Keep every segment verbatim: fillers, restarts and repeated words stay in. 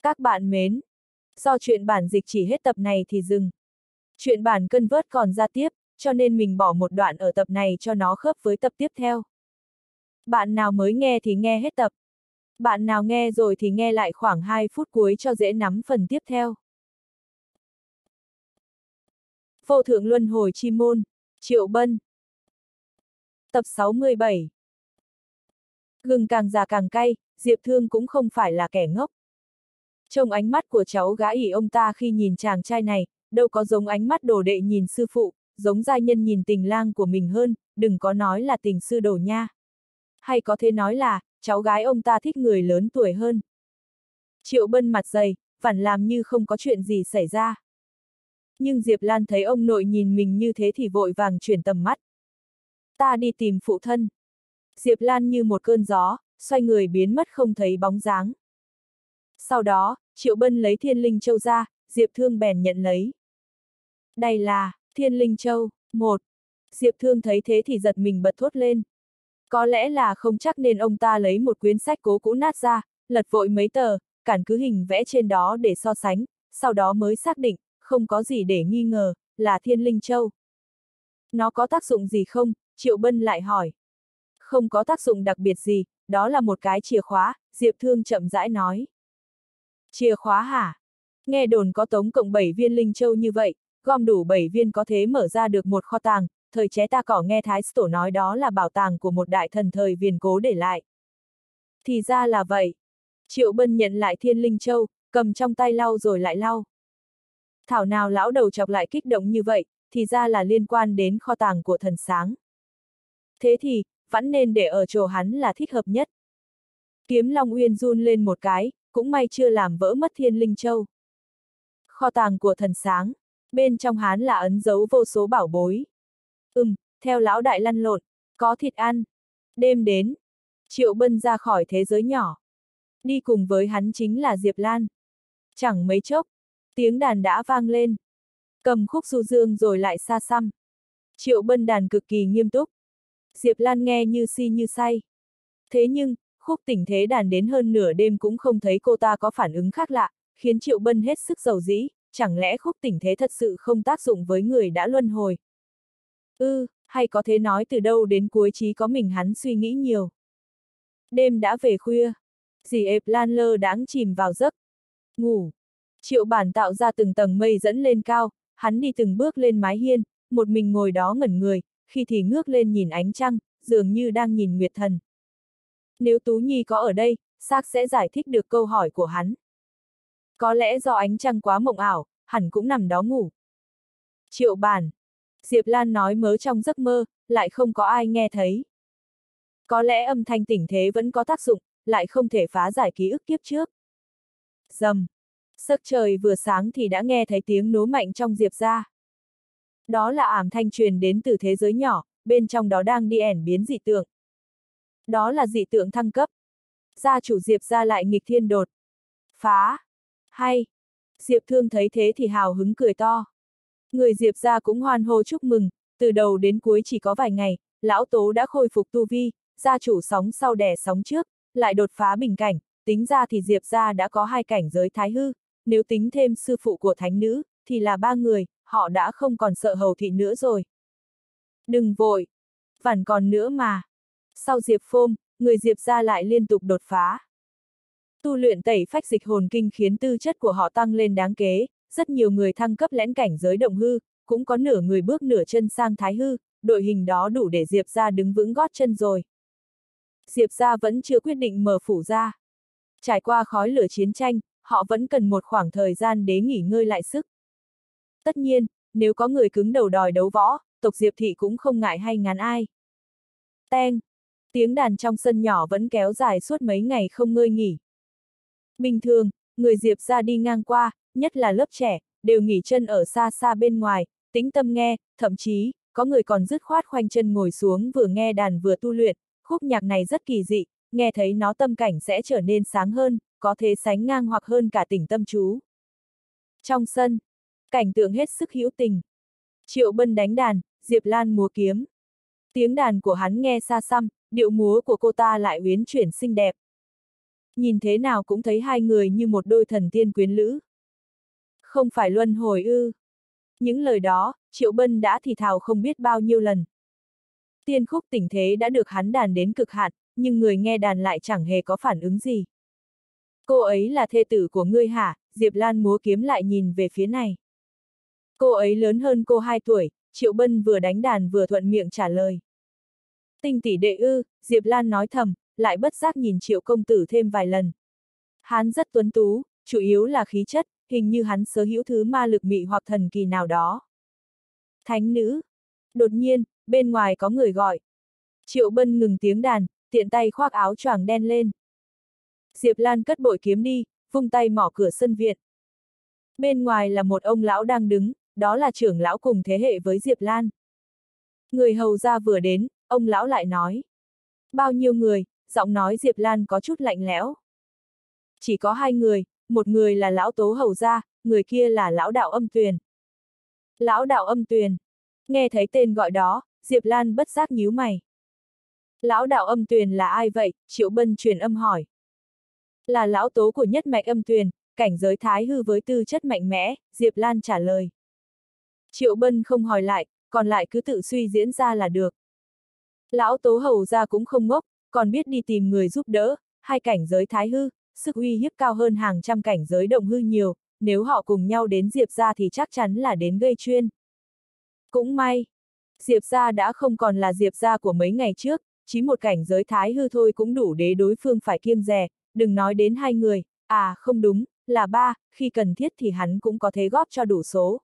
Các bạn mến, do chuyện bản dịch chỉ hết tập này thì dừng. Chuyện bản cân vớt còn ra tiếp, cho nên mình bỏ một đoạn ở tập này cho nó khớp với tập tiếp theo. Bạn nào mới nghe thì nghe hết tập. Bạn nào nghe rồi thì nghe lại khoảng hai phút cuối cho dễ nắm phần tiếp theo. Vô thượng luân hồi chi môn, Triệu Bân. Tập sáu mươi bảy. Gừng càng già càng cay, Diệp Thương cũng không phải là kẻ ngốc. Trông ánh mắt của cháu gái ỷ ông ta khi nhìn chàng trai này, đâu có giống ánh mắt đồ đệ nhìn sư phụ, giống giai nhân nhìn tình lang của mình hơn, đừng có nói là tình sư đồ nha. Hay có thể nói là, cháu gái ông ta thích người lớn tuổi hơn. Triệu Bân mặt dày, vẳn làm như không có chuyện gì xảy ra. Nhưng Diệp Lan thấy ông nội nhìn mình như thế thì vội vàng chuyển tầm mắt. Ta đi tìm phụ thân. Diệp Lan như một cơn gió, xoay người biến mất không thấy bóng dáng. Sau đó, Triệu Bân lấy Thiên Linh Châu ra, Diệp Thương bèn nhận lấy. Đây là Thiên Linh Châu, một. Diệp Thương thấy thế thì giật mình bật thốt lên. Có lẽ là không chắc nên ông ta lấy một quyển sách cố cũ nát ra, lật vội mấy tờ, cản cứ hình vẽ trên đó để so sánh, sau đó mới xác định, không có gì để nghi ngờ, là Thiên Linh Châu. Nó có tác dụng gì không? Triệu Bân lại hỏi. Không có tác dụng đặc biệt gì, đó là một cái chìa khóa, Diệp Thương chậm rãi nói. Chìa khóa hả? Nghe đồn có tổng cộng bảy viên linh châu như vậy, gom đủ bảy viên có thể mở ra được một kho tàng, thời chế ta cỏ nghe Thái Tổ nói đó là bảo tàng của một đại thần thời viền cố để lại. Thì ra là vậy. Triệu Bân nhận lại Thiên Linh Châu, cầm trong tay lau rồi lại lau. Thảo nào lão đầu chọc lại kích động như vậy, thì ra là liên quan đến kho tàng của thần sáng. Thế thì, vẫn nên để ở chỗ hắn là thích hợp nhất. Kiếm Long Uyên run lên một cái, cũng may chưa làm vỡ mất Thiên Linh Châu. Kho tàng của thần sáng, bên trong hắn là ấn dấu vô số bảo bối. Ừm, theo lão đại lăn lộn, có thịt ăn. Đêm đến, Triệu Bân ra khỏi thế giới nhỏ. Đi cùng với hắn chính là Diệp Lan. Chẳng mấy chốc, tiếng đàn đã vang lên. Cầm khúc du dương rồi lại xa xăm. Triệu Bân đàn cực kỳ nghiêm túc. Diệp Lan nghe như si như say. Thế nhưng, khúc tỉnh thế đàn đến hơn nửa đêm cũng không thấy cô ta có phản ứng khác lạ, khiến Triệu Bân hết sức dầu dĩ, chẳng lẽ khúc tỉnh thế thật sự không tác dụng với người đã luân hồi? Ư, ừ, hay có thể nói từ đâu đến cuối chỉ có mình hắn suy nghĩ nhiều. Đêm đã về khuya, dì ệp Lan lơ đãng chìm vào giấc. Ngủ. Triệu Bản tạo ra từng tầng mây dẫn lên cao, hắn đi từng bước lên mái hiên, một mình ngồi đó ngẩn người, khi thì ngước lên nhìn ánh trăng, dường như đang nhìn nguyệt thần. Nếu Tú Nhi có ở đây, xác sẽ giải thích được câu hỏi của hắn. Có lẽ do ánh trăng quá mộng ảo, hẳn cũng nằm đó ngủ. Triệu Bản. Diệp Lan nói mớ trong giấc mơ, lại không có ai nghe thấy. Có lẽ âm thanh tỉnh thế vẫn có tác dụng, lại không thể phá giải ký ức kiếp trước. Rầm. Sắc trời vừa sáng thì đã nghe thấy tiếng nố mạnh trong Diệp gia. Đó là ảm thanh truyền đến từ thế giới nhỏ, bên trong đó đang đi ẻn biến dị tượng. Đó là dị tượng thăng cấp. Gia chủ Diệp gia lại nghịch thiên đột phá. Hay. Diệp Thương thấy thế thì hào hứng cười to. Người Diệp gia cũng hoan hô chúc mừng, từ đầu đến cuối chỉ có vài ngày, lão Tố đã khôi phục tu vi, gia chủ sóng sau đẻ sóng trước, lại đột phá bình cảnh, tính ra thì Diệp gia đã có hai cảnh giới thái hư, nếu tính thêm sư phụ của thánh nữ, thì là ba người, họ đã không còn sợ hầu thị nữa rồi. Đừng vội, vẫn còn nữa mà. Sau Diệp Phôm, người Diệp gia lại liên tục đột phá. Tu luyện tẩy phách dịch hồn kinh khiến tư chất của họ tăng lên đáng kể, rất nhiều người thăng cấp lẽn cảnh giới động hư, cũng có nửa người bước nửa chân sang thái hư, đội hình đó đủ để Diệp gia đứng vững gót chân rồi. Diệp gia vẫn chưa quyết định mở phủ ra. Trải qua khói lửa chiến tranh, họ vẫn cần một khoảng thời gian để nghỉ ngơi lại sức. Tất nhiên, nếu có người cứng đầu đòi đấu võ, tộc Diệp thị cũng không ngại hay ngán ai. Teng, tiếng đàn trong sân nhỏ vẫn kéo dài suốt mấy ngày không ngơi nghỉ. Bình thường, người Diệp gia đi ngang qua, nhất là lớp trẻ, đều nghỉ chân ở xa xa bên ngoài, tĩnh tâm nghe, thậm chí, có người còn dứt khoát khoanh chân ngồi xuống vừa nghe đàn vừa tu luyện, khúc nhạc này rất kỳ dị, nghe thấy nó tâm cảnh sẽ trở nên sáng hơn, có thể sánh ngang hoặc hơn cả tỉnh tâm chú. Trong sân, cảnh tượng hết sức hữu tình. Triệu Bân đánh đàn, Diệp Lan múa kiếm. Tiếng đàn của hắn nghe xa xăm, điệu múa của cô ta lại uyển chuyển xinh đẹp. Nhìn thế nào cũng thấy hai người như một đôi thần tiên quyến lữ. Không phải luân hồi ư? Những lời đó, Triệu Bân đã thì thào không biết bao nhiêu lần. Tiên khúc tình thế đã được hắn đàn đến cực hạn, nhưng người nghe đàn lại chẳng hề có phản ứng gì. Cô ấy là thê tử của ngươi hả? Diệp Lan múa kiếm lại nhìn về phía này. Cô ấy lớn hơn cô hai tuổi, Triệu Bân vừa đánh đàn vừa thuận miệng trả lời. Tinh tỷ đệ ư? Diệp Lan nói thầm, lại bất giác nhìn Triệu công tử thêm vài lần. Hắn rất tuấn tú, chủ yếu là khí chất, hình như hắn sở hữu thứ ma lực mị hoặc thần kỳ nào đó. Thánh nữ. Đột nhiên, bên ngoài có người gọi. Triệu Bân ngừng tiếng đàn, tiện tay khoác áo choàng đen lên. Diệp Lan cất bội kiếm đi, vung tay mỏ cửa sân viện. Bên ngoài là một ông lão đang đứng, đó là trưởng lão cùng thế hệ với Diệp Lan. Người hầu ra vừa đến, ông lão lại nói. Bao nhiêu người? Giọng nói Diệp Lan có chút lạnh lẽo. Chỉ có hai người, một người là lão tố hầu gia, người kia là lão đạo âm tuyền. Lão đạo âm tuyền. Nghe thấy tên gọi đó, Diệp Lan bất giác nhíu mày. Lão đạo âm tuyền là ai vậy? Triệu Bân truyền âm hỏi. Là lão tố của nhất mạch âm tuyền, cảnh giới thái hư với tư chất mạnh mẽ, Diệp Lan trả lời. Triệu Bân không hỏi lại, còn lại cứ tự suy diễn ra là được. Lão tố hầu gia cũng không ngốc, còn biết đi tìm người giúp đỡ, hai cảnh giới thái hư, sức uy hiếp cao hơn hàng trăm cảnh giới động hư nhiều, nếu họ cùng nhau đến Diệp gia thì chắc chắn là đến gây chuyên. Cũng may, Diệp gia đã không còn là Diệp gia của mấy ngày trước, chỉ một cảnh giới thái hư thôi cũng đủ để đối phương phải kiêng dè, đừng nói đến hai người, à không đúng, là ba, khi cần thiết thì hắn cũng có thể góp cho đủ số.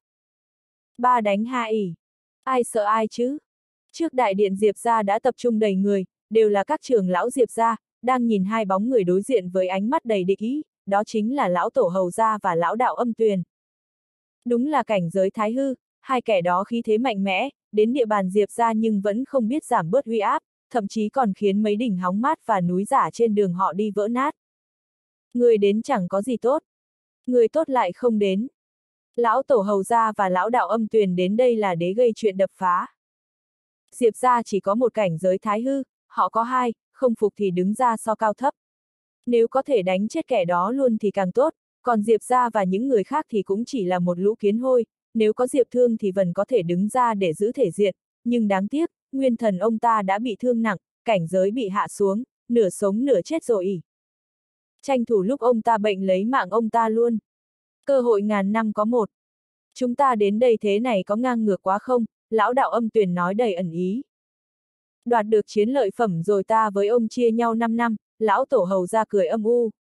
Ba đánh hai ỉ. Ai sợ ai chứ? Trước đại điện Diệp gia đã tập trung đầy người, đều là các trưởng lão Diệp gia, đang nhìn hai bóng người đối diện với ánh mắt đầy địch ý, đó chính là lão tổ hầu gia và lão đạo âm tuyền. Đúng là cảnh giới thái hư, hai kẻ đó khí thế mạnh mẽ, đến địa bàn Diệp gia nhưng vẫn không biết giảm bớt uy áp, thậm chí còn khiến mấy đỉnh hóng mát và núi giả trên đường họ đi vỡ nát. Người đến chẳng có gì tốt. Người tốt lại không đến. Lão tổ hầu gia và lão đạo âm tuyền đến đây là để gây chuyện đập phá. Diệp gia chỉ có một cảnh giới thái hư, họ có hai, không phục thì đứng ra so cao thấp. Nếu có thể đánh chết kẻ đó luôn thì càng tốt, còn Diệp gia và những người khác thì cũng chỉ là một lũ kiến hôi, nếu có Diệp Thương thì vẫn có thể đứng ra để giữ thể diện, nhưng đáng tiếc, nguyên thần ông ta đã bị thương nặng, cảnh giới bị hạ xuống, nửa sống nửa chết rồi. Tranh thủ lúc ông ta bệnh lấy mạng ông ta luôn. Cơ hội ngàn năm có một. Chúng ta đến đây thế này có ngang ngược quá không? Lão đạo âm tuyền nói đầy ẩn ý. Đoạt được chiến lợi phẩm rồi ta với ông chia nhau năm năm, lão tổ hầu ra cười âm u.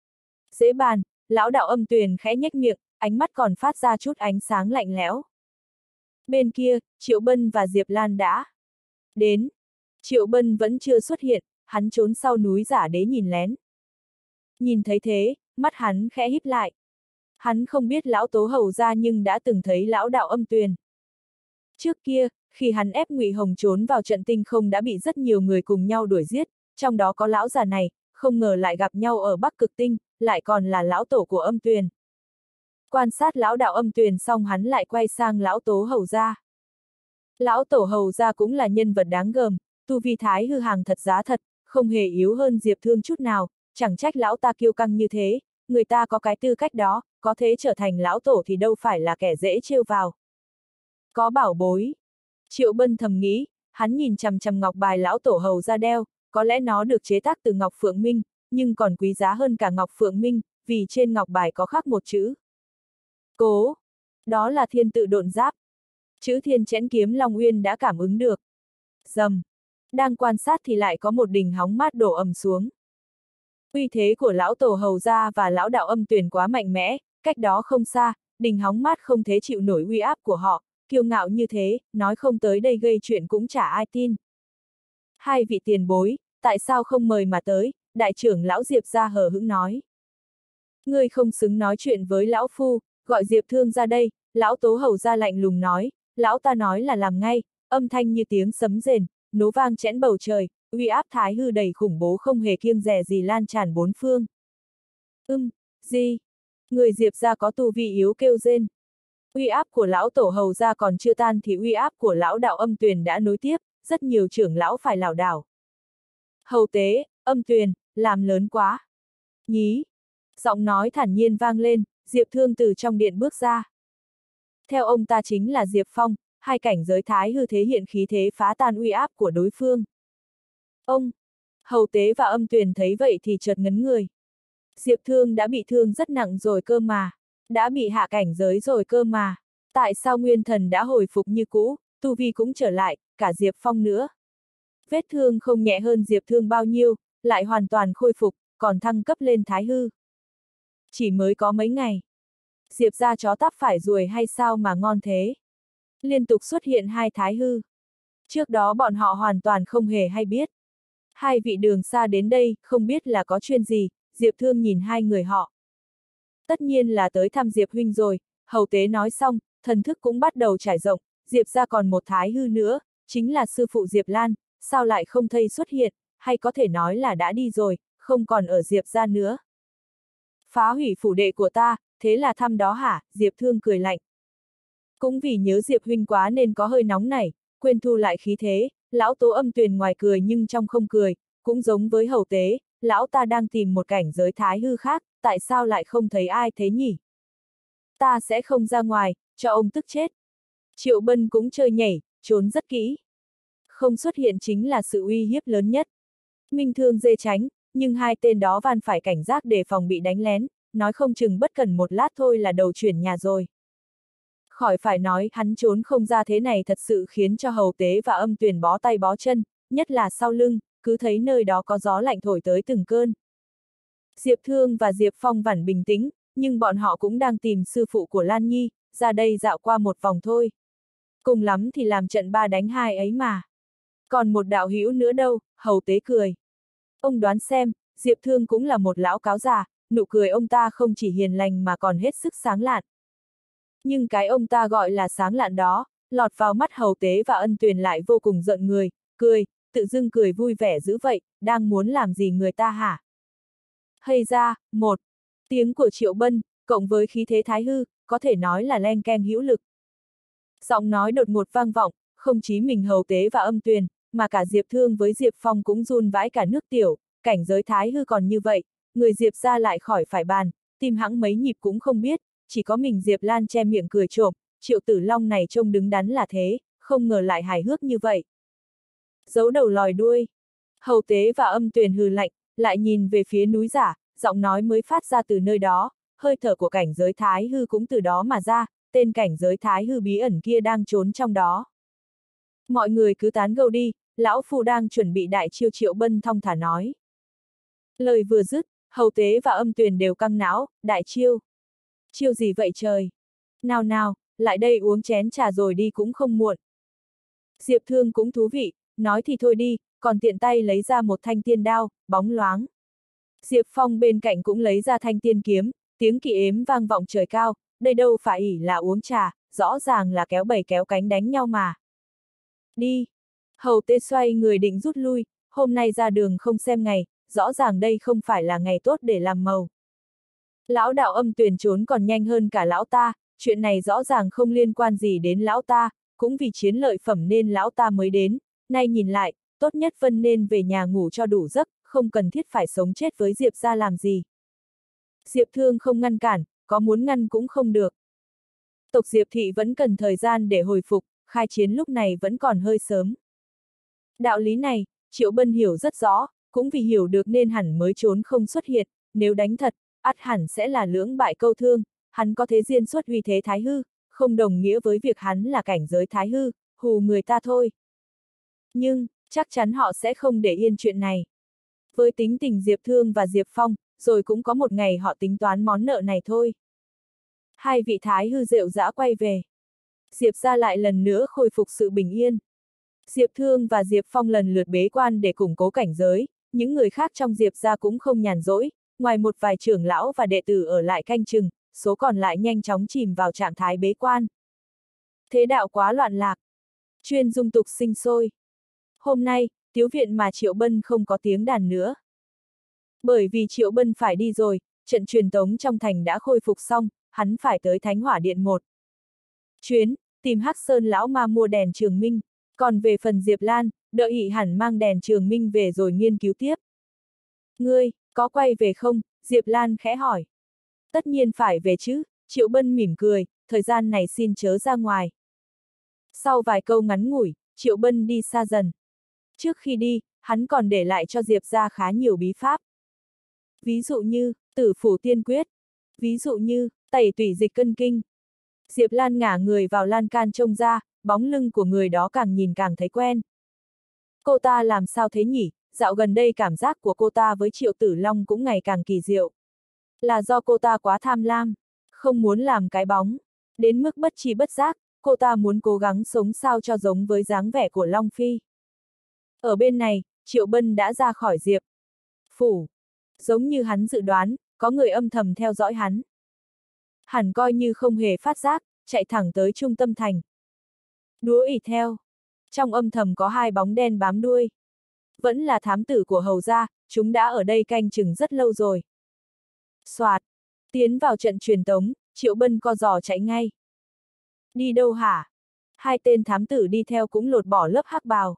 Dễ bàn, lão đạo âm tuyền khẽ nhếch miệng, ánh mắt còn phát ra chút ánh sáng lạnh lẽo. Bên kia, Triệu Bân và Diệp Lan đã đến. Triệu Bân vẫn chưa xuất hiện, hắn trốn sau núi giả đế nhìn lén. Nhìn thấy thế, mắt hắn khẽ híp lại. Hắn không biết lão tố hầu ra nhưng đã từng thấy lão đạo âm tuyền. Trước kia, khi hắn ép Ngụy Hồng trốn vào trận tinh không đã bị rất nhiều người cùng nhau đuổi giết, trong đó có lão già này, không ngờ lại gặp nhau ở Bắc Cực Tinh, lại còn là lão tổ của âm tuyền. Quan sát lão đạo âm tuyền xong hắn lại quay sang lão tố hầu gia. Lão tổ hầu gia cũng là nhân vật đáng gờm, tu vi thái hư hàng thật giá thật, không hề yếu hơn Diệp Thương chút nào, chẳng trách lão ta kiêu căng như thế, người ta có cái tư cách đó, có thể trở thành lão tổ thì đâu phải là kẻ dễ trêu vào. Có bảo bối. Triệu Bân thầm nghĩ, hắn nhìn chằm chằm ngọc bài lão tổ hầu ra đeo, có lẽ nó được chế tác từ ngọc phượng minh, nhưng còn quý giá hơn cả ngọc phượng minh, vì trên ngọc bài có khắc một chữ. Cố. Đó là thiên tự độn giáp. Chữ thiên chẽn kiếm Long Uyên đã cảm ứng được. Dầm. Đang quan sát thì lại có một đỉnh hóng mát đổ ầm xuống. Uy thế của lão tổ hầu gia và lão đạo âm tuyền quá mạnh mẽ, cách đó không xa, đỉnh hóng mát không thể chịu nổi uy áp của họ, kiêu ngạo như thế, nói không tới đây gây chuyện cũng chả ai tin. Hai vị tiền bối, tại sao không mời mà tới? Đại trưởng lão Diệp gia hờ hững nói. Ngươi không xứng nói chuyện với lão phu, gọi Diệp Thương ra đây, lão tố hầu gia lạnh lùng nói, lão ta nói là làm ngay, âm thanh như tiếng sấm rền, nổ vang chẽn bầu trời, uy áp thái hư đầy khủng bố không hề kiêng dè gì lan tràn bốn phương. Ưm, gì? Người Diệp gia có tu vi yếu kêu rên. Uy áp của lão tổ hầu gia còn chưa tan thì uy áp của lão đạo âm tuyền đã nối tiếp, rất nhiều trưởng lão phải lảo đảo. Hầu tế, âm tuyền, làm lớn quá. Nhí. Giọng nói thản nhiên vang lên, Diệp Thương từ trong điện bước ra. Theo ông ta chính là Diệp Phong, hai cảnh giới thái hư thế hiện khí thế phá tan uy áp của đối phương. Ông, Hầu Tế và Âm Tuyền thấy vậy thì chợt ngấn người. Diệp Thương đã bị thương rất nặng rồi cơ mà, đã bị hạ cảnh giới rồi cơ mà. Tại sao Nguyên Thần đã hồi phục như cũ, tu vi cũng trở lại, cả Diệp Phong nữa. Vết thương không nhẹ hơn Diệp Thương bao nhiêu, lại hoàn toàn khôi phục, còn thăng cấp lên thái hư. Chỉ mới có mấy ngày. Diệp ra chó tắp phải ruồi hay sao mà ngon thế? Liên tục xuất hiện hai thái hư. Trước đó bọn họ hoàn toàn không hề hay biết. Hai vị đường xa đến đây, không biết là có chuyện gì, Diệp Thương nhìn hai người họ. Tất nhiên là tới thăm Diệp huynh rồi, Hầu Tế nói xong, thần thức cũng bắt đầu trải rộng, Diệp ra còn một thái hư nữa, chính là sư phụ Diệp Lan, sao lại không thấy xuất hiện, hay có thể nói là đã đi rồi, không còn ở Diệp ra nữa. Phá hủy phủ đệ của ta, thế là thăm đó hả? Diệp Thương cười lạnh. Cũng vì nhớ Diệp huynh quá nên có hơi nóng nảy, quên thu lại khí thế, lão Tố Âm Tuyền ngoài cười nhưng trong không cười, cũng giống với Hầu Tế, lão ta đang tìm một cảnh giới thái hư khác, tại sao lại không thấy ai thế nhỉ? Ta sẽ không ra ngoài, cho ông tức chết. Triệu Bân cũng chơi nhảy, trốn rất kỹ. Không xuất hiện chính là sự uy hiếp lớn nhất. Minh Thương dê tránh, nhưng hai tên đó van phải cảnh giác để phòng bị đánh lén, nói không chừng bất cần một lát thôi là đầu chuyển nhà rồi. Khỏi phải nói, hắn trốn không ra thế này thật sự khiến cho Hầu Tế và Âm Tuyền bó tay bó chân, nhất là sau lưng, cứ thấy nơi đó có gió lạnh thổi tới từng cơn. Diệp Thương và Diệp Phong vẫn bình tĩnh, nhưng bọn họ cũng đang tìm sư phụ của Lan Nhi, ra đây dạo qua một vòng thôi. Cùng lắm thì làm trận ba đánh hai ấy mà. Còn một đạo hữu nữa đâu? Hầu Tế cười. Ông đoán xem, Diệp Thương cũng là một lão cáo già, nụ cười ông ta không chỉ hiền lành mà còn hết sức sáng lạn. Nhưng cái ông ta gọi là sáng lạn đó, lọt vào mắt Hầu Tế và Ân Tuyền lại vô cùng giận người, cười, tự dưng cười vui vẻ dữ vậy, đang muốn làm gì người ta hả? Hay ra, một, tiếng của Triệu Bân, cộng với khí thế thái hư, có thể nói là len keng hữu lực. Giọng nói đột ngột vang vọng, không chỉ mình Hầu Tế và Âm Tuyền, mà cả Diệp Thương với Diệp Phong cũng run vãi cả nước tiểu, cảnh giới thái hư còn như vậy, người Diệp ra lại khỏi phải bàn, tim hãng mấy nhịp cũng không biết, chỉ có mình Diệp Lan che miệng cười trộm, Triệu Tử Long này trông đứng đắn là thế, không ngờ lại hài hước như vậy. Giấu đầu lòi đuôi. Hầu Tế và Âm Tuyền hừ lạnh, lại nhìn về phía núi giả, giọng nói mới phát ra từ nơi đó, hơi thở của cảnh giới thái hư cũng từ đó mà ra, tên cảnh giới thái hư bí ẩn kia đang trốn trong đó. Mọi người cứ tán gẫu đi, lão phu đang chuẩn bị đại chiêu. Triệu Bân thong thả nói. Lời vừa dứt, Hầu Tế và Âm Tuyền đều căng não, đại chiêu. Chiêu gì vậy trời? Nào nào, lại đây uống chén trà rồi đi cũng không muộn. Diệp Thương cũng thú vị, nói thì thôi đi, còn tiện tay lấy ra một thanh tiên đao, bóng loáng. Diệp Phong bên cạnh cũng lấy ra thanh tiên kiếm, tiếng kỵ ếm vang vọng trời cao, đây đâu phải ỉ là uống trà, rõ ràng là kéo bầy kéo cánh đánh nhau mà. Đi! Hầu Tế xoay người định rút lui, hôm nay ra đường không xem ngày, rõ ràng đây không phải là ngày tốt để làm màu. Lão đạo Âm Tuyền trốn còn nhanh hơn cả lão ta, chuyện này rõ ràng không liên quan gì đến lão ta, cũng vì chiến lợi phẩm nên lão ta mới đến, nay nhìn lại, tốt nhất Vân nên về nhà ngủ cho đủ giấc, không cần thiết phải sống chết với Diệp ra làm gì. Diệp Thương không ngăn cản, có muốn ngăn cũng không được. Tộc Diệp Thị vẫn cần thời gian để hồi phục, khai chiến lúc này vẫn còn hơi sớm. Đạo lý này, Triệu Bân hiểu rất rõ, cũng vì hiểu được nên hẳn mới trốn không xuất hiện, nếu đánh thật, ắt hẳn sẽ là lưỡng bại câu thương, hắn có thế diên xuất uy thế thái hư, không đồng nghĩa với việc hắn là cảnh giới thái hư, hù người ta thôi. Nhưng, chắc chắn họ sẽ không để yên chuyện này. Với tính tình Diệp Thương và Diệp Phong, rồi cũng có một ngày họ tính toán món nợ này thôi. Hai vị thái hư rệu rã quay về. Diệp ra lại lần nữa khôi phục sự bình yên. Diệp Thương và Diệp Phong lần lượt bế quan để củng cố cảnh giới, những người khác trong Diệp ra cũng không nhàn rỗi, ngoài một vài trưởng lão và đệ tử ở lại canh chừng, số còn lại nhanh chóng chìm vào trạng thái bế quan. Thế đạo quá loạn lạc. Chuyên dung tục sinh sôi. Hôm nay, tiếu viện mà Triệu Bân không có tiếng đàn nữa. Bởi vì Triệu Bân phải đi rồi, trận truyền tống trong thành đã khôi phục xong, hắn phải tới Thánh Hỏa Điện một chuyến, tìm Hắc Sơn lão ma mua đèn trường minh, còn về phần Diệp Lan, đợi ị hẳn mang đèn trường minh về rồi nghiên cứu tiếp. Ngươi, có quay về không? Diệp Lan khẽ hỏi. Tất nhiên phải về chứ, Triệu Bân mỉm cười, thời gian này xin chớ ra ngoài. Sau vài câu ngắn ngủi, Triệu Bân đi xa dần. Trước khi đi, hắn còn để lại cho Diệp ra khá nhiều bí pháp. Ví dụ như, tử phủ tiên quyết. Ví dụ như, tẩy tủy dịch cân kinh. Diệp Lan ngả người vào lan can trông ra, bóng lưng của người đó càng nhìn càng thấy quen. Cô ta làm sao thế nhỉ, dạo gần đây cảm giác của cô ta với Triệu Tử Long cũng ngày càng kỳ diệu. Là do cô ta quá tham lam, không muốn làm cái bóng. Đến mức bất tri bất giác, cô ta muốn cố gắng sống sao cho giống với dáng vẻ của Long Phi. Ở bên này, Triệu Bân đã ra khỏi Diệp phủ. Giống như hắn dự đoán, có người âm thầm theo dõi hắn. Hẳn coi như không hề phát giác, chạy thẳng tới trung tâm thành. Đúa ỉ theo. Trong âm thầm có hai bóng đen bám đuôi. Vẫn là thám tử của Hầu gia, chúng đã ở đây canh chừng rất lâu rồi. Soạt. Tiến vào trận truyền tống, Triệu Bân co giò chạy ngay. Đi đâu hả? Hai tên thám tử đi theo cũng lột bỏ lớp hắc bào.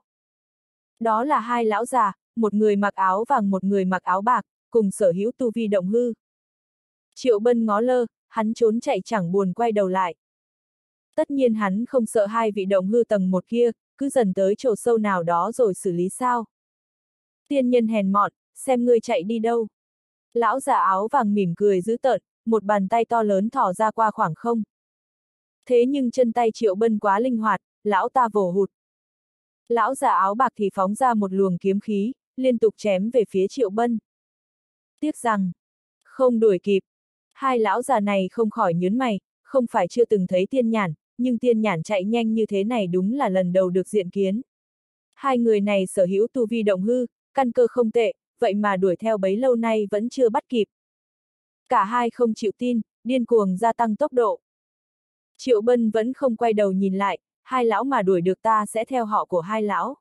Đó là hai lão già, một người mặc áo vàng một người mặc áo bạc, cùng sở hữu tu vi động hư. Triệu Bân ngó lơ, hắn trốn chạy chẳng buồn quay đầu lại. Tất nhiên hắn không sợ hai vị động hư tầng một kia, cứ dần tới chỗ sâu nào đó rồi xử lý sao. Tiên nhân hèn mọn, xem ngươi chạy đi đâu. Lão già áo vàng mỉm cười dữ tợn, một bàn tay to lớn thò ra qua khoảng không. Thế nhưng chân tay Triệu Bân quá linh hoạt, lão ta vồ hụt. Lão già áo bạc thì phóng ra một luồng kiếm khí, liên tục chém về phía Triệu Bân. Tiếc rằng, không đuổi kịp. Hai lão già này không khỏi nhớn mày, không phải chưa từng thấy tiên nhản, nhưng tiên nhản chạy nhanh như thế này đúng là lần đầu được diện kiến. Hai người này sở hữu tu vi động hư, căn cơ không tệ, vậy mà đuổi theo bấy lâu nay vẫn chưa bắt kịp. Cả hai không chịu tin, điên cuồng gia tăng tốc độ. Triệu Bân vẫn không quay đầu nhìn lại, hai lão mà đuổi được ta sẽ theo họ của hai lão.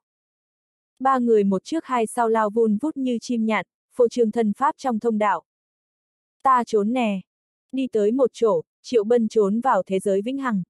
Ba người một trước hai sau lao vun vút như chim nhạn, phô trương thân pháp trong thông đạo. Ta trốn nè. Đi tới một chỗ, Triệu Bân trốn vào thế giới vĩnh hằng.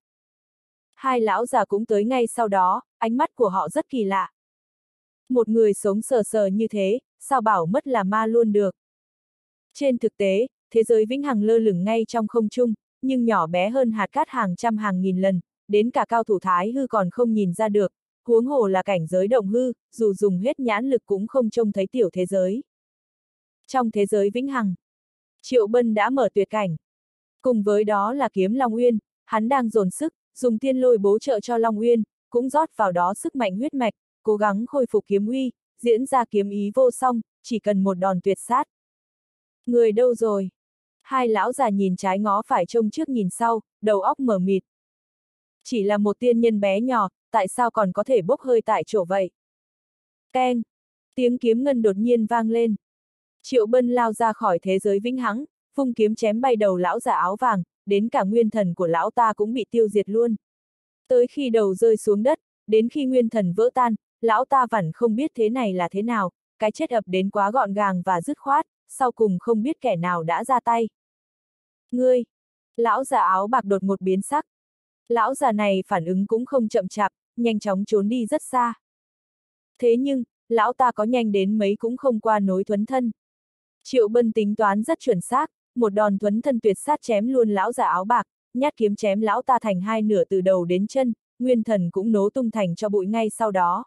Hai lão già cũng tới ngay sau đó, ánh mắt của họ rất kỳ lạ. Một người sống sờ sờ như thế, sao bảo mất là ma luôn được. Trên thực tế, thế giới vĩnh hằng lơ lửng ngay trong không trung, nhưng nhỏ bé hơn hạt cát hàng trăm hàng nghìn lần, đến cả cao thủ thái hư còn không nhìn ra được, huống hồ là cảnh giới động hư, dù dùng hết nhãn lực cũng không trông thấy tiểu thế giới. Trong thế giới vĩnh hằng, Triệu Bân đã mở tuyệt cảnh. Cùng với đó là kiếm Long Uyên, hắn đang dồn sức, dùng tiên lôi bố trợ cho Long Uyên, cũng rót vào đó sức mạnh huyết mạch, cố gắng khôi phục kiếm uy, diễn ra kiếm ý vô song, chỉ cần một đòn tuyệt sát. Người đâu rồi? Hai lão già nhìn trái ngó phải trông trước nhìn sau, đầu óc mở mịt. Chỉ là một tiên nhân bé nhỏ, tại sao còn có thể bốc hơi tại chỗ vậy? Keng! Tiếng kiếm ngân đột nhiên vang lên. Triệu Bân lao ra khỏi thế giới vĩnh hằng, vung kiếm chém bay đầu lão già áo vàng, đến cả nguyên thần của lão ta cũng bị tiêu diệt luôn. Tới khi đầu rơi xuống đất, đến khi nguyên thần vỡ tan, lão ta vẫn không biết thế này là thế nào, cái chết ập đến quá gọn gàng và dứt khoát, sau cùng không biết kẻ nào đã ra tay. Ngươi! Lão già áo bạc đột ngột biến sắc. Lão già này phản ứng cũng không chậm chạp, nhanh chóng trốn đi rất xa. Thế nhưng, lão ta có nhanh đến mấy cũng không qua nối thuấn thân. Triệu Bân tính toán rất chuẩn xác, một đòn thuấn thân tuyệt sát chém luôn lão già áo bạc, nhát kiếm chém lão ta thành hai nửa từ đầu đến chân, nguyên thần cũng nổ tung thành cho bụi ngay sau đó.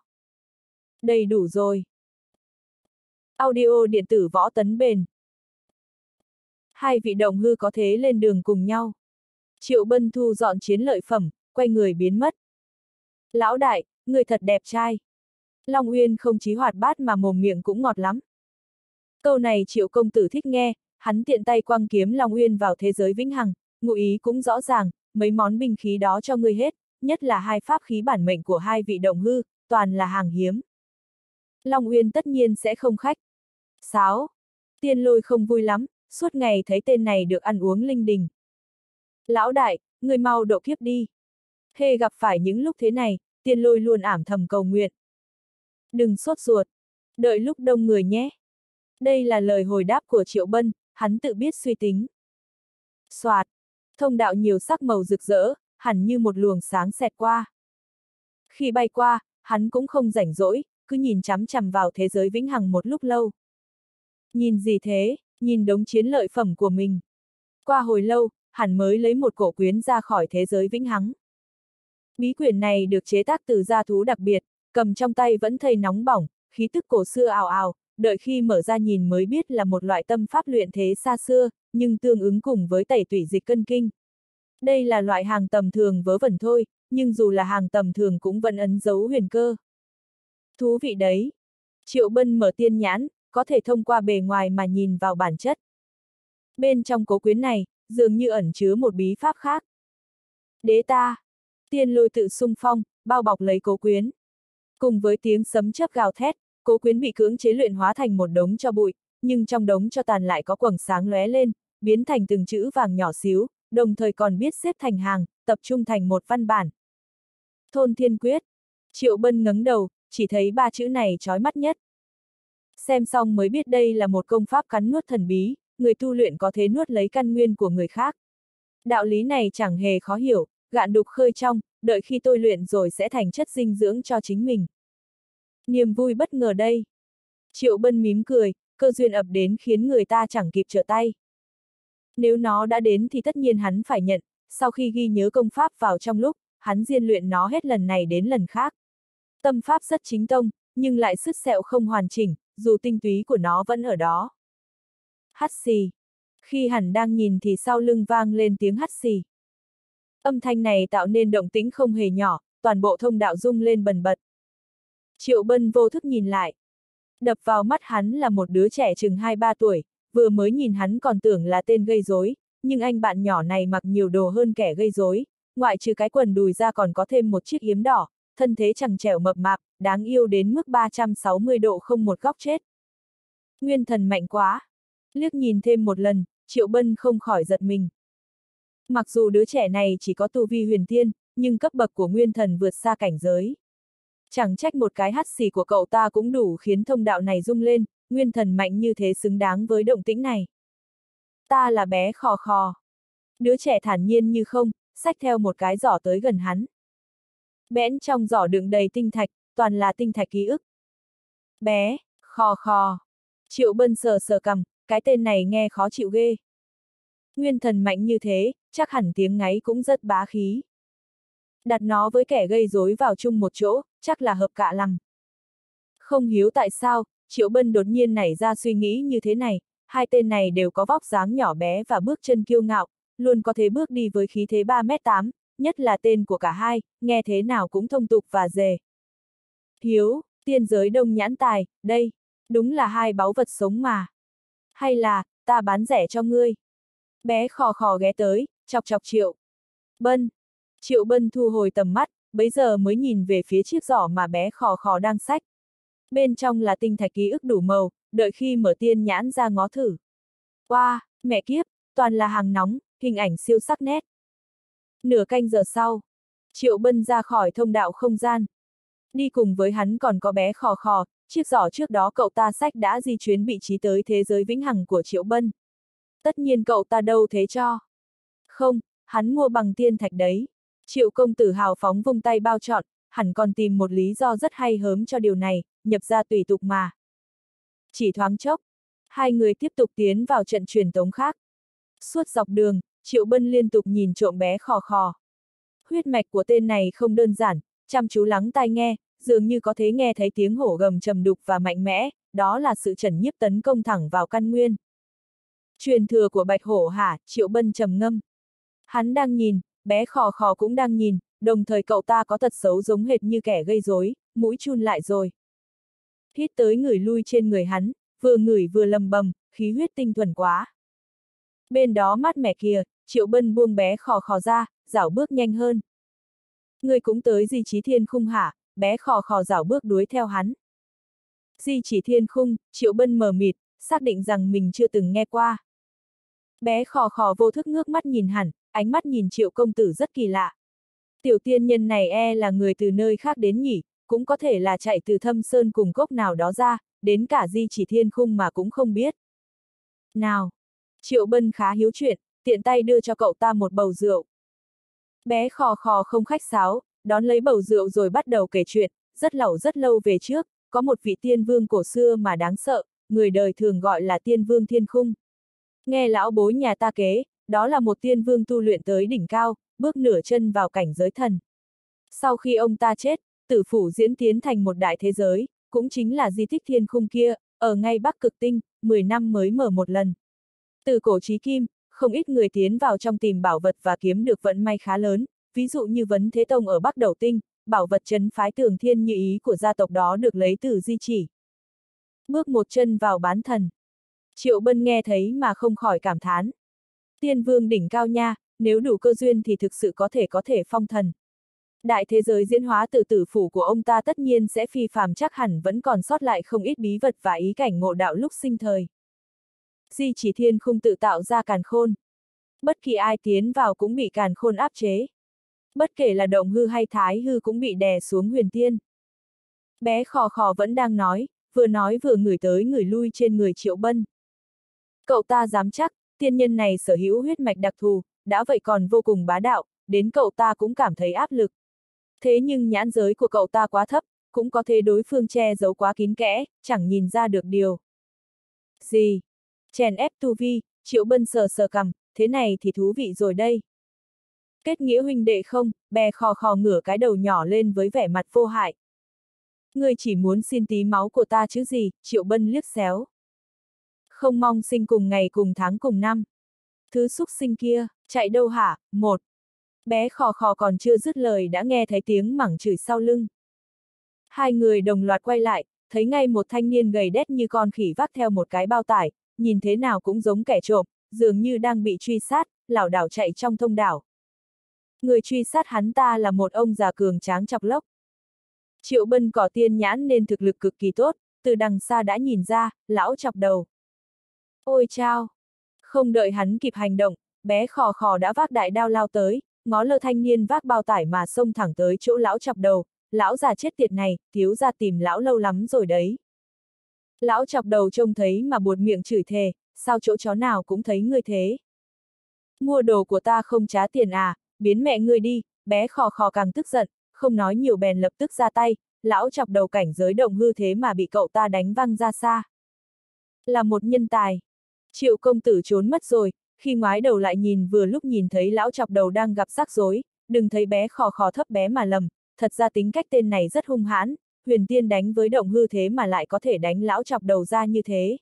Đầy đủ rồi. Audio điện tử Võ Tấn Bền. Hai vị đồng hư có thế lên đường cùng nhau. Triệu Bân thu dọn chiến lợi phẩm, quay người biến mất. Lão đại, người thật đẹp trai. Long Uyên không chí hoạt bát mà mồm miệng cũng ngọt lắm. Câu này Triệu công tử thích nghe, hắn tiện tay quăng kiếm Long Uyên vào thế giới vĩnh hằng, ngụ ý cũng rõ ràng, mấy món binh khí đó cho ngươi hết, nhất là hai pháp khí bản mệnh của hai vị động hư, toàn là hàng hiếm. Long Uyên tất nhiên sẽ không khách sáo. Tiên Lôi không vui lắm, suốt ngày thấy tên này được ăn uống linh đình. Lão đại, người mau độ kiếp đi. Hễ gặp phải những lúc thế này, Tiên Lôi luôn ảm thầm cầu nguyện. Đừng sốt ruột, đợi lúc đông người nhé. Đây là lời hồi đáp của Triệu Bân, hắn tự biết suy tính. Soạt, thông đạo nhiều sắc màu rực rỡ, hẳn như một luồng sáng xẹt qua. Khi bay qua, hắn cũng không rảnh rỗi, cứ nhìn chằm chằm vào thế giới vĩnh hằng một lúc lâu. Nhìn gì thế? nhìn đống chiến lợi phẩm của mình. Qua hồi lâu, hắn mới lấy một cổ quyến ra khỏi thế giới vĩnh hằng. Bí quyển này được chế tác từ da thú đặc biệt, cầm trong tay vẫn thấy nóng bỏng, khí tức cổ xưa ào ào, đợi khi mở ra nhìn mới biết là một loại tâm pháp luyện thế xa xưa, nhưng tương ứng cùng với tẩy tủy dịch cân kinh. Đây là loại hàng tầm thường vớ vẩn thôi, nhưng dù là hàng tầm thường cũng vẫn ấn dấu huyền cơ. Thú vị đấy. Triệu Bân mở tiên nhãn, có thể thông qua bề ngoài mà nhìn vào bản chất. Bên trong cố quyến này, dường như ẩn chứa một bí pháp khác. Đế ta. Tiên lôi tự xung phong, bao bọc lấy cố quyến. Cùng với tiếng sấm chớp gào thét, cố quyến bị cưỡng chế luyện hóa thành một đống tro bụi, nhưng trong đống tro tàn lại có quầng sáng lóe lên, biến thành từng chữ vàng nhỏ xíu, đồng thời còn biết xếp thành hàng, tập trung thành một văn bản. Thôn Thiên Quyết. Triệu Bân ngẩng đầu, chỉ thấy ba chữ này chói mắt nhất. Xem xong mới biết đây là một công pháp cắn nuốt thần bí, người tu luyện có thể nuốt lấy căn nguyên của người khác. Đạo lý này chẳng hề khó hiểu, gạn đục khơi trong, đợi khi tôi luyện rồi sẽ thành chất dinh dưỡng cho chính mình. Niềm vui bất ngờ đây. Triệu Bân mím cười, cơ duyên ập đến khiến người ta chẳng kịp trở tay. Nếu nó đã đến thì tất nhiên hắn phải nhận, sau khi ghi nhớ công pháp vào trong lúc, hắn diên luyện nó hết lần này đến lần khác. Tâm pháp rất chính tông, nhưng lại sứt sẹo không hoàn chỉnh, dù tinh túy của nó vẫn ở đó. Hắt xì. Khi hắn đang nhìn thì sau lưng vang lên tiếng hắt xì. Âm thanh này tạo nên động tĩnh không hề nhỏ, toàn bộ thông đạo rung lên bần bật. Triệu Bân vô thức nhìn lại. Đập vào mắt hắn là một đứa trẻ chừng hai ba tuổi, vừa mới nhìn hắn còn tưởng là tên gây rối, nhưng anh bạn nhỏ này mặc nhiều đồ hơn kẻ gây rối, ngoại trừ cái quần đùi ra còn có thêm một chiếc yếm đỏ, thân thế chằng trẻo mập mạp, đáng yêu đến mức ba trăm sáu mươi độ không một góc chết. Nguyên thần mạnh quá. Liếc nhìn thêm một lần, Triệu Bân không khỏi giật mình. Mặc dù đứa trẻ này chỉ có tu vi huyền tiên, nhưng cấp bậc của nguyên thần vượt xa cảnh giới. Chẳng trách một cái hắt xì của cậu ta cũng đủ khiến thông đạo này rung lên, nguyên thần mạnh như thế xứng đáng với động tĩnh này. Ta là bé Khò Khò. Đứa trẻ thản nhiên như không, xách theo một cái giỏ tới gần hắn. Bẽn trong giỏ đựng đầy tinh thạch, toàn là tinh thạch ký ức. Bé Khò Khò. Triệu Bân sờ sờ cằm, cái tên này nghe khó chịu ghê. Nguyên thần mạnh như thế, chắc hẳn tiếng ngáy cũng rất bá khí. Đặt nó với kẻ gây rối vào chung một chỗ, chắc là hợp cạ lằng. Không hiểu tại sao, Triệu Bân đột nhiên nảy ra suy nghĩ như thế này, hai tên này đều có vóc dáng nhỏ bé và bước chân kiêu ngạo, luôn có thể bước đi với khí thế ba mét tám, nhất là tên của cả hai, nghe thế nào cũng thông tục và dề. Hiếu, tiên giới Đông Nhãn Tài, đây, đúng là hai báu vật sống mà. Hay là, ta bán rẻ cho ngươi. Bé Khò Khò ghé tới, chọc chọc Triệu Bân. Triệu Bân thu hồi tầm mắt, bấy giờ mới nhìn về phía chiếc giỏ mà bé Khò Khò đang xách. Bên trong là tinh thạch ký ức đủ màu, đợi khi mở tiên nhãn ra ngó thử. Wow, mẹ kiếp, toàn là hàng nóng, hình ảnh siêu sắc nét. Nửa canh giờ sau, Triệu Bân ra khỏi thông đạo không gian. Đi cùng với hắn còn có bé Khò Khò, chiếc giỏ trước đó cậu ta xách đã di chuyến vị trí tới thế giới vĩnh hằng của Triệu Bân. Tất nhiên cậu ta đâu thế cho. Không, hắn mua bằng tiên thạch đấy. Triệu công tử hào phóng vung tay bao trọn, hẳn còn tìm một lý do rất hay hớm cho điều này, nhập ra tùy tục mà. Chỉ thoáng chốc, hai người tiếp tục tiến vào trận truyền tống khác. Suốt dọc đường, Triệu Bân liên tục nhìn trộm bé Khò Khò. Huyết mạch của tên này không đơn giản, chăm chú lắng tai nghe, dường như có thể nghe thấy tiếng hổ gầm trầm đục và mạnh mẽ, đó là sự trấn nhiếp tấn công thẳng vào căn nguyên. Truyền thừa của Bạch Hổ hả? Triệu Bân trầm ngâm. Hắn đang nhìn, bé Khò Khò cũng đang nhìn, đồng thời cậu ta có tật xấu giống hệt như kẻ gây rối, mũi chun lại rồi. Hít tới ngửi lui trên người hắn, vừa ngửi vừa lầm bầm, khí huyết tinh thuần quá. Bên đó mát mẻ kìa, Triệu Bân buông bé Khò Khò ra, dảo bước nhanh hơn. Người cũng tới Di Chí Thiên Khung hả? Bé Khò Khò dảo bước đuối theo hắn. Di Chỉ Thiên Khung, Triệu Bân mờ mịt, xác định rằng mình chưa từng nghe qua. Bé Khò Khò vô thức ngước mắt nhìn hẳn, ánh mắt nhìn Triệu công tử rất kỳ lạ. Tiểu tiên nhân này e là người từ nơi khác đến nhỉ, cũng có thể là chạy từ Thâm Sơn cùng cốc nào đó ra, đến cả Di Chỉ Thiên Khung mà cũng không biết. Nào! Triệu Bân khá hiếu chuyện, tiện tay đưa cho cậu ta một bầu rượu. Bé Khò Khò không khách sáo, đón lấy bầu rượu rồi bắt đầu kể chuyện, rất lâu rất lâu về trước, có một vị tiên vương cổ xưa mà đáng sợ, người đời thường gọi là tiên vương Thiên Khung. Nghe lão bối nhà ta kế, đó là một tiên vương tu luyện tới đỉnh cao, bước nửa chân vào cảnh giới thần. Sau khi ông ta chết, tử phủ diễn tiến thành một đại thế giới, cũng chính là di tích thiên khung kia, ở ngay Bắc Cực Tinh, mười năm mới mở một lần. Từ cổ chí kim, không ít người tiến vào trong tìm bảo vật và kiếm được vận may khá lớn, ví dụ như Vấn Thế Tông ở Bắc Đầu Tinh, bảo vật trấn phái Tường Thiên như ý của gia tộc đó được lấy từ di chỉ. Bước một chân vào bán thần. Triệu Bân nghe thấy mà không khỏi cảm thán. Tiên vương đỉnh cao nha, nếu đủ cơ duyên thì thực sự có thể có thể phong thần. Đại thế giới diễn hóa từ tử phủ của ông ta tất nhiên sẽ phi phàm, chắc hẳn vẫn còn sót lại không ít bí vật và ý cảnh ngộ đạo lúc sinh thời. Di chỉ thiên khung tự tạo ra càn khôn. Bất kỳ ai tiến vào cũng bị càn khôn áp chế. Bất kể là động hư hay thái hư cũng bị đè xuống huyền tiên. Bé khò khò vẫn đang nói, vừa nói vừa ngửi tới ngửi lui trên người Triệu Bân. Cậu ta dám chắc, tiên nhân này sở hữu huyết mạch đặc thù, đã vậy còn vô cùng bá đạo, đến cậu ta cũng cảm thấy áp lực. Thế nhưng nhãn giới của cậu ta quá thấp, cũng có thể đối phương che giấu quá kín kẽ, chẳng nhìn ra được điều. Gì? Chèn ép tu vi, Triệu Bân sờ sờ cằm, thế này thì thú vị rồi đây. Kết nghĩa huynh đệ không, bè khò khò ngửa cái đầu nhỏ lên với vẻ mặt vô hại. Ngươi chỉ muốn xin tí máu của ta chứ gì, Triệu Bân liếc xéo. Không mong sinh cùng ngày cùng tháng cùng năm. Thứ xúc sinh kia, chạy đâu hả, một. Bé khò khò còn chưa dứt lời đã nghe thấy tiếng mẳng chửi sau lưng. Hai người đồng loạt quay lại, thấy ngay một thanh niên gầy đét như con khỉ vác theo một cái bao tải, nhìn thế nào cũng giống kẻ trộm, dường như đang bị truy sát, lảo đảo chạy trong thông đảo. Người truy sát hắn ta là một ông già cường tráng chọc lốc. Triệu Bân có tiên nhãn nên thực lực cực kỳ tốt, từ đằng xa đã nhìn ra, lão chọc đầu. Ôi chao! Không đợi hắn kịp hành động, bé khò khò đã vác đại đao lao tới, ngó lơ thanh niên vác bao tải mà xông thẳng tới chỗ lão chọc đầu. Lão già chết tiệt này, thiếu gia tìm lão lâu lắm rồi đấy. Lão chọc đầu trông thấy mà buột miệng chửi thề, sao chỗ chó nào cũng thấy ngươi thế. Mua đồ của ta không trả tiền à, biến mẹ ngươi đi, bé khò khò càng tức giận, không nói nhiều bèn lập tức ra tay, lão chọc đầu cảnh giới động hư thế mà bị cậu ta đánh văng ra xa. Là một nhân tài. Triệu công tử trốn mất rồi, khi ngoái đầu lại nhìn vừa lúc nhìn thấy lão chọc đầu đang gặp rắc rối, đừng thấy bé khò khò thấp bé mà lầm, thật ra tính cách tên này rất hung hãn, huyền tiên đánh với động hư thế mà lại có thể đánh lão chọc đầu ra như thế.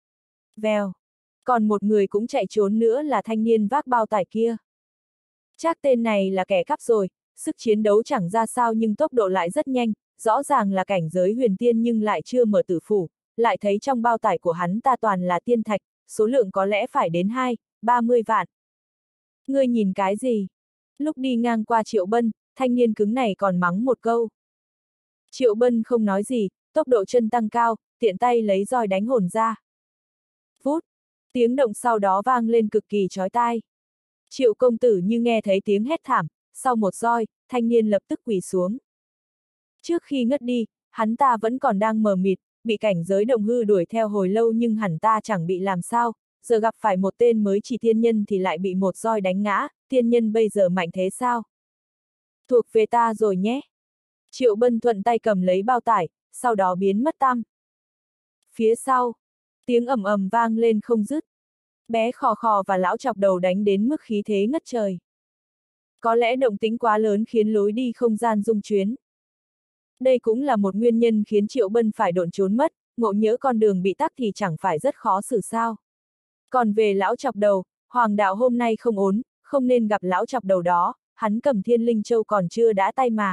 Vèo. Còn một người cũng chạy trốn nữa là thanh niên vác bao tải kia. Chắc tên này là kẻ cắp rồi, sức chiến đấu chẳng ra sao nhưng tốc độ lại rất nhanh, rõ ràng là cảnh giới huyền tiên nhưng lại chưa mở tử phủ, lại thấy trong bao tải của hắn ta toàn là tiên thạch, số lượng có lẽ phải đến hai, ba mươi vạn. Ngươi nhìn cái gì? Lúc đi ngang qua Triệu Bân, thanh niên cứng này còn mắng một câu. Triệu Bân không nói gì, tốc độ chân tăng cao, tiện tay lấy roi đánh hồn ra. Vút, tiếng động sau đó vang lên cực kỳ chói tai. Triệu công tử như nghe thấy tiếng hét thảm, sau một roi, thanh niên lập tức quỳ xuống. Trước khi ngất đi, hắn ta vẫn còn đang mờ mịt, bị cảnh giới động hư đuổi theo hồi lâu nhưng hẳn ta chẳng bị làm sao, giờ gặp phải một tên mới chỉ tiên nhân thì lại bị một roi đánh ngã, tiên nhân bây giờ mạnh thế sao? Thuộc về ta rồi nhé. Triệu Bân thuận tay cầm lấy bao tải, sau đó biến mất tăm. Phía sau, tiếng ầm ầm vang lên không dứt. Bé khò khò và lão chọc đầu đánh đến mức khí thế ngất trời. Có lẽ động tĩnh quá lớn khiến lối đi không gian rung chuyến. Đây cũng là một nguyên nhân khiến Triệu Bân phải độn trốn mất, ngộ nhỡ con đường bị tắc thì chẳng phải rất khó xử sao. Còn về lão chọc đầu, Hoàng đạo hôm nay không ổn, không nên gặp lão chọc đầu đó, hắn cầm Thiên Linh Châu còn chưa đã tay mà.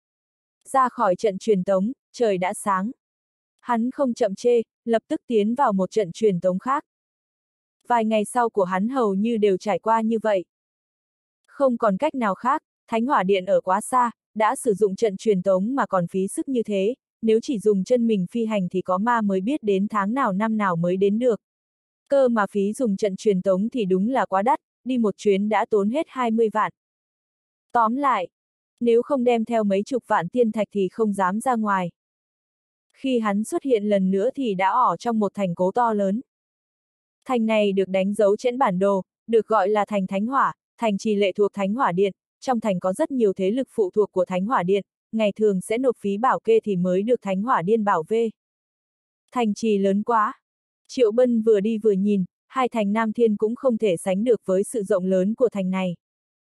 Ra khỏi trận truyền tống, trời đã sáng. Hắn không chậm chê, lập tức tiến vào một trận truyền tống khác. Vài ngày sau của hắn hầu như đều trải qua như vậy. Không còn cách nào khác, Thánh Hỏa Điện ở quá xa, đã sử dụng trận truyền tống mà còn phí sức như thế, nếu chỉ dùng chân mình phi hành thì có ma mới biết đến tháng nào năm nào mới đến được. Cơ mà phí dùng trận truyền tống thì đúng là quá đắt, đi một chuyến đã tốn hết hai mươi vạn. Tóm lại, nếu không đem theo mấy chục vạn tiên thạch thì không dám ra ngoài. Khi hắn xuất hiện lần nữa thì đã ở trong một thành cố to lớn. Thành này được đánh dấu trên bản đồ, được gọi là thành Thánh Hỏa, thành trì lệ thuộc Thánh Hỏa Điện, trong thành có rất nhiều thế lực phụ thuộc của Thánh Hỏa Điện, ngày thường sẽ nộp phí bảo kê thì mới được Thánh Hỏa Điện bảo vệ. Thành trì lớn quá. Triệu Bân vừa đi vừa nhìn, hai thành Nam Thiên cũng không thể sánh được với sự rộng lớn của thành này.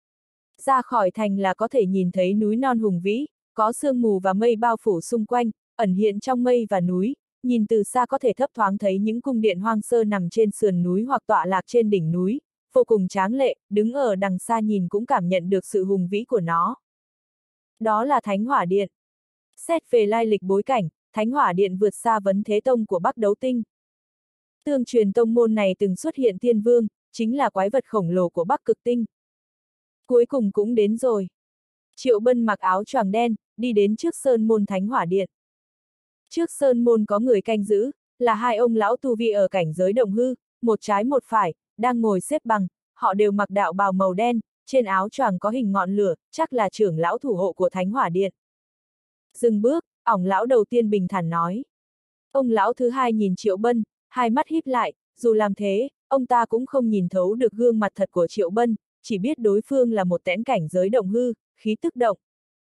Ra khỏi thành là có thể nhìn thấy núi non hùng vĩ, có sương mù và mây bao phủ xung quanh, ẩn hiện trong mây và núi, nhìn từ xa có thể thấp thoáng thấy những cung điện hoang sơ nằm trên sườn núi hoặc tọa lạc trên đỉnh núi, vô cùng tráng lệ, đứng ở đằng xa nhìn cũng cảm nhận được sự hùng vĩ của nó. Đó là Thánh Hỏa Điện. Xét về lai lịch bối cảnh, Thánh Hỏa Điện vượt xa Vấn Thế Tông của Bắc Đấu Tinh. Tương truyền tông môn này từng xuất hiện Thiên Vương, chính là quái vật khổng lồ của Bắc Cực Tinh. Cuối cùng cũng đến rồi. Triệu Bân mặc áo choàng đen, đi đến trước sơn môn Thánh Hỏa Điện. Trước sơn môn có người canh giữ, là hai ông lão tu vi ở cảnh giới động hư, một trái một phải, đang ngồi xếp bằng, họ đều mặc đạo bào màu đen, trên áo choàng có hình ngọn lửa, chắc là trưởng lão thủ hộ của Thánh Hỏa Điện. Dừng bước, ổng lão đầu tiên bình thản nói. Ông lão thứ hai nhìn Triệu Bân, hai mắt híp lại, dù làm thế, ông ta cũng không nhìn thấu được gương mặt thật của Triệu Bân, chỉ biết đối phương là một tẽn cảnh giới động hư, khí tức động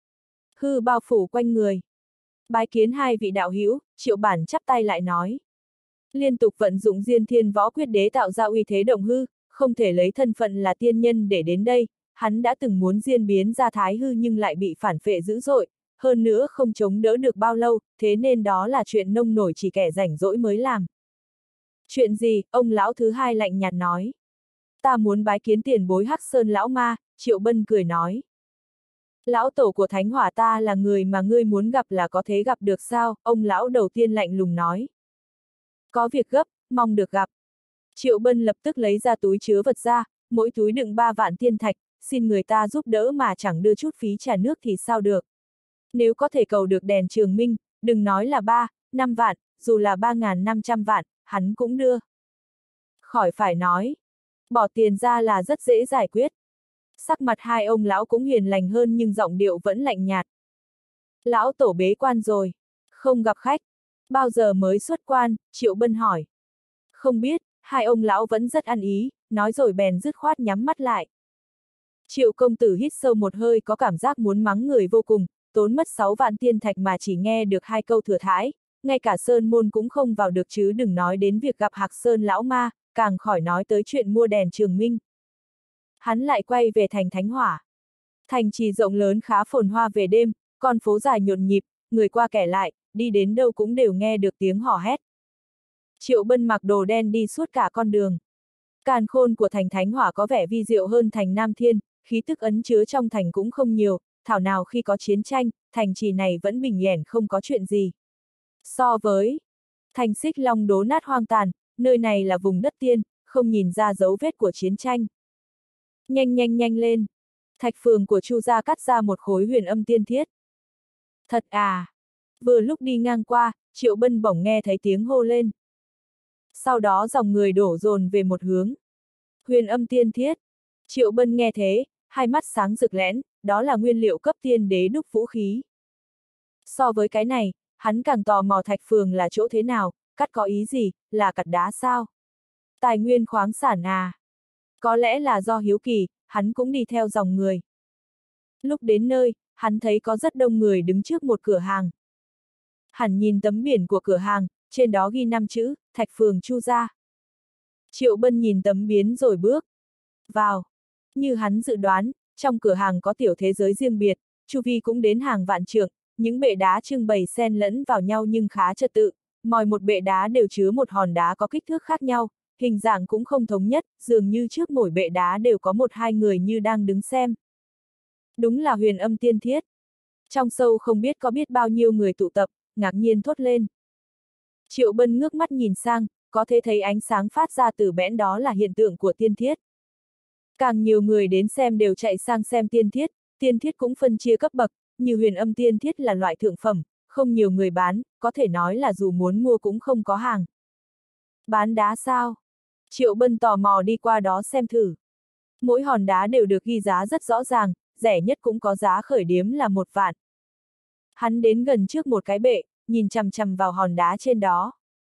hư bao phủ quanh người. Bái kiến hai vị đạo hữu, Triệu Bản chắp tay lại nói. Liên tục vận dụng Diên Thiên Võ Quyết Đế tạo ra uy thế động hư, không thể lấy thân phận là tiên nhân để đến đây, hắn đã từng muốn diên biến ra thái hư nhưng lại bị phản phệ dữ dội, hơn nữa không chống đỡ được bao lâu, thế nên đó là chuyện nông nổi chỉ kẻ rảnh rỗi mới làm. Chuyện gì? Ông lão thứ hai lạnh nhạt nói. Ta muốn bái kiến tiền bối Hắc Sơn lão ma, Triệu Bân cười nói. Lão tổ của Thánh Hỏa ta là người mà ngươi muốn gặp là có thể gặp được sao? Ông lão đầu tiên lạnh lùng nói. Có việc gấp, mong được gặp. Triệu Bân lập tức lấy ra túi chứa vật ra, mỗi túi đựng ba vạn tiên thạch, xin người ta giúp đỡ mà chẳng đưa chút phí trà nước thì sao được. Nếu có thể cầu được đèn trường minh, đừng nói là ba, năm vạn, dù là ba ngàn năm trăm vạn, hắn cũng đưa. Khỏi phải nói. Bỏ tiền ra là rất dễ giải quyết. Sắc mặt hai ông lão cũng hiền lành hơn nhưng giọng điệu vẫn lạnh nhạt. Lão tổ bế quan rồi. Không gặp khách. Bao giờ mới xuất quan? Triệu Bân hỏi. Không biết, hai ông lão vẫn rất ăn ý, nói rồi bèn dứt khoát nhắm mắt lại. Triệu công tử hít sâu một hơi có cảm giác muốn mắng người vô cùng, tốn mất sáu vạn tiên thạch mà chỉ nghe được hai câu thừa thãi, ngay cả sơn môn cũng không vào được chứ đừng nói đến việc gặp Hạc Sơn lão ma, càng khỏi nói tới chuyện mua đèn trường minh. Hắn lại quay về thành Thánh Hỏa. Thành trì rộng lớn khá phồn hoa về đêm, con phố dài nhộn nhịp, người qua kẻ lại, đi đến đâu cũng đều nghe được tiếng hò hét. Triệu Bân mặc đồ đen đi suốt cả con đường. Càn khôn của thành Thánh Hỏa có vẻ vi diệu hơn thành Nam Thiên, khí tức ấn chứa trong thành cũng không nhiều, thảo nào khi có chiến tranh, thành trì này vẫn bình yên không có chuyện gì. So với thành Xích Long đố nát hoang tàn, nơi này là vùng đất tiên, không nhìn ra dấu vết của chiến tranh. Nhanh nhanh nhanh lên. Thạch phường của Chu gia cắt ra một khối huyền âm tiên thiết. Thật à? Vừa lúc đi ngang qua, Triệu Bân bỗng nghe thấy tiếng hô lên. Sau đó dòng người đổ dồn về một hướng. Huyền âm tiên thiết. Triệu Bân nghe thế, hai mắt sáng rực lẽn, đó là nguyên liệu cấp tiên đế đúc vũ khí. So với cái này, hắn càng tò mò thạch phường là chỗ thế nào, cắt có ý gì, là cắt đá sao? Tài nguyên khoáng sản à? Có lẽ là do hiếu kỳ, hắn cũng đi theo dòng người. Lúc đến nơi, hắn thấy có rất đông người đứng trước một cửa hàng. Hắn nhìn tấm biển của cửa hàng, trên đó ghi năm chữ, Thạch phường Chu gia. Triệu Bân nhìn tấm biển rồi bước vào. Như hắn dự đoán, trong cửa hàng có tiểu thế giới riêng biệt, chu vi cũng đến hàng vạn trượng, những bệ đá trưng bày xen lẫn vào nhau nhưng khá trật tự, mỗi một bệ đá đều chứa một hòn đá có kích thước khác nhau, hình dạng cũng không thống nhất, dường như trước mỗi bệ đá đều có một hai người như đang đứng xem. Đúng là huyền âm tiên thiết. Trong sâu không biết có biết bao nhiêu người tụ tập, ngạc nhiên thốt lên. Triệu Bân ngước mắt nhìn sang, có thể thấy ánh sáng phát ra từ bẽn đó là hiện tượng của tiên thiết. Càng nhiều người đến xem đều chạy sang xem tiên thiết, tiên thiết cũng phân chia cấp bậc, như huyền âm tiên thiết là loại thượng phẩm, không nhiều người bán, có thể nói là dù muốn mua cũng không có hàng. Bán đá sao? Triệu Bân tò mò đi qua đó xem thử. Mỗi hòn đá đều được ghi giá rất rõ ràng, rẻ nhất cũng có giá khởi điểm là một vạn. Hắn đến gần trước một cái bệ, nhìn chằm chằm vào hòn đá trên đó.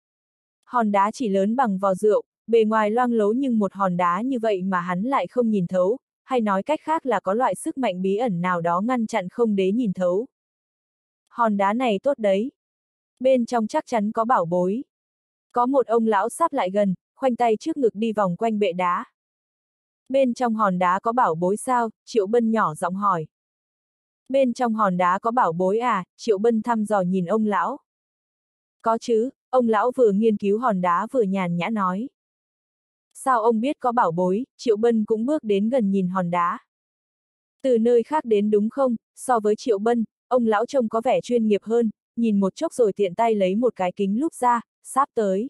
Hòn đá chỉ lớn bằng vò rượu, bề ngoài loang lố nhưng một hòn đá như vậy mà hắn lại không nhìn thấu, hay nói cách khác là có loại sức mạnh bí ẩn nào đó ngăn chặn không để nhìn thấu. Hòn đá này tốt đấy. Bên trong chắc chắn có bảo bối. Có một ông lão sắp lại gần, khoanh tay trước ngực đi vòng quanh bệ đá. Bên trong hòn đá có bảo bối sao? Triệu Bân nhỏ giọng hỏi. Bên trong hòn đá có bảo bối à? Triệu Bân thăm dò nhìn ông lão. Có chứ, ông lão vừa nghiên cứu hòn đá vừa nhàn nhã nói. Sao ông biết có bảo bối? Triệu Bân cũng bước đến gần nhìn hòn đá. Từ nơi khác đến đúng không? So với Triệu Bân, ông lão trông có vẻ chuyên nghiệp hơn, nhìn một chốc rồi tiện tay lấy một cái kính lúp ra, sáp tới.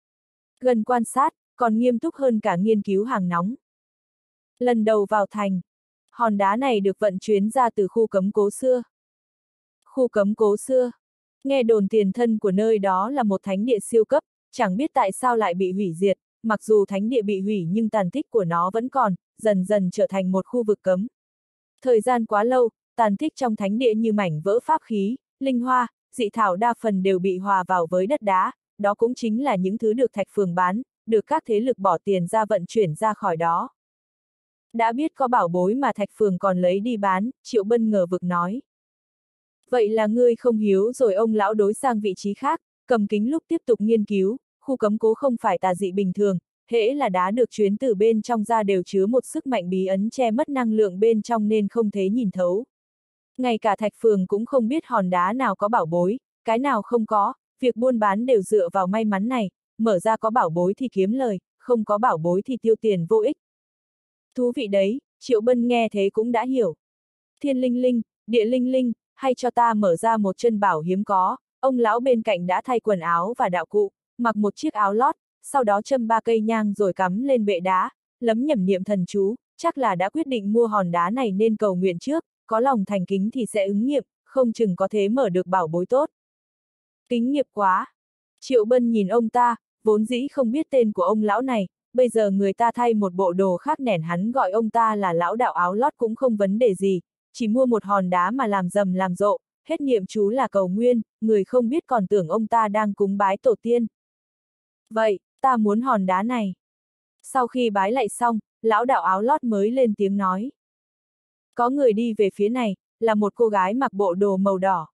Gần quan sát, còn nghiêm túc hơn cả nghiên cứu hàng nóng. Lần đầu vào thành, hòn đá này được vận chuyển ra từ khu cấm cố xưa. Khu cấm cố xưa. Nghe đồn tiền thân của nơi đó là một thánh địa siêu cấp, chẳng biết tại sao lại bị hủy diệt, mặc dù thánh địa bị hủy nhưng tàn tích của nó vẫn còn, dần dần trở thành một khu vực cấm. Thời gian quá lâu, tàn tích trong thánh địa như mảnh vỡ pháp khí, linh hoa, dị thảo đa phần đều bị hòa vào với đất đá, đó cũng chính là những thứ được Thạch Phường bán, được các thế lực bỏ tiền ra vận chuyển ra khỏi đó. Đã biết có bảo bối mà Thạch Phường còn lấy đi bán, Triệu Bân ngờ vực nói. Vậy là ngươi không hiếu rồi. Ông lão đối sang vị trí khác, cầm kính lúc tiếp tục nghiên cứu, khu cấm cố không phải tà dị bình thường, hễ là đá được chuyến từ bên trong ra đều chứa một sức mạnh bí ấn che mất năng lượng bên trong nên không thể nhìn thấu. Ngay cả Thạch Phường cũng không biết hòn đá nào có bảo bối, cái nào không có, việc buôn bán đều dựa vào may mắn này, mở ra có bảo bối thì kiếm lời, không có bảo bối thì tiêu tiền vô ích. Thú vị đấy, Triệu Bân nghe thế cũng đã hiểu. Thiên linh linh, địa linh linh, hay cho ta mở ra một chân bảo hiếm có. Ông lão bên cạnh đã thay quần áo và đạo cụ, mặc một chiếc áo lót, sau đó châm ba cây nhang rồi cắm lên bệ đá, lấm nhẩm niệm thần chú, chắc là đã quyết định mua hòn đá này nên cầu nguyện trước, có lòng thành kính thì sẽ ứng nghiệm, không chừng có thế mở được bảo bối tốt. Kính nghiệp quá! Triệu Bân nhìn ông ta, vốn dĩ không biết tên của ông lão này, bây giờ người ta thay một bộ đồ khác nẻn hắn gọi ông ta là lão đạo áo lót cũng không vấn đề gì, chỉ mua một hòn đá mà làm rầm làm rộ, hết niệm chú là cầu nguyên, người không biết còn tưởng ông ta đang cúng bái tổ tiên. Vậy, ta muốn hòn đá này. Sau khi bái lạy xong, lão đạo áo lót mới lên tiếng nói. Có người đi về phía này, là một cô gái mặc bộ đồ màu đỏ.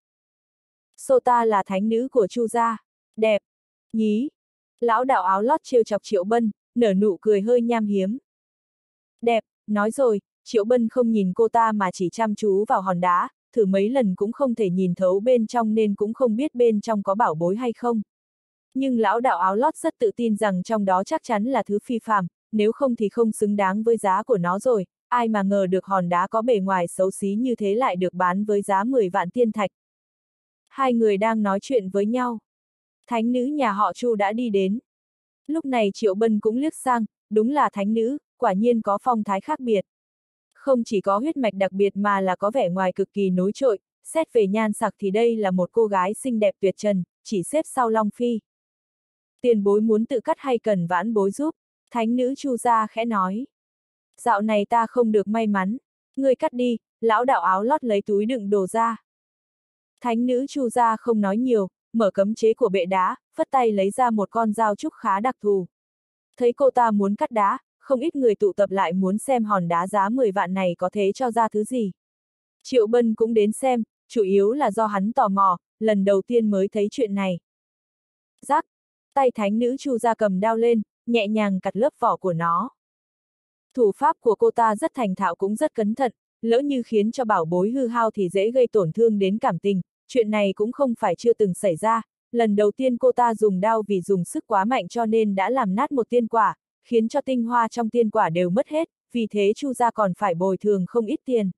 Sô ta là thánh nữ của Chu gia. Đẹp. Nhí. Lão đạo áo lót trêu chọc Triệu Bân, nở nụ cười hơi nham hiếm. Đẹp, nói rồi, Triệu Bân không nhìn cô ta mà chỉ chăm chú vào hòn đá, thử mấy lần cũng không thể nhìn thấu bên trong nên cũng không biết bên trong có bảo bối hay không. Nhưng lão đạo áo lót rất tự tin rằng trong đó chắc chắn là thứ phi phàm, nếu không thì không xứng đáng với giá của nó rồi, ai mà ngờ được hòn đá có bề ngoài xấu xí như thế lại được bán với giá mười vạn tiên thạch. Hai người đang nói chuyện với nhau. Thánh nữ nhà họ Chu đã đi đến. Lúc này Triệu Bân cũng liếc sang, đúng là thánh nữ, quả nhiên có phong thái khác biệt. Không chỉ có huyết mạch đặc biệt mà là có vẻ ngoài cực kỳ nối trội, xét về nhan sắc thì đây là một cô gái xinh đẹp tuyệt trần, chỉ xếp sau Long Phi. Tiền bối muốn tự cắt hay cần vãn bối giúp? Thánh nữ Chu gia khẽ nói. Dạo này ta không được may mắn, ngươi cắt đi, lão đạo áo lót lấy túi đựng đồ ra. Thánh nữ Chu gia không nói nhiều, mở cấm chế của bệ đá, phất tay lấy ra một con dao trúc khá đặc thù. Thấy cô ta muốn cắt đá, không ít người tụ tập lại muốn xem hòn đá giá mười vạn này có thế cho ra thứ gì. Triệu Bân cũng đến xem, chủ yếu là do hắn tò mò, lần đầu tiên mới thấy chuyện này. Rắc, tay thánh nữ Chu gia cầm đao lên, nhẹ nhàng cắt lớp vỏ của nó. Thủ pháp của cô ta rất thành thạo cũng rất cẩn thận, lỡ như khiến cho bảo bối hư hao thì dễ gây tổn thương đến cảm tình, chuyện này cũng không phải chưa từng xảy ra, lần đầu tiên cô ta dùng đao vì dùng sức quá mạnh cho nên đã làm nát một tiên quả, khiến cho tinh hoa trong tiên quả đều mất hết, vì thế Chu gia còn phải bồi thường không ít tiền.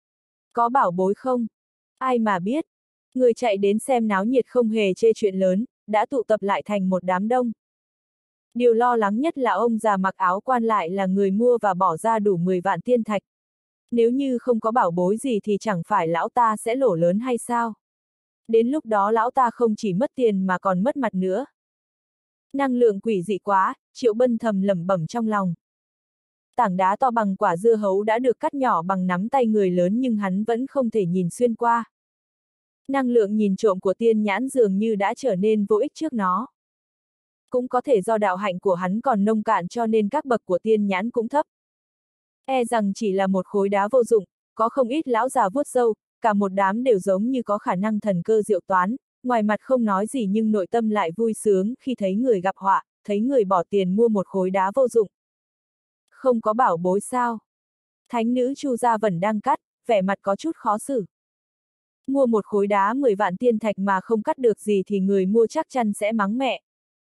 Có bảo bối không? Ai mà biết. Người chạy đến xem náo nhiệt không hề chê chuyện lớn, đã tụ tập lại thành một đám đông. Điều lo lắng nhất là ông già mặc áo quan lại là người mua và bỏ ra đủ mười vạn tiên thạch. Nếu như không có bảo bối gì thì chẳng phải lão ta sẽ lỗ lớn hay sao? Đến lúc đó lão ta không chỉ mất tiền mà còn mất mặt nữa. Năng lượng quỷ dị quá, Triệu Bân thầm lẩm bẩm trong lòng. Tảng đá to bằng quả dưa hấu đã được cắt nhỏ bằng nắm tay người lớn nhưng hắn vẫn không thể nhìn xuyên qua. Năng lượng nhìn trộm của tiên nhãn dường như đã trở nên vô ích trước nó. Cũng có thể do đạo hạnh của hắn còn nông cạn cho nên các bậc của tiên nhãn cũng thấp. E rằng chỉ là một khối đá vô dụng, có không ít lão già vuốt râu, cả một đám đều giống như có khả năng thần cơ diệu toán, ngoài mặt không nói gì nhưng nội tâm lại vui sướng khi thấy người gặp họa, thấy người bỏ tiền mua một khối đá vô dụng. Không có bảo bối sao? Thánh nữ Chu Gia Vẩn đang cắt, vẻ mặt có chút khó xử. Mua một khối đá mười vạn tiên thạch mà không cắt được gì thì người mua chắc chắn sẽ mắng mẹ.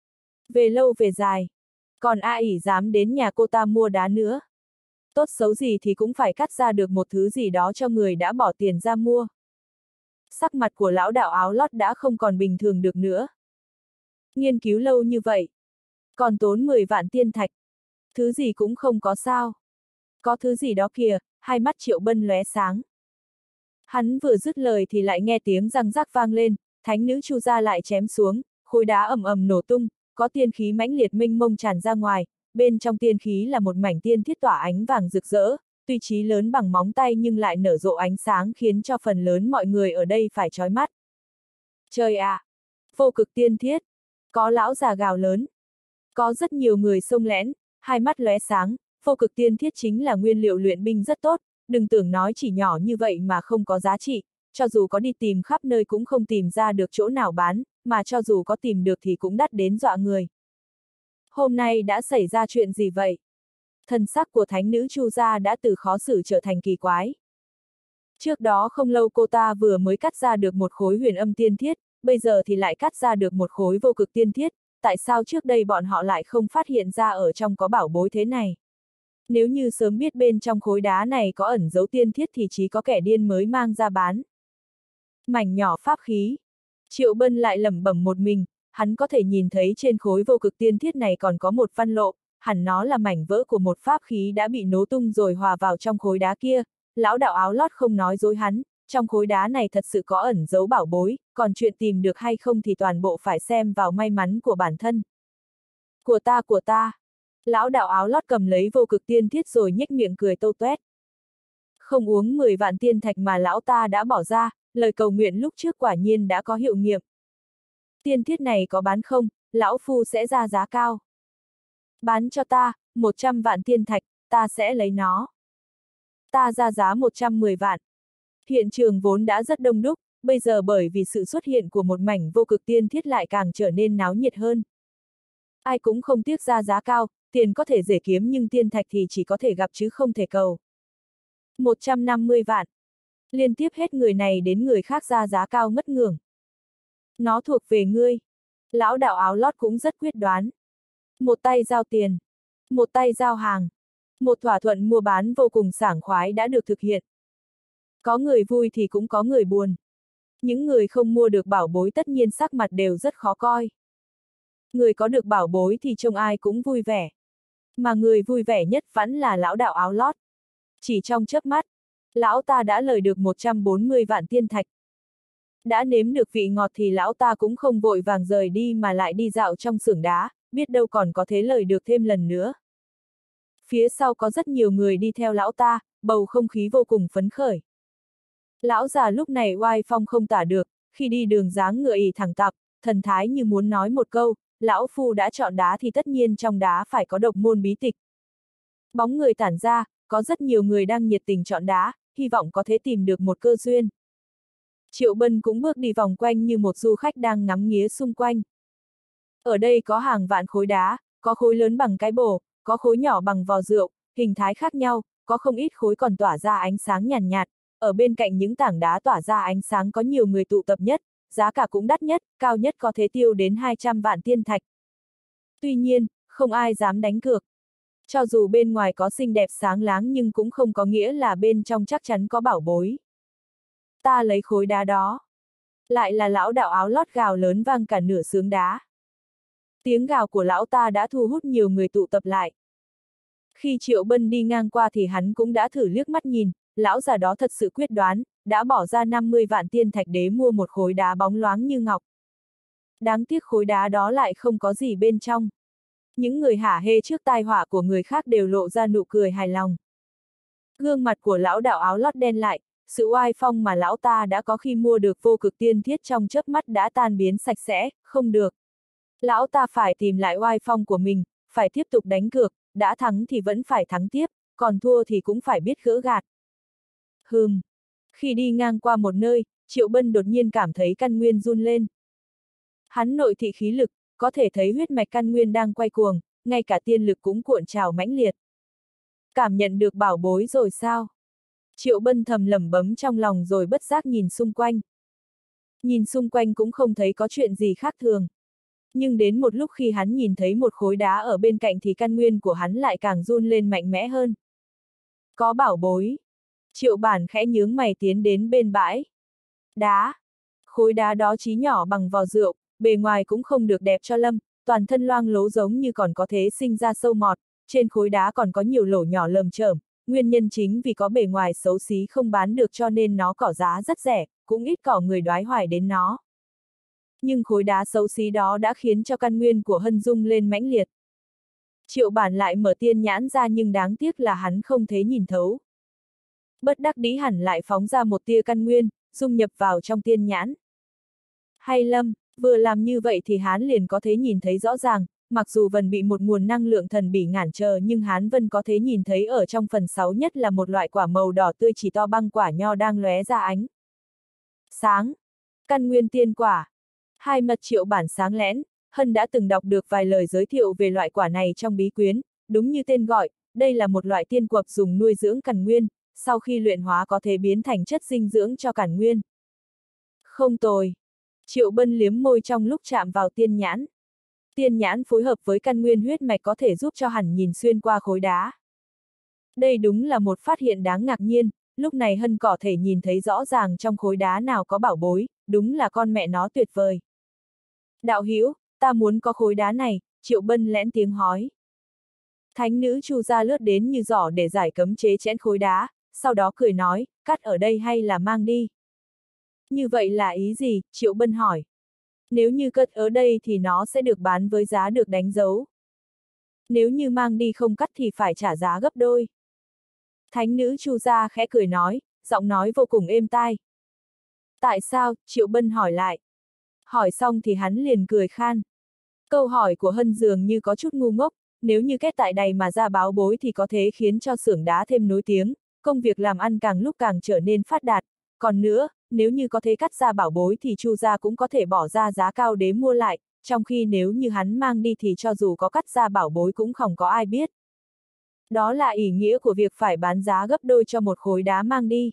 Về lâu về dài, còn ai ỷ dám đến nhà cô ta mua đá nữa. Tốt xấu gì thì cũng phải cắt ra được một thứ gì đó cho người đã bỏ tiền ra mua. Sắc mặt của lão đạo áo lót đã không còn bình thường được nữa. Nghiên cứu lâu như vậy, còn tốn mười vạn tiên thạch. Thứ gì cũng không có sao. Có thứ gì đó kìa, hai mắt Triệu Bân lóe sáng. Hắn vừa dứt lời thì lại nghe tiếng răng rắc vang lên, thánh nữ Chu Gia lại chém xuống, khối đá ầm ầm nổ tung, có tiên khí mãnh liệt mênh mông tràn ra ngoài, bên trong tiên khí là một mảnh tiên thiết tỏa ánh vàng rực rỡ, tuy chí lớn bằng móng tay nhưng lại nở rộ ánh sáng khiến cho phần lớn mọi người ở đây phải chói mắt. Trời ạ! À, vô cực tiên thiết! Có lão già gào lớn. Có rất nhiều người xông lén, hai mắt lóe sáng, vô cực tiên thiết chính là nguyên liệu luyện binh rất tốt, đừng tưởng nói chỉ nhỏ như vậy mà không có giá trị, cho dù có đi tìm khắp nơi cũng không tìm ra được chỗ nào bán, mà cho dù có tìm được thì cũng đắt đến dọa người. Hôm nay đã xảy ra chuyện gì vậy? Thần sắc của thánh nữ Chu Gia đã từ khó xử trở thành kỳ quái. Trước đó không lâu cô ta vừa mới cắt ra được một khối huyền âm tiên thiết, bây giờ thì lại cắt ra được một khối vô cực tiên thiết, tại sao trước đây bọn họ lại không phát hiện ra ở trong có bảo bối thế này? Nếu như sớm biết bên trong khối đá này có ẩn dấu tiên thiết thì chỉ có kẻ điên mới mang ra bán. Mảnh nhỏ pháp khí. Triệu Bân lại lẩm bẩm một mình, hắn có thể nhìn thấy trên khối vô cực tiên thiết này còn có một văn lộ, hẳn nó là mảnh vỡ của một pháp khí đã bị nổ tung rồi hòa vào trong khối đá kia. Lão đạo áo lót không nói dối hắn, trong khối đá này thật sự có ẩn dấu bảo bối, còn chuyện tìm được hay không thì toàn bộ phải xem vào may mắn của bản thân. Của ta của ta. Lão đạo áo lót cầm lấy vô cực tiên thiết rồi nhếch miệng cười tâu tuét. Không uống mười vạn tiên thạch mà lão ta đã bỏ ra, lời cầu nguyện lúc trước quả nhiên đã có hiệu nghiệm. Tiên thiết này có bán không, lão phu sẽ ra giá cao. Bán cho ta, một trăm vạn tiên thạch, ta sẽ lấy nó. Ta ra giá một trăm mười vạn. Hiện trường vốn đã rất đông đúc, bây giờ bởi vì sự xuất hiện của một mảnh vô cực tiên thiết lại càng trở nên náo nhiệt hơn. Ai cũng không tiếc ra giá cao, tiền có thể dễ kiếm nhưng tiên thạch thì chỉ có thể gặp chứ không thể cầu. một trăm năm mươi vạn. Liên tiếp hết người này đến người khác ra giá cao ngất ngưởng. Nó thuộc về ngươi. Lão đạo áo lót cũng rất quyết đoán. Một tay giao tiền. Một tay giao hàng. Một thỏa thuận mua bán vô cùng sảng khoái đã được thực hiện. Có người vui thì cũng có người buồn. Những người không mua được bảo bối tất nhiên sắc mặt đều rất khó coi. Người có được bảo bối thì trông ai cũng vui vẻ. Mà người vui vẻ nhất vẫn là lão đạo áo lót. Chỉ trong chớp mắt, lão ta đã lời được một trăm bốn mươi vạn tiên thạch. Đã nếm được vị ngọt thì lão ta cũng không vội vàng rời đi mà lại đi dạo trong xưởng đá, biết đâu còn có thế lời được thêm lần nữa. Phía sau có rất nhiều người đi theo lão ta, bầu không khí vô cùng phấn khởi. Lão già lúc này oai phong không tả được, khi đi đường dáng ngựa ỉ thẳng tắp, thần thái như muốn nói một câu, lão phu đã chọn đá thì tất nhiên trong đá phải có độc môn bí tịch. Bóng người tản ra, có rất nhiều người đang nhiệt tình chọn đá, hy vọng có thể tìm được một cơ duyên. Triệu Bân cũng bước đi vòng quanh như một du khách đang ngắm nghía xung quanh. Ở đây có hàng vạn khối đá, có khối lớn bằng cái bồ, có khối nhỏ bằng vò rượu, hình thái khác nhau, có không ít khối còn tỏa ra ánh sáng nhàn nhạt, nhạt. Ở bên cạnh những tảng đá tỏa ra ánh sáng có nhiều người tụ tập nhất, giá cả cũng đắt nhất, cao nhất có thể tiêu đến hai trăm vạn tiên thạch. Tuy nhiên, không ai dám đánh cược. Cho dù bên ngoài có xinh đẹp sáng láng nhưng cũng không có nghĩa là bên trong chắc chắn có bảo bối. Ta lấy khối đá đó. Lại là lão đạo áo lót gào lớn vang cả nửa xướng đá. Tiếng gào của lão ta đã thu hút nhiều người tụ tập lại. Khi Triệu Bân đi ngang qua thì hắn cũng đã thử liếc mắt nhìn, lão già đó thật sự quyết đoán, đã bỏ ra năm mươi vạn tiên thạch để mua một khối đá bóng loáng như ngọc. Đáng tiếc khối đá đó lại không có gì bên trong. Những người hả hê trước tai họa của người khác đều lộ ra nụ cười hài lòng. Gương mặt của lão đạo áo lót đen lại, sự oai phong mà lão ta đã có khi mua được vô cực tiên thiết trong chớp mắt đã tan biến sạch sẽ, không được. Lão ta phải tìm lại oai phong của mình, phải tiếp tục đánh cược, đã thắng thì vẫn phải thắng tiếp, còn thua thì cũng phải biết gỡ gạt. Hừm. Khi đi ngang qua một nơi, Triệu Bân đột nhiên cảm thấy căn nguyên run lên. Hắn nội thị khí lực, có thể thấy huyết mạch căn nguyên đang quay cuồng, ngay cả tiên lực cũng cuộn trào mãnh liệt. Cảm nhận được bảo bối rồi sao? Triệu Bân thầm lẩm bẩm trong lòng rồi bất giác nhìn xung quanh. Nhìn xung quanh cũng không thấy có chuyện gì khác thường. Nhưng đến một lúc khi hắn nhìn thấy một khối đá ở bên cạnh thì căn nguyên của hắn lại càng run lên mạnh mẽ hơn. Có bảo bối. Triệu Bản khẽ nhướng mày tiến đến bên bãi đá. Khối đá đó chí nhỏ bằng vò rượu, bề ngoài cũng không được đẹp cho lâm, toàn thân loang lố giống như còn có thế sinh ra sâu mọt, trên khối đá còn có nhiều lỗ nhỏ lởm chởm, nguyên nhân chính vì có bề ngoài xấu xí không bán được cho nên nó có giá rất rẻ, cũng ít có người đoái hoài đến nó. Nhưng khối đá xấu xí đó đã khiến cho căn nguyên của Hân rung lên mãnh liệt. Triệu Bản lại mở tiên nhãn ra nhưng đáng tiếc là hắn không thể nhìn thấu. Bất đắc dĩ hẳn lại phóng ra một tia căn nguyên, dung nhập vào trong tiên nhãn. Hay Lâm, vừa làm như vậy thì hắn liền có thể nhìn thấy rõ ràng, mặc dù Vân bị một nguồn năng lượng thần bỉ ngản chờ nhưng hắn vẫn có thể nhìn thấy ở trong phần sáu nhất là một loại quả màu đỏ tươi chỉ to băng quả nho đang lóe ra ánh sáng. Căn nguyên tiên quả. Hai mặt Triệu Bản sáng lẽn, Hân đã từng đọc được vài lời giới thiệu về loại quả này trong bí quyến, đúng như tên gọi, đây là một loại tiên quật dùng nuôi dưỡng càn nguyên, sau khi luyện hóa có thể biến thành chất dinh dưỡng cho càn nguyên. Không tồi. Triệu Bân liếm môi trong lúc chạm vào tiên nhãn. Tiên nhãn phối hợp với căn nguyên huyết mạch có thể giúp cho hắn nhìn xuyên qua khối đá. Đây đúng là một phát hiện đáng ngạc nhiên, lúc này Hân có thể nhìn thấy rõ ràng trong khối đá nào có bảo bối, đúng là con mẹ nó tuyệt vời. Đạo hữu, ta muốn có khối đá này, Triệu Bân lẽn tiếng hói. Thánh nữ Chu Gia lướt đến như giỏ để giải cấm chế chẽn khối đá, sau đó cười nói, cắt ở đây hay là mang đi? Như vậy là ý gì? Triệu Bân hỏi. Nếu như cất ở đây thì nó sẽ được bán với giá được đánh dấu. Nếu như mang đi không cắt thì phải trả giá gấp đôi. Thánh nữ Chu Gia khẽ cười nói, giọng nói vô cùng êm tai. Tại sao? Triệu Bân hỏi lại. Hỏi xong thì hắn liền cười khan. Câu hỏi của Hân dường như có chút ngu ngốc, nếu như kết tại đây mà ra báo bối thì có thể khiến cho xưởng đá thêm nổi tiếng, công việc làm ăn càng lúc càng trở nên phát đạt. Còn nữa, nếu như có thể cắt ra bảo bối thì Chu gia cũng có thể bỏ ra giá cao để mua lại, trong khi nếu như hắn mang đi thì cho dù có cắt ra bảo bối cũng không có ai biết. Đó là ý nghĩa của việc phải bán giá gấp đôi cho một khối đá mang đi.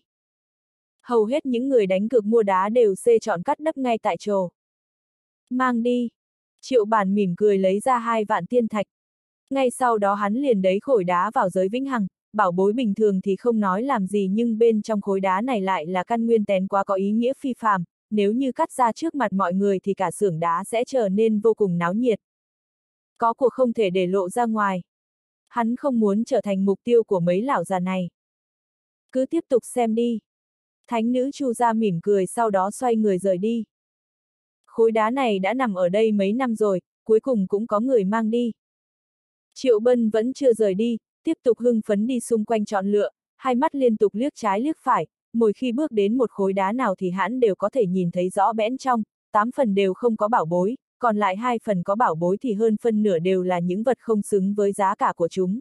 Hầu hết những người đánh cược mua đá đều xê chọn cắt đấp ngay tại chỗ. Mang đi. Triệu Bản mỉm cười lấy ra hai vạn tiên thạch. Ngay sau đó hắn liền đẩy khối đá vào giới vĩnh hằng, bảo bối bình thường thì không nói làm gì nhưng bên trong khối đá này lại là căn nguyên tén quá có ý nghĩa phi phàm, nếu như cắt ra trước mặt mọi người thì cả xưởng đá sẽ trở nên vô cùng náo nhiệt. Có cuộc không thể để lộ ra ngoài. Hắn không muốn trở thành mục tiêu của mấy lão già này. Cứ tiếp tục xem đi. Thánh nữ Chu Gia mỉm cười sau đó xoay người rời đi. Khối đá này đã nằm ở đây mấy năm rồi, cuối cùng cũng có người mang đi. Triệu Bân vẫn chưa rời đi, tiếp tục hưng phấn đi xung quanh chọn lựa, hai mắt liên tục liếc trái liếc phải, mỗi khi bước đến một khối đá nào thì hắn đều có thể nhìn thấy rõ bẽn trong, tám phần đều không có bảo bối, còn lại hai phần có bảo bối thì hơn phân nửa đều là những vật không xứng với giá cả của chúng.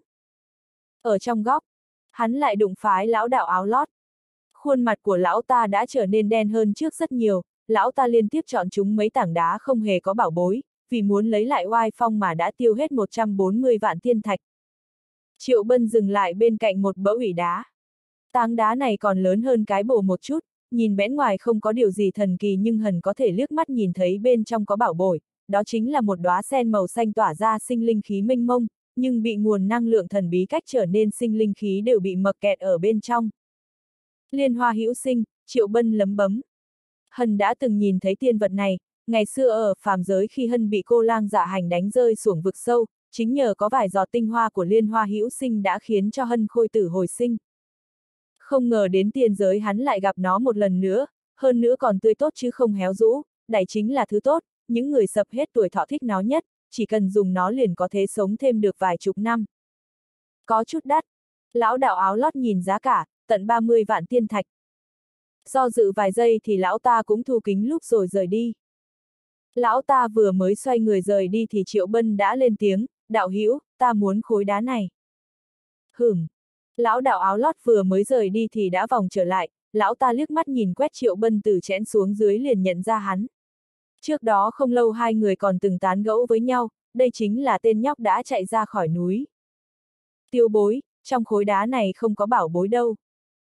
Ở trong góc, hắn lại đụng phải lão đạo áo lót. Khuôn mặt của lão ta đã trở nên đen hơn trước rất nhiều, lão ta liên tiếp chọn chúng mấy tảng đá không hề có bảo bối, vì muốn lấy lại oai phong mà đã tiêu hết một trăm bốn mươi vạn tiên thạch. Triệu Bân dừng lại bên cạnh một bỡ ủy đá. Tảng đá này còn lớn hơn cái bồ một chút, nhìn bẽn ngoài không có điều gì thần kỳ nhưng hẳn có thể liếc mắt nhìn thấy bên trong có bảo bối, đó chính là một đóa sen màu xanh tỏa ra sinh linh khí mênh mông, nhưng bị nguồn năng lượng thần bí cách trở nên sinh linh khí đều bị mập kẹt ở bên trong. Liên hoa hữu sinh, Triệu Bân lấm bấm. Hân đã từng nhìn thấy tiên vật này, ngày xưa ở phàm giới khi Hân bị cô lang dạ hành đánh rơi xuống vực sâu, chính nhờ có vài giọt tinh hoa của liên hoa hữu sinh đã khiến cho Hân khôi tử hồi sinh. Không ngờ đến tiên giới hắn lại gặp nó một lần nữa, hơn nữa còn tươi tốt chứ không héo rũ, đây chính là thứ tốt, những người sập hết tuổi thọ thích nó nhất, chỉ cần dùng nó liền có thể sống thêm được vài chục năm. Có chút đắt. Lão đạo áo lót nhìn giá cả, tận ba mươi vạn tiên thạch. Do dự vài giây thì lão ta cũng thu kính lúc rồi rời đi. Lão ta vừa mới xoay người rời đi thì Triệu Bân đã lên tiếng, đạo hữu, ta muốn khối đá này. Hửm. Lão đạo áo lót vừa mới rời đi thì đã vòng trở lại, lão ta liếc mắt nhìn quét Triệu Bân từ chẽn xuống dưới liền nhận ra hắn. Trước đó không lâu hai người còn từng tán gẫu với nhau, đây chính là tên nhóc đã chạy ra khỏi núi. Tiêu bối, trong khối đá này không có bảo bối đâu.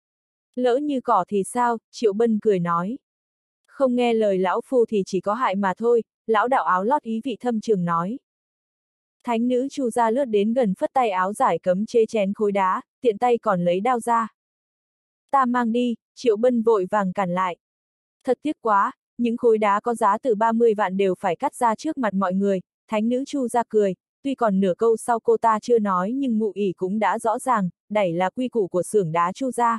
Lỡ như cỏ thì sao, Triệu Bân cười nói. Không nghe lời lão phu thì chỉ có hại mà thôi, lão đạo áo lót ý vị thâm trường nói. Thánh nữ Chu gia lướt đến gần phất tay áo giải cấm chế chén khối đá, tiện tay còn lấy đao ra. Ta mang đi, Triệu Bân vội vàng cản lại. Thật tiếc quá, những khối đá có giá từ ba mươi vạn đều phải cắt ra trước mặt mọi người, thánh nữ Chu gia cười, tuy còn nửa câu sau cô ta chưa nói nhưng ngụ ý cũng đã rõ ràng, đẩy là quy củ của xưởng đá Chu gia.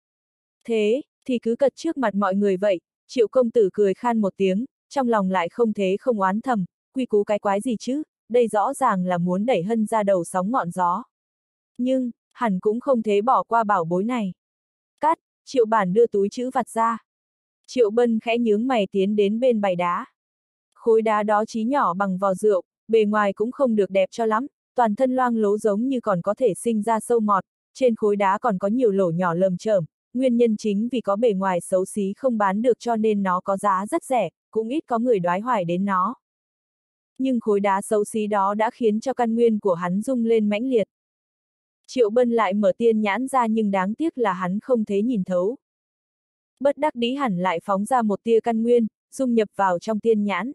Thế, thì cứ cật trước mặt mọi người vậy, Triệu công tử cười khan một tiếng, trong lòng lại không thế không oán thầm, quy củ cái quái gì chứ, đây rõ ràng là muốn đẩy Hân ra đầu sóng ngọn gió. Nhưng, hẳn cũng không thế bỏ qua bảo bối này. Cắt, Triệu bản đưa túi chữ vặt ra. Triệu Bân khẽ nhướng mày tiến đến bên bày đá. Khối đá đó chí nhỏ bằng vò rượu, bề ngoài cũng không được đẹp cho lắm, toàn thân loang lố giống như còn có thể sinh ra sâu mọt, trên khối đá còn có nhiều lỗ nhỏ lởm chởm, nguyên nhân chính vì có bề ngoài xấu xí không bán được cho nên nó có giá rất rẻ, cũng ít có người đoái hoài đến nó. Nhưng khối đá xấu xí đó đã khiến cho căn nguyên của hắn rung lên mãnh liệt. Triệu Bân lại mở tiên nhãn ra nhưng đáng tiếc là hắn không thấy nhìn thấu. Bất đắc dĩ hẳn lại phóng ra một tia căn nguyên, dung nhập vào trong tiên nhãn.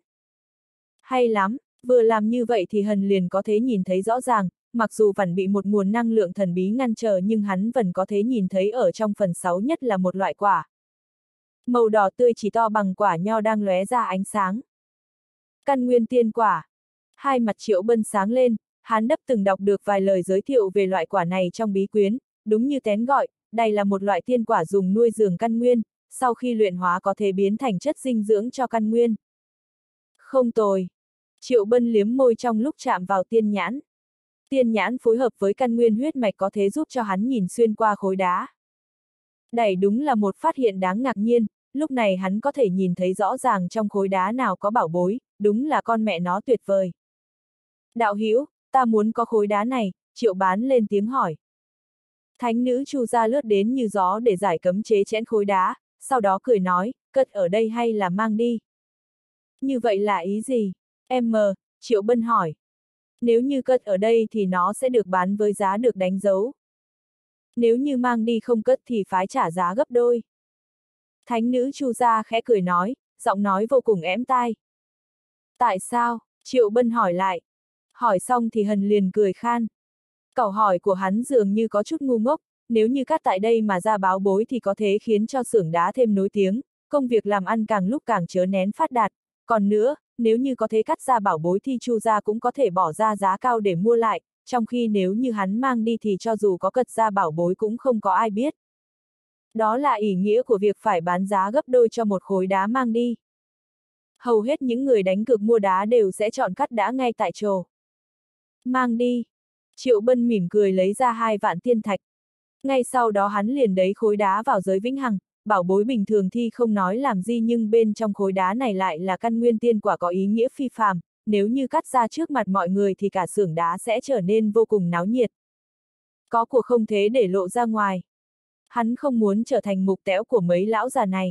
Hay lắm, vừa làm như vậy thì Hân liền có thể nhìn thấy rõ ràng, mặc dù vẫn bị một nguồn năng lượng thần bí ngăn trở nhưng hắn vẫn có thể nhìn thấy ở trong phần sáu nhất là một loại quả. Màu đỏ tươi chỉ to bằng quả nho đang lóe ra ánh sáng. Căn nguyên tiên quả. Hai mặt Triệu Bân sáng lên, hắn đắp từng đọc được vài lời giới thiệu về loại quả này trong bí quyến, đúng như tên gọi, đây là một loại tiên quả dùng nuôi dưỡng căn nguyên, sau khi luyện hóa có thể biến thành chất dinh dưỡng cho căn nguyên. Không tồi. Triệu Bân liếm môi trong lúc chạm vào tiên nhãn. Tiên nhãn phối hợp với căn nguyên huyết mạch có thể giúp cho hắn nhìn xuyên qua khối đá. Đây đúng là một phát hiện đáng ngạc nhiên, lúc này hắn có thể nhìn thấy rõ ràng trong khối đá nào có bảo bối, đúng là con mẹ nó tuyệt vời. Đạo hữu, ta muốn có khối đá này, Triệu Bán lên tiếng hỏi. Thánh nữ Chu gia lướt đến như gió để giải cấm chế chén khối đá, sau đó cười nói, cất ở đây hay là mang đi? Như vậy là ý gì? Em mờ, Triệu Bân hỏi. Nếu như cất ở đây thì nó sẽ được bán với giá được đánh dấu. Nếu như mang đi không cất thì phái trả giá gấp đôi. Thánh nữ Chu gia khẽ cười nói, giọng nói vô cùng ém tai. Tại sao? Triệu Bân hỏi lại. Hỏi xong thì Hân liền cười khan. Câu hỏi của hắn dường như có chút ngu ngốc, nếu như cắt tại đây mà ra báo bối thì có thể khiến cho xưởng đá thêm nổi tiếng, công việc làm ăn càng lúc càng chớ nén phát đạt. Còn nữa, nếu như có thể cắt ra bảo bối thì Chu gia cũng có thể bỏ ra giá cao để mua lại, trong khi nếu như hắn mang đi thì cho dù có cất ra bảo bối cũng không có ai biết. Đó là ý nghĩa của việc phải bán giá gấp đôi cho một khối đá mang đi. Hầu hết những người đánh cược mua đá đều sẽ chọn cắt đá ngay tại chỗ. Mang đi. Triệu Bân mỉm cười lấy ra hai vạn tiên thạch. Ngay sau đó hắn liền đẩy khối đá vào giới vĩnh hằng, bảo bối bình thường thì không nói làm gì nhưng bên trong khối đá này lại là căn nguyên tiên quả có ý nghĩa phi phàm, nếu như cắt ra trước mặt mọi người thì cả xưởng đá sẽ trở nên vô cùng náo nhiệt. Có cuộc không thế để lộ ra ngoài. Hắn không muốn trở thành mục tẽo của mấy lão già này.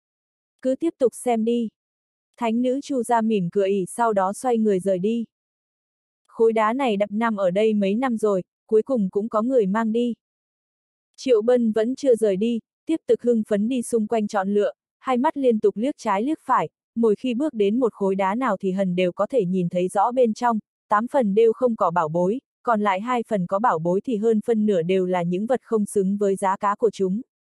Cứ tiếp tục xem đi. Thánh nữ Chu gia mỉm cười sau đó xoay người rời đi. Khối đá này đập nằm ở đây mấy năm rồi, cuối cùng cũng có người mang đi. Triệu Bân vẫn chưa rời đi, tiếp tục hưng phấn đi xung quanh chọn lựa, hai mắt liên tục liếc trái liếc phải, mỗi khi bước đến một khối đá nào thì Hân đều có thể nhìn thấy rõ bên trong, tám phần đều không có bảo bối, còn lại hai phần có bảo bối thì hơn phân nửa đều là những vật không xứng với giá cá của chúng.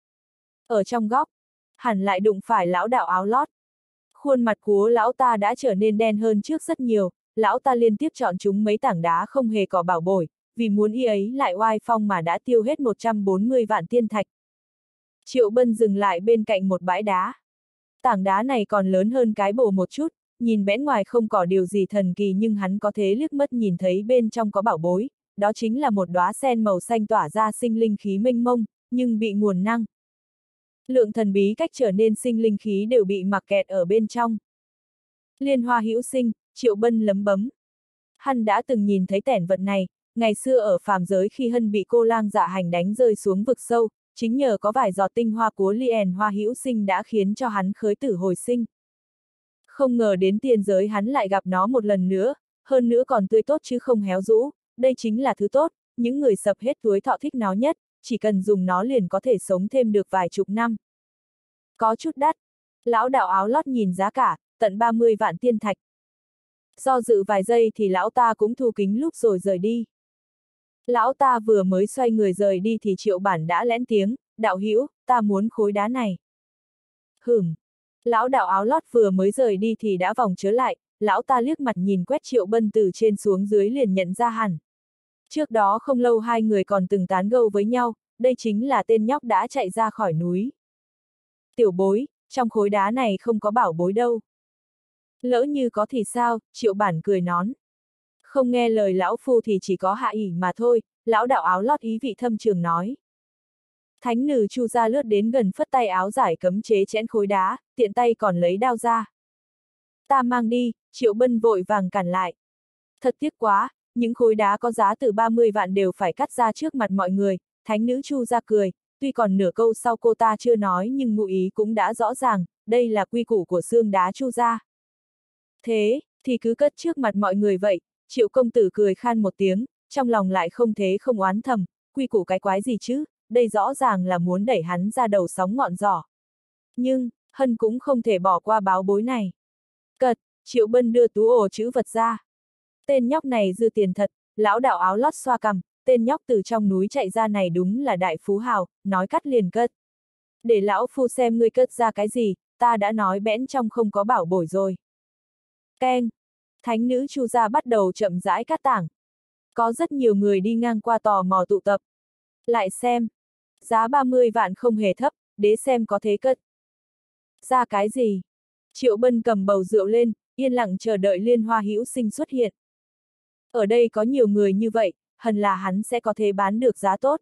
Ở trong góc, hẳn lại đụng phải lão đạo áo lót. Khuôn mặt của lão ta đã trở nên đen hơn trước rất nhiều, lão ta liên tiếp chọn chúng mấy tảng đá không hề có bảo bối, vì muốn y ấy lại oai phong mà đã tiêu hết một trăm bốn mươi vạn tiên thạch. Triệu Bân dừng lại bên cạnh một bãi đá. Tảng đá này còn lớn hơn cái bồ một chút, nhìn bẽn ngoài không có điều gì thần kỳ nhưng hắn có thể liếc mắt nhìn thấy bên trong có bảo bối, đó chính là một đóa sen màu xanh tỏa ra sinh linh khí mênh mông, nhưng bị nguồn năng lượng thần bí cách trở nên sinh linh khí đều bị mặc kẹt ở bên trong. Liên hoa hữu sinh, Triệu Bân lấm bấm. Hắn đã từng nhìn thấy tẻn vật này, ngày xưa ở phàm giới khi Hân bị cô lang dạ hành đánh rơi xuống vực sâu, chính nhờ có vài giọt tinh hoa của Lien hoa hữu sinh đã khiến cho hắn khởi tử hồi sinh. Không ngờ đến tiên giới hắn lại gặp nó một lần nữa, hơn nữa còn tươi tốt chứ không héo rũ, đây chính là thứ tốt, những người sập hết túi thọ thích nó nhất, chỉ cần dùng nó liền có thể sống thêm được vài chục năm. Có chút đắt. Lão đạo áo lót nhìn giá cả, tận ba mươi vạn tiên thạch. Do dự vài giây thì lão ta cũng thu kính lúc rồi rời đi. Lão ta vừa mới xoay người rời đi thì Triệu Bản đã lén tiếng, đạo hữu, ta muốn khối đá này. Hửm. Lão đạo áo lót vừa mới rời đi thì đã vòng trở lại, lão ta liếc mặt nhìn quét Triệu Bân từ trên xuống dưới liền nhận ra hẳn. Trước đó không lâu hai người còn từng tán gẫu với nhau, đây chính là tên nhóc đã chạy ra khỏi núi. Tiểu bối, trong khối đá này không có bảo bối đâu. Lỡ như có thì sao, Triệu Bản cười nón. Không nghe lời lão phu thì chỉ có hạ ỷ mà thôi, lão đạo áo lót ý vị thâm trường nói. Thánh nữ Chu ra lướt đến gần phất tay áo giải cấm chế chẽn khối đá, tiện tay còn lấy đao ra. Ta mang đi, Triệu Bân vội vàng cản lại. Thật tiếc quá, những khối đá có giá từ ba mươi vạn đều phải cắt ra trước mặt mọi người, thánh nữ Chu ra cười, tuy còn nửa câu sau cô ta chưa nói nhưng ngụ ý cũng đã rõ ràng, đây là quy củ của xương đá Chu ra. Thế, thì cứ cất trước mặt mọi người vậy, Triệu công tử cười khan một tiếng, trong lòng lại không thế không oán thầm, quy củ cái quái gì chứ, đây rõ ràng là muốn đẩy hắn ra đầu sóng ngọn giỏ. Nhưng, Hân cũng không thể bỏ qua báo bối này. Cật, Triệu Bân đưa túi ổ chữ vật ra. Tên nhóc này dư tiền thật, lão đạo áo lót xoa cằm, tên nhóc từ trong núi chạy ra này đúng là đại phú hào, nói cắt liền cất. Để lão phu xem ngươi cất ra cái gì, ta đã nói bẽn trong không có bảo bối rồi. Keng, thánh nữ Chu gia bắt đầu chậm rãi cắt tảng. Có rất nhiều người đi ngang qua tò mò tụ tập. Lại xem, giá ba mươi vạn không hề thấp, đế xem có thế cất. Ra cái gì? Triệu Bân cầm bầu rượu lên, yên lặng chờ đợi Liên Hoa Hữu Sinh xuất hiện. Ở đây có nhiều người như vậy, hẳn là hắn sẽ có thể bán được giá tốt.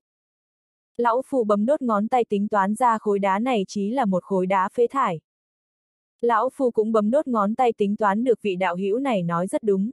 Lão phu bấm đốt ngón tay tính toán ra khối đá này chỉ là một khối đá phế thải. Lão phu cũng bấm đốt ngón tay tính toán được vị đạo hữu này nói rất đúng.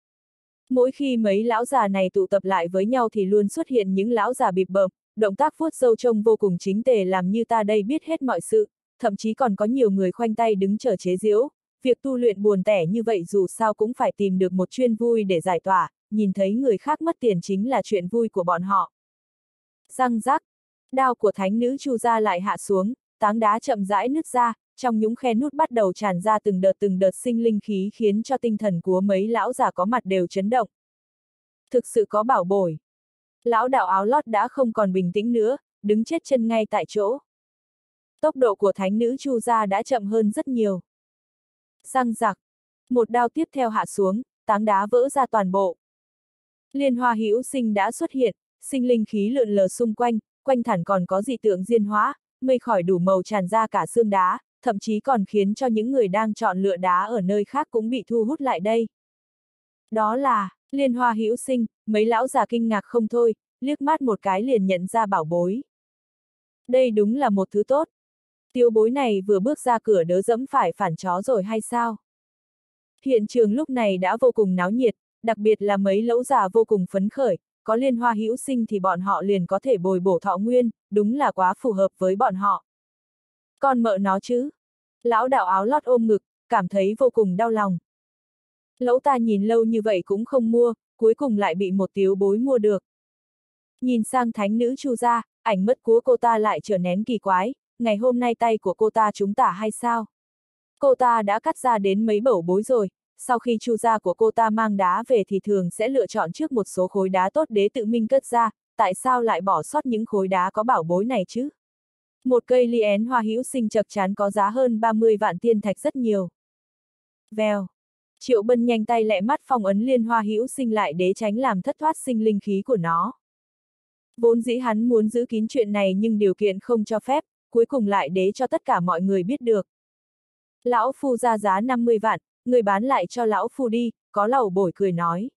Mỗi khi mấy lão già này tụ tập lại với nhau thì luôn xuất hiện những lão già bịp bợm, động tác vuốt râu trông vô cùng chính tề làm như ta đây biết hết mọi sự, thậm chí còn có nhiều người khoanh tay đứng chờ chế giễu. Việc tu luyện buồn tẻ như vậy dù sao cũng phải tìm được một chuyên vui để giải tỏa, nhìn thấy người khác mất tiền chính là chuyện vui của bọn họ. Răng rắc, đao của thánh nữ Chu ra lại hạ xuống, tảng đá chậm rãi nứt ra, trong những khe nút bắt đầu tràn ra từng đợt từng đợt sinh linh khí khiến cho tinh thần của mấy lão già có mặt đều chấn động. Thực sự có bảo bối. Lão đạo áo lót đã không còn bình tĩnh nữa, đứng chết chân ngay tại chỗ. Tốc độ của thánh nữ Chu ra đã chậm hơn rất nhiều. Răng rạc, một đao tiếp theo hạ xuống, tảng đá vỡ ra toàn bộ. Liên Hoa Hữu Sinh đã xuất hiện, sinh linh khí lượn lờ xung quanh, quanh thẳn còn có dị tượng diên hóa, mây khỏi đủ màu tràn ra cả xương đá, thậm chí còn khiến cho những người đang chọn lựa đá ở nơi khác cũng bị thu hút lại đây. Đó là, Liên Hoa Hữu Sinh, mấy lão già kinh ngạc không thôi, liếc mắt một cái liền nhận ra bảo bối. Đây đúng là một thứ tốt. Tiêu bối này vừa bước ra cửa đớ dẫm phải phản chó rồi hay sao? Hiện trường lúc này đã vô cùng náo nhiệt, đặc biệt là mấy lão già vô cùng phấn khởi, có Liên Hoa Hữu Sinh thì bọn họ liền có thể bồi bổ thọ nguyên, đúng là quá phù hợp với bọn họ. Con mợ nó chứ? Lão đạo áo lót ôm ngực, cảm thấy vô cùng đau lòng. Lão ta nhìn lâu như vậy cũng không mua, cuối cùng lại bị một tiếu bối mua được. Nhìn sang thánh nữ Chu ra, ảnh mất của cô ta lại trở nén kỳ quái, ngày hôm nay tay của cô ta trúng tả hay sao? Cô ta đã cắt ra đến mấy bẩu bối rồi, sau khi Chu gia của cô ta mang đá về thì thường sẽ lựa chọn trước một số khối đá tốt đế tự minh cất ra, tại sao lại bỏ sót những khối đá có bảo bối này chứ? Một cây ly én Hoa Hữu Sinh chật chán có giá hơn ba mươi vạn tiên thạch rất nhiều. Vèo. Triệu Bân nhanh tay lẹ mắt phong ấn Liên Hoa Hữu Sinh lại để tránh làm thất thoát sinh linh khí của nó. Vốn dĩ hắn muốn giữ kín chuyện này nhưng điều kiện không cho phép, cuối cùng lại để cho tất cả mọi người biết được. Lão phu ra giá năm mươi vạn, người bán lại cho lão phu đi, có lẩu bổi cười nói.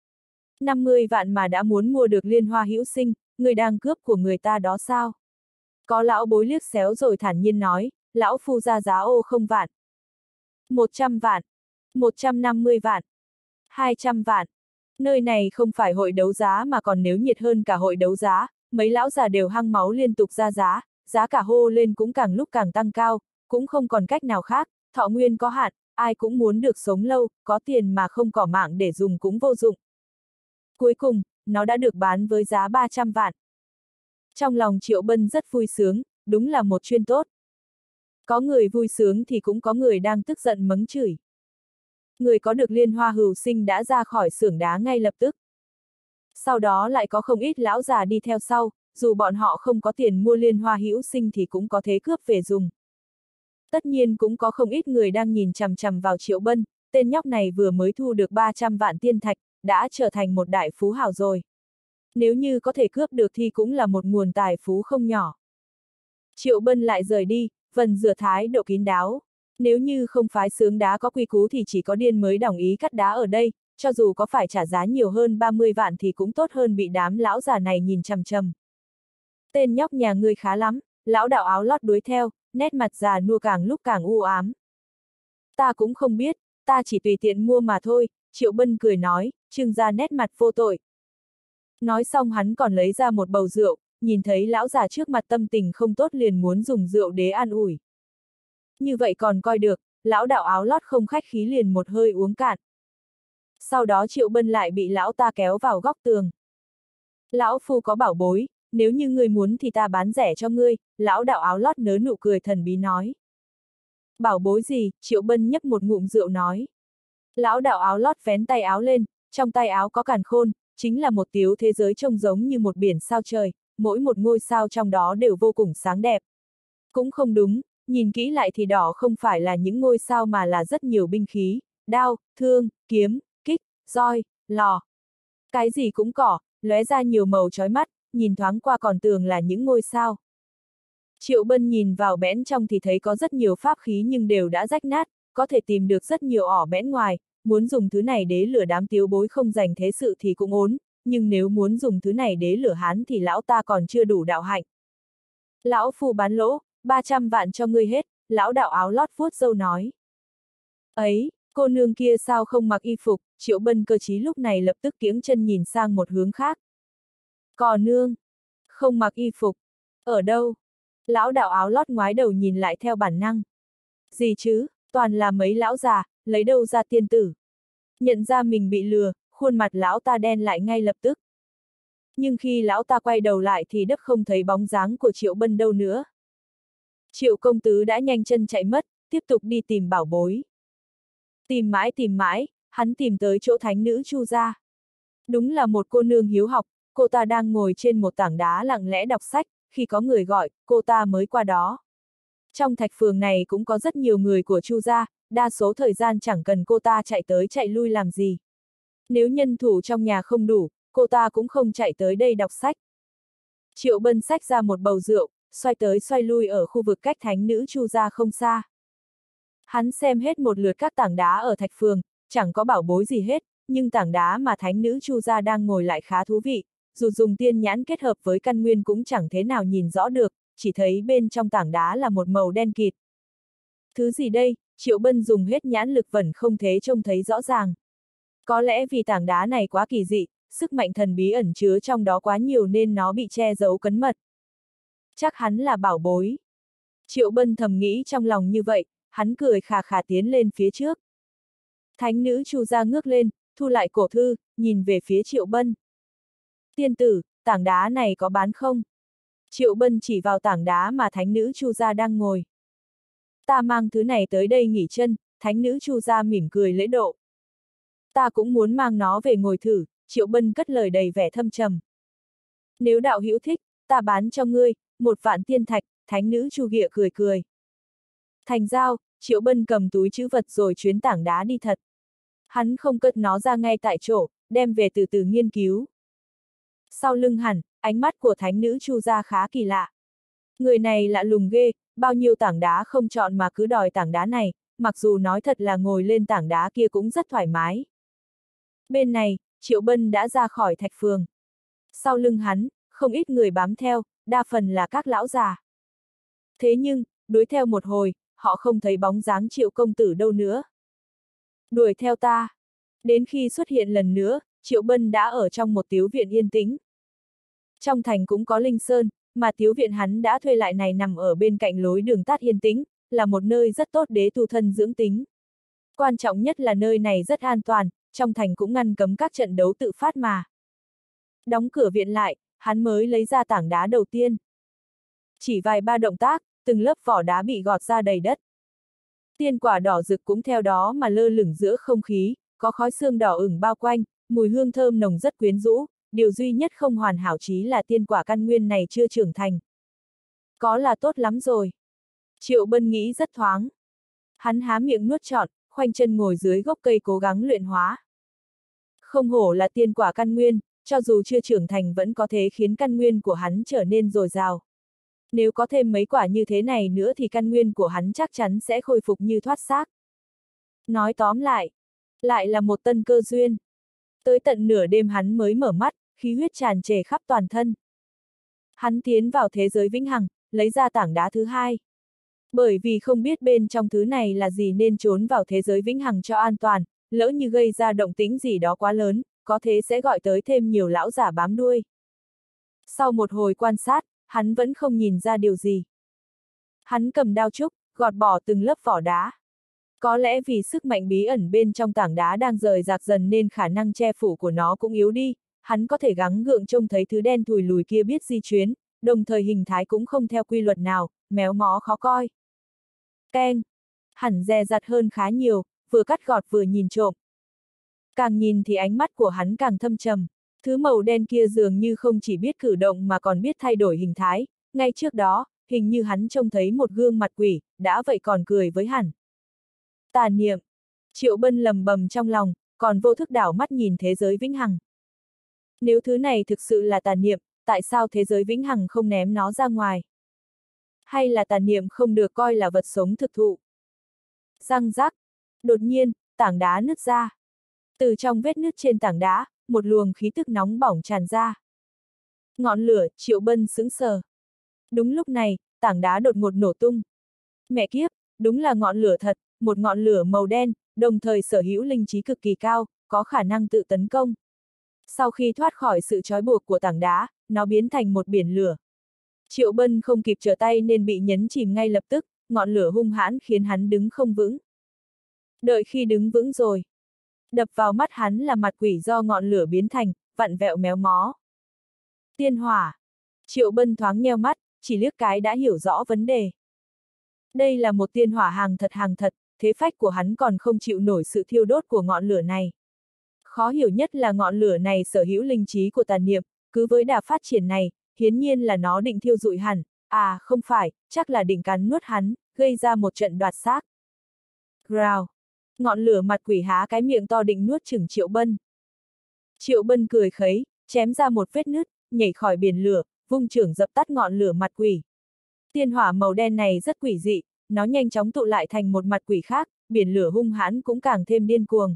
năm mươi vạn mà đã muốn mua được Liên Hoa Hữu Sinh, người đang cướp của người ta đó sao? Có lão bối liếc xéo rồi thản nhiên nói, lão phu ra giá ô không vạn. một trăm vạn. một trăm năm mươi vạn. hai trăm vạn. Nơi này không phải hội đấu giá mà còn nếu nhiệt hơn cả hội đấu giá, mấy lão già đều hăng máu liên tục ra giá, giá cả hô lên cũng càng lúc càng tăng cao, cũng không còn cách nào khác, thọ nguyên có hạn, ai cũng muốn được sống lâu, có tiền mà không có mạng để dùng cũng vô dụng. Cuối cùng, nó đã được bán với giá ba trăm vạn. Trong lòng Triệu Bân rất vui sướng, đúng là một chuyên tốt. Có người vui sướng thì cũng có người đang tức giận mắng chửi. Người có được liên hoa hữu sinh đã ra khỏi xưởng đá ngay lập tức. Sau đó lại có không ít lão già đi theo sau, dù bọn họ không có tiền mua liên hoa hữu sinh thì cũng có thế cướp về dùng. Tất nhiên cũng có không ít người đang nhìn chằm chằm vào Triệu Bân, tên nhóc này vừa mới thu được ba trăm vạn tiên thạch, đã trở thành một đại phú hào rồi. Nếu như có thể cướp được thì cũng là một nguồn tài phú không nhỏ. Triệu Bân lại rời đi, vần rửa thái độ kín đáo. Nếu như không phái xướng đá có quy cú thì chỉ có điên mới đồng ý cắt đá ở đây, cho dù có phải trả giá nhiều hơn ba mươi vạn thì cũng tốt hơn bị đám lão già này nhìn chằm chằm. Tên nhóc nhà ngươi khá lắm, lão đạo áo lót đuổi theo, nét mặt già nua càng lúc càng u ám. Ta cũng không biết, ta chỉ tùy tiện mua mà thôi, Triệu Bân cười nói, trưng ra nét mặt vô tội. Nói xong hắn còn lấy ra một bầu rượu, nhìn thấy lão già trước mặt tâm tình không tốt liền muốn dùng rượu để an ủi. Như vậy còn coi được, lão đạo áo lót không khách khí liền một hơi uống cạn. Sau đó Triệu Bân lại bị lão ta kéo vào góc tường. Lão phu có bảo bối, nếu như ngươi muốn thì ta bán rẻ cho ngươi, lão đạo áo lót nớ nụ cười thần bí nói. Bảo bối gì, Triệu Bân nhấp một ngụm rượu nói. Lão đạo áo lót vén tay áo lên, trong tay áo có càn khôn, chính là một tiếu thế giới trông giống như một biển sao trời, mỗi một ngôi sao trong đó đều vô cùng sáng đẹp. Cũng không đúng, nhìn kỹ lại thì đỏ không phải là những ngôi sao mà là rất nhiều binh khí, đao, thương, kiếm, kích, roi, lò. Cái gì cũng có, lóe ra nhiều màu chói mắt, nhìn thoáng qua còn tưởng là những ngôi sao. Triệu Bân nhìn vào bẽn trong thì thấy có rất nhiều pháp khí nhưng đều đã rách nát, có thể tìm được rất nhiều ỏ bẽn ngoài, muốn dùng thứ này để lửa đám tiếu bối không dành thế sự thì cũng ổn, nhưng nếu muốn dùng thứ này để lửa hán thì lão ta còn chưa đủ đạo hạnh. Lão phu bán lỗ, ba trăm vạn cho ngươi hết, lão đạo áo lót vuốt râu nói. Ấy, cô nương kia sao không mặc y phục, Triệu Bân cơ trí lúc này lập tức kiếng chân nhìn sang một hướng khác. Cò nương, không mặc y phục, ở đâu? Lão đạo áo lót ngoái đầu nhìn lại theo bản năng. Gì chứ, toàn là mấy lão già, lấy đâu ra tiên tử. Nhận ra mình bị lừa, khuôn mặt lão ta đen lại ngay lập tức. Nhưng khi lão ta quay đầu lại thì đất không thấy bóng dáng của Triệu Bân đâu nữa. Triệu công tứ đã nhanh chân chạy mất, tiếp tục đi tìm bảo bối. Tìm mãi tìm mãi, hắn tìm tới chỗ thánh nữ Chu gia. Đúng là một cô nương hiếu học, cô ta đang ngồi trên một tảng đá lặng lẽ đọc sách, khi có người gọi, cô ta mới qua đó. Trong thạch phường này cũng có rất nhiều người của Chu gia, đa số thời gian chẳng cần cô ta chạy tới chạy lui làm gì. Nếu nhân thủ trong nhà không đủ, cô ta cũng không chạy tới đây đọc sách. Triệu Bân xách ra một bầu rượu, xoay tới xoay lui ở khu vực cách thánh nữ Chu gia không xa. Hắn xem hết một lượt các tảng đá ở thạch phường, chẳng có bảo bối gì hết, nhưng tảng đá mà thánh nữ Chu gia đang ngồi lại khá thú vị, dù dùng tiên nhãn kết hợp với căn nguyên cũng chẳng thế nào nhìn rõ được, chỉ thấy bên trong tảng đá là một màu đen kịt. Thứ gì đây, Triệu Bân dùng hết nhãn lực vẫn không thể trông thấy rõ ràng. Có lẽ vì tảng đá này quá kỳ dị, sức mạnh thần bí ẩn chứa trong đó quá nhiều nên nó bị che giấu cấn mật. Chắc hắn là bảo bối. Triệu Bân thầm nghĩ trong lòng như vậy, hắn cười khà khà tiến lên phía trước. Thánh nữ Chu gia ngước lên, thu lại cổ thư, nhìn về phía Triệu Bân. Tiên tử, tảng đá này có bán không? Triệu Bân chỉ vào tảng đá mà thánh nữ Chu gia đang ngồi. Ta mang thứ này tới đây nghỉ chân, thánh nữ Chu gia mỉm cười lễ độ. Ta cũng muốn mang nó về ngồi thử, Triệu Bân cất lời đầy vẻ thâm trầm. Nếu đạo hữu thích, ta bán cho ngươi, một vạn tiên thạch, thánh nữ Chu ghịa cười cười. Thành giao, Triệu Bân cầm túi trữ vật rồi chuyến tảng đá đi thật. Hắn không cất nó ra ngay tại chỗ, đem về từ từ nghiên cứu. Sau lưng hẳn, ánh mắt của thánh nữ Chu gia khá kỳ lạ. Người này lạ lùng ghê, bao nhiêu tảng đá không chọn mà cứ đòi tảng đá này, mặc dù nói thật là ngồi lên tảng đá kia cũng rất thoải mái. Bên này, Triệu Bân đã ra khỏi thạch phường. Sau lưng hắn, không ít người bám theo, đa phần là các lão già. Thế nhưng, đuổi theo một hồi, họ không thấy bóng dáng Triệu công tử đâu nữa. Đuổi theo ta. Đến khi xuất hiện lần nữa, Triệu Bân đã ở trong một tiếu viện yên tĩnh. Trong thành cũng có Linh Sơn, mà tiếu viện hắn đã thuê lại này nằm ở bên cạnh lối đường tắt yên tĩnh, là một nơi rất tốt để tu thân dưỡng tính. Quan trọng nhất là nơi này rất an toàn, trong thành cũng ngăn cấm các trận đấu tự phát mà. Đóng cửa viện lại, hắn mới lấy ra tảng đá đầu tiên. Chỉ vài ba động tác, từng lớp vỏ đá bị gọt ra đầy đất. Tiên quả đỏ rực cũng theo đó mà lơ lửng giữa không khí, có khói xương đỏ ửng bao quanh, mùi hương thơm nồng rất quyến rũ, điều duy nhất không hoàn hảo chí là tiên quả căn nguyên này chưa trưởng thành. Có là tốt lắm rồi. Triệu Bân nghĩ rất thoáng. Hắn há miệng nuốt trọn, khoanh chân ngồi dưới gốc cây cố gắng luyện hóa. Không hổ là tiên quả căn nguyên, cho dù chưa trưởng thành vẫn có thể khiến căn nguyên của hắn trở nên dồi dào. Nếu có thêm mấy quả như thế này nữa thì căn nguyên của hắn chắc chắn sẽ khôi phục như thoát xác. Nói tóm lại, lại là một tân cơ duyên. Tới tận nửa đêm hắn mới mở mắt, khí huyết tràn trề khắp toàn thân. Hắn tiến vào thế giới vĩnh hằng, lấy ra tảng đá thứ hai. Bởi vì không biết bên trong thứ này là gì nên trốn vào thế giới vĩnh hằng cho an toàn, lỡ như gây ra động tĩnh gì đó quá lớn, có thế sẽ gọi tới thêm nhiều lão giả bám đuôi. Sau một hồi quan sát, hắn vẫn không nhìn ra điều gì. Hắn cầm đao trúc, gọt bỏ từng lớp vỏ đá. Có lẽ vì sức mạnh bí ẩn bên trong tảng đá đang rời rạc dần nên khả năng che phủ của nó cũng yếu đi, hắn có thể gắng gượng trông thấy thứ đen thùi lùi kia biết di chuyển, đồng thời hình thái cũng không theo quy luật nào, méo mó khó coi. Keng! Hẳn dè dặt hơn khá nhiều, vừa cắt gọt vừa nhìn trộm. Càng nhìn thì ánh mắt của hắn càng thâm trầm, thứ màu đen kia dường như không chỉ biết cử động mà còn biết thay đổi hình thái, ngay trước đó, hình như hắn trông thấy một gương mặt quỷ, đã vậy còn cười với hắn. Tà niệm! Triệu Bân lầm bầm trong lòng, còn vô thức đảo mắt nhìn thế giới vĩnh hằng. Nếu thứ này thực sự là tà niệm, tại sao thế giới vĩnh hằng không ném nó ra ngoài? Hay là tà niệm không được coi là vật sống thực thụ? Răng rắc! Đột nhiên, tảng đá nứt ra. Từ trong vết nứt trên tảng đá, một luồng khí tức nóng bỏng tràn ra. Ngọn lửa, Triệu Bân sững sờ. Đúng lúc này, tảng đá đột ngột nổ tung. Mẹ kiếp, đúng là ngọn lửa thật, một ngọn lửa màu đen, đồng thời sở hữu linh trí cực kỳ cao, có khả năng tự tấn công. Sau khi thoát khỏi sự trói buộc của tảng đá, nó biến thành một biển lửa. Triệu Bân không kịp trở tay nên bị nhấn chìm ngay lập tức, ngọn lửa hung hãn khiến hắn đứng không vững. Đợi khi đứng vững rồi, đập vào mắt hắn là mặt quỷ do ngọn lửa biến thành, vặn vẹo méo mó. Tiên hỏa! Triệu Bân thoáng nheo mắt, chỉ liếc cái đã hiểu rõ vấn đề. Đây là một tiên hỏa hàng thật hàng thật, thế phách của hắn còn không chịu nổi sự thiêu đốt của ngọn lửa này. Khó hiểu nhất là ngọn lửa này sở hữu linh trí của tà niệm, cứ với đà phát triển này, hiển nhiên là nó định thiêu rụi hẳn, à không phải, chắc là định cắn nuốt hắn, gây ra một trận đoạt xác. Rào! Ngọn lửa mặt quỷ há cái miệng to định nuốt chửng Triệu Bân. Triệu Bân cười khấy, chém ra một vết nứt, nhảy khỏi biển lửa, vung chưởng dập tắt ngọn lửa mặt quỷ. Tiên hỏa màu đen này rất quỷ dị, nó nhanh chóng tụ lại thành một mặt quỷ khác, biển lửa hung hãn cũng càng thêm điên cuồng.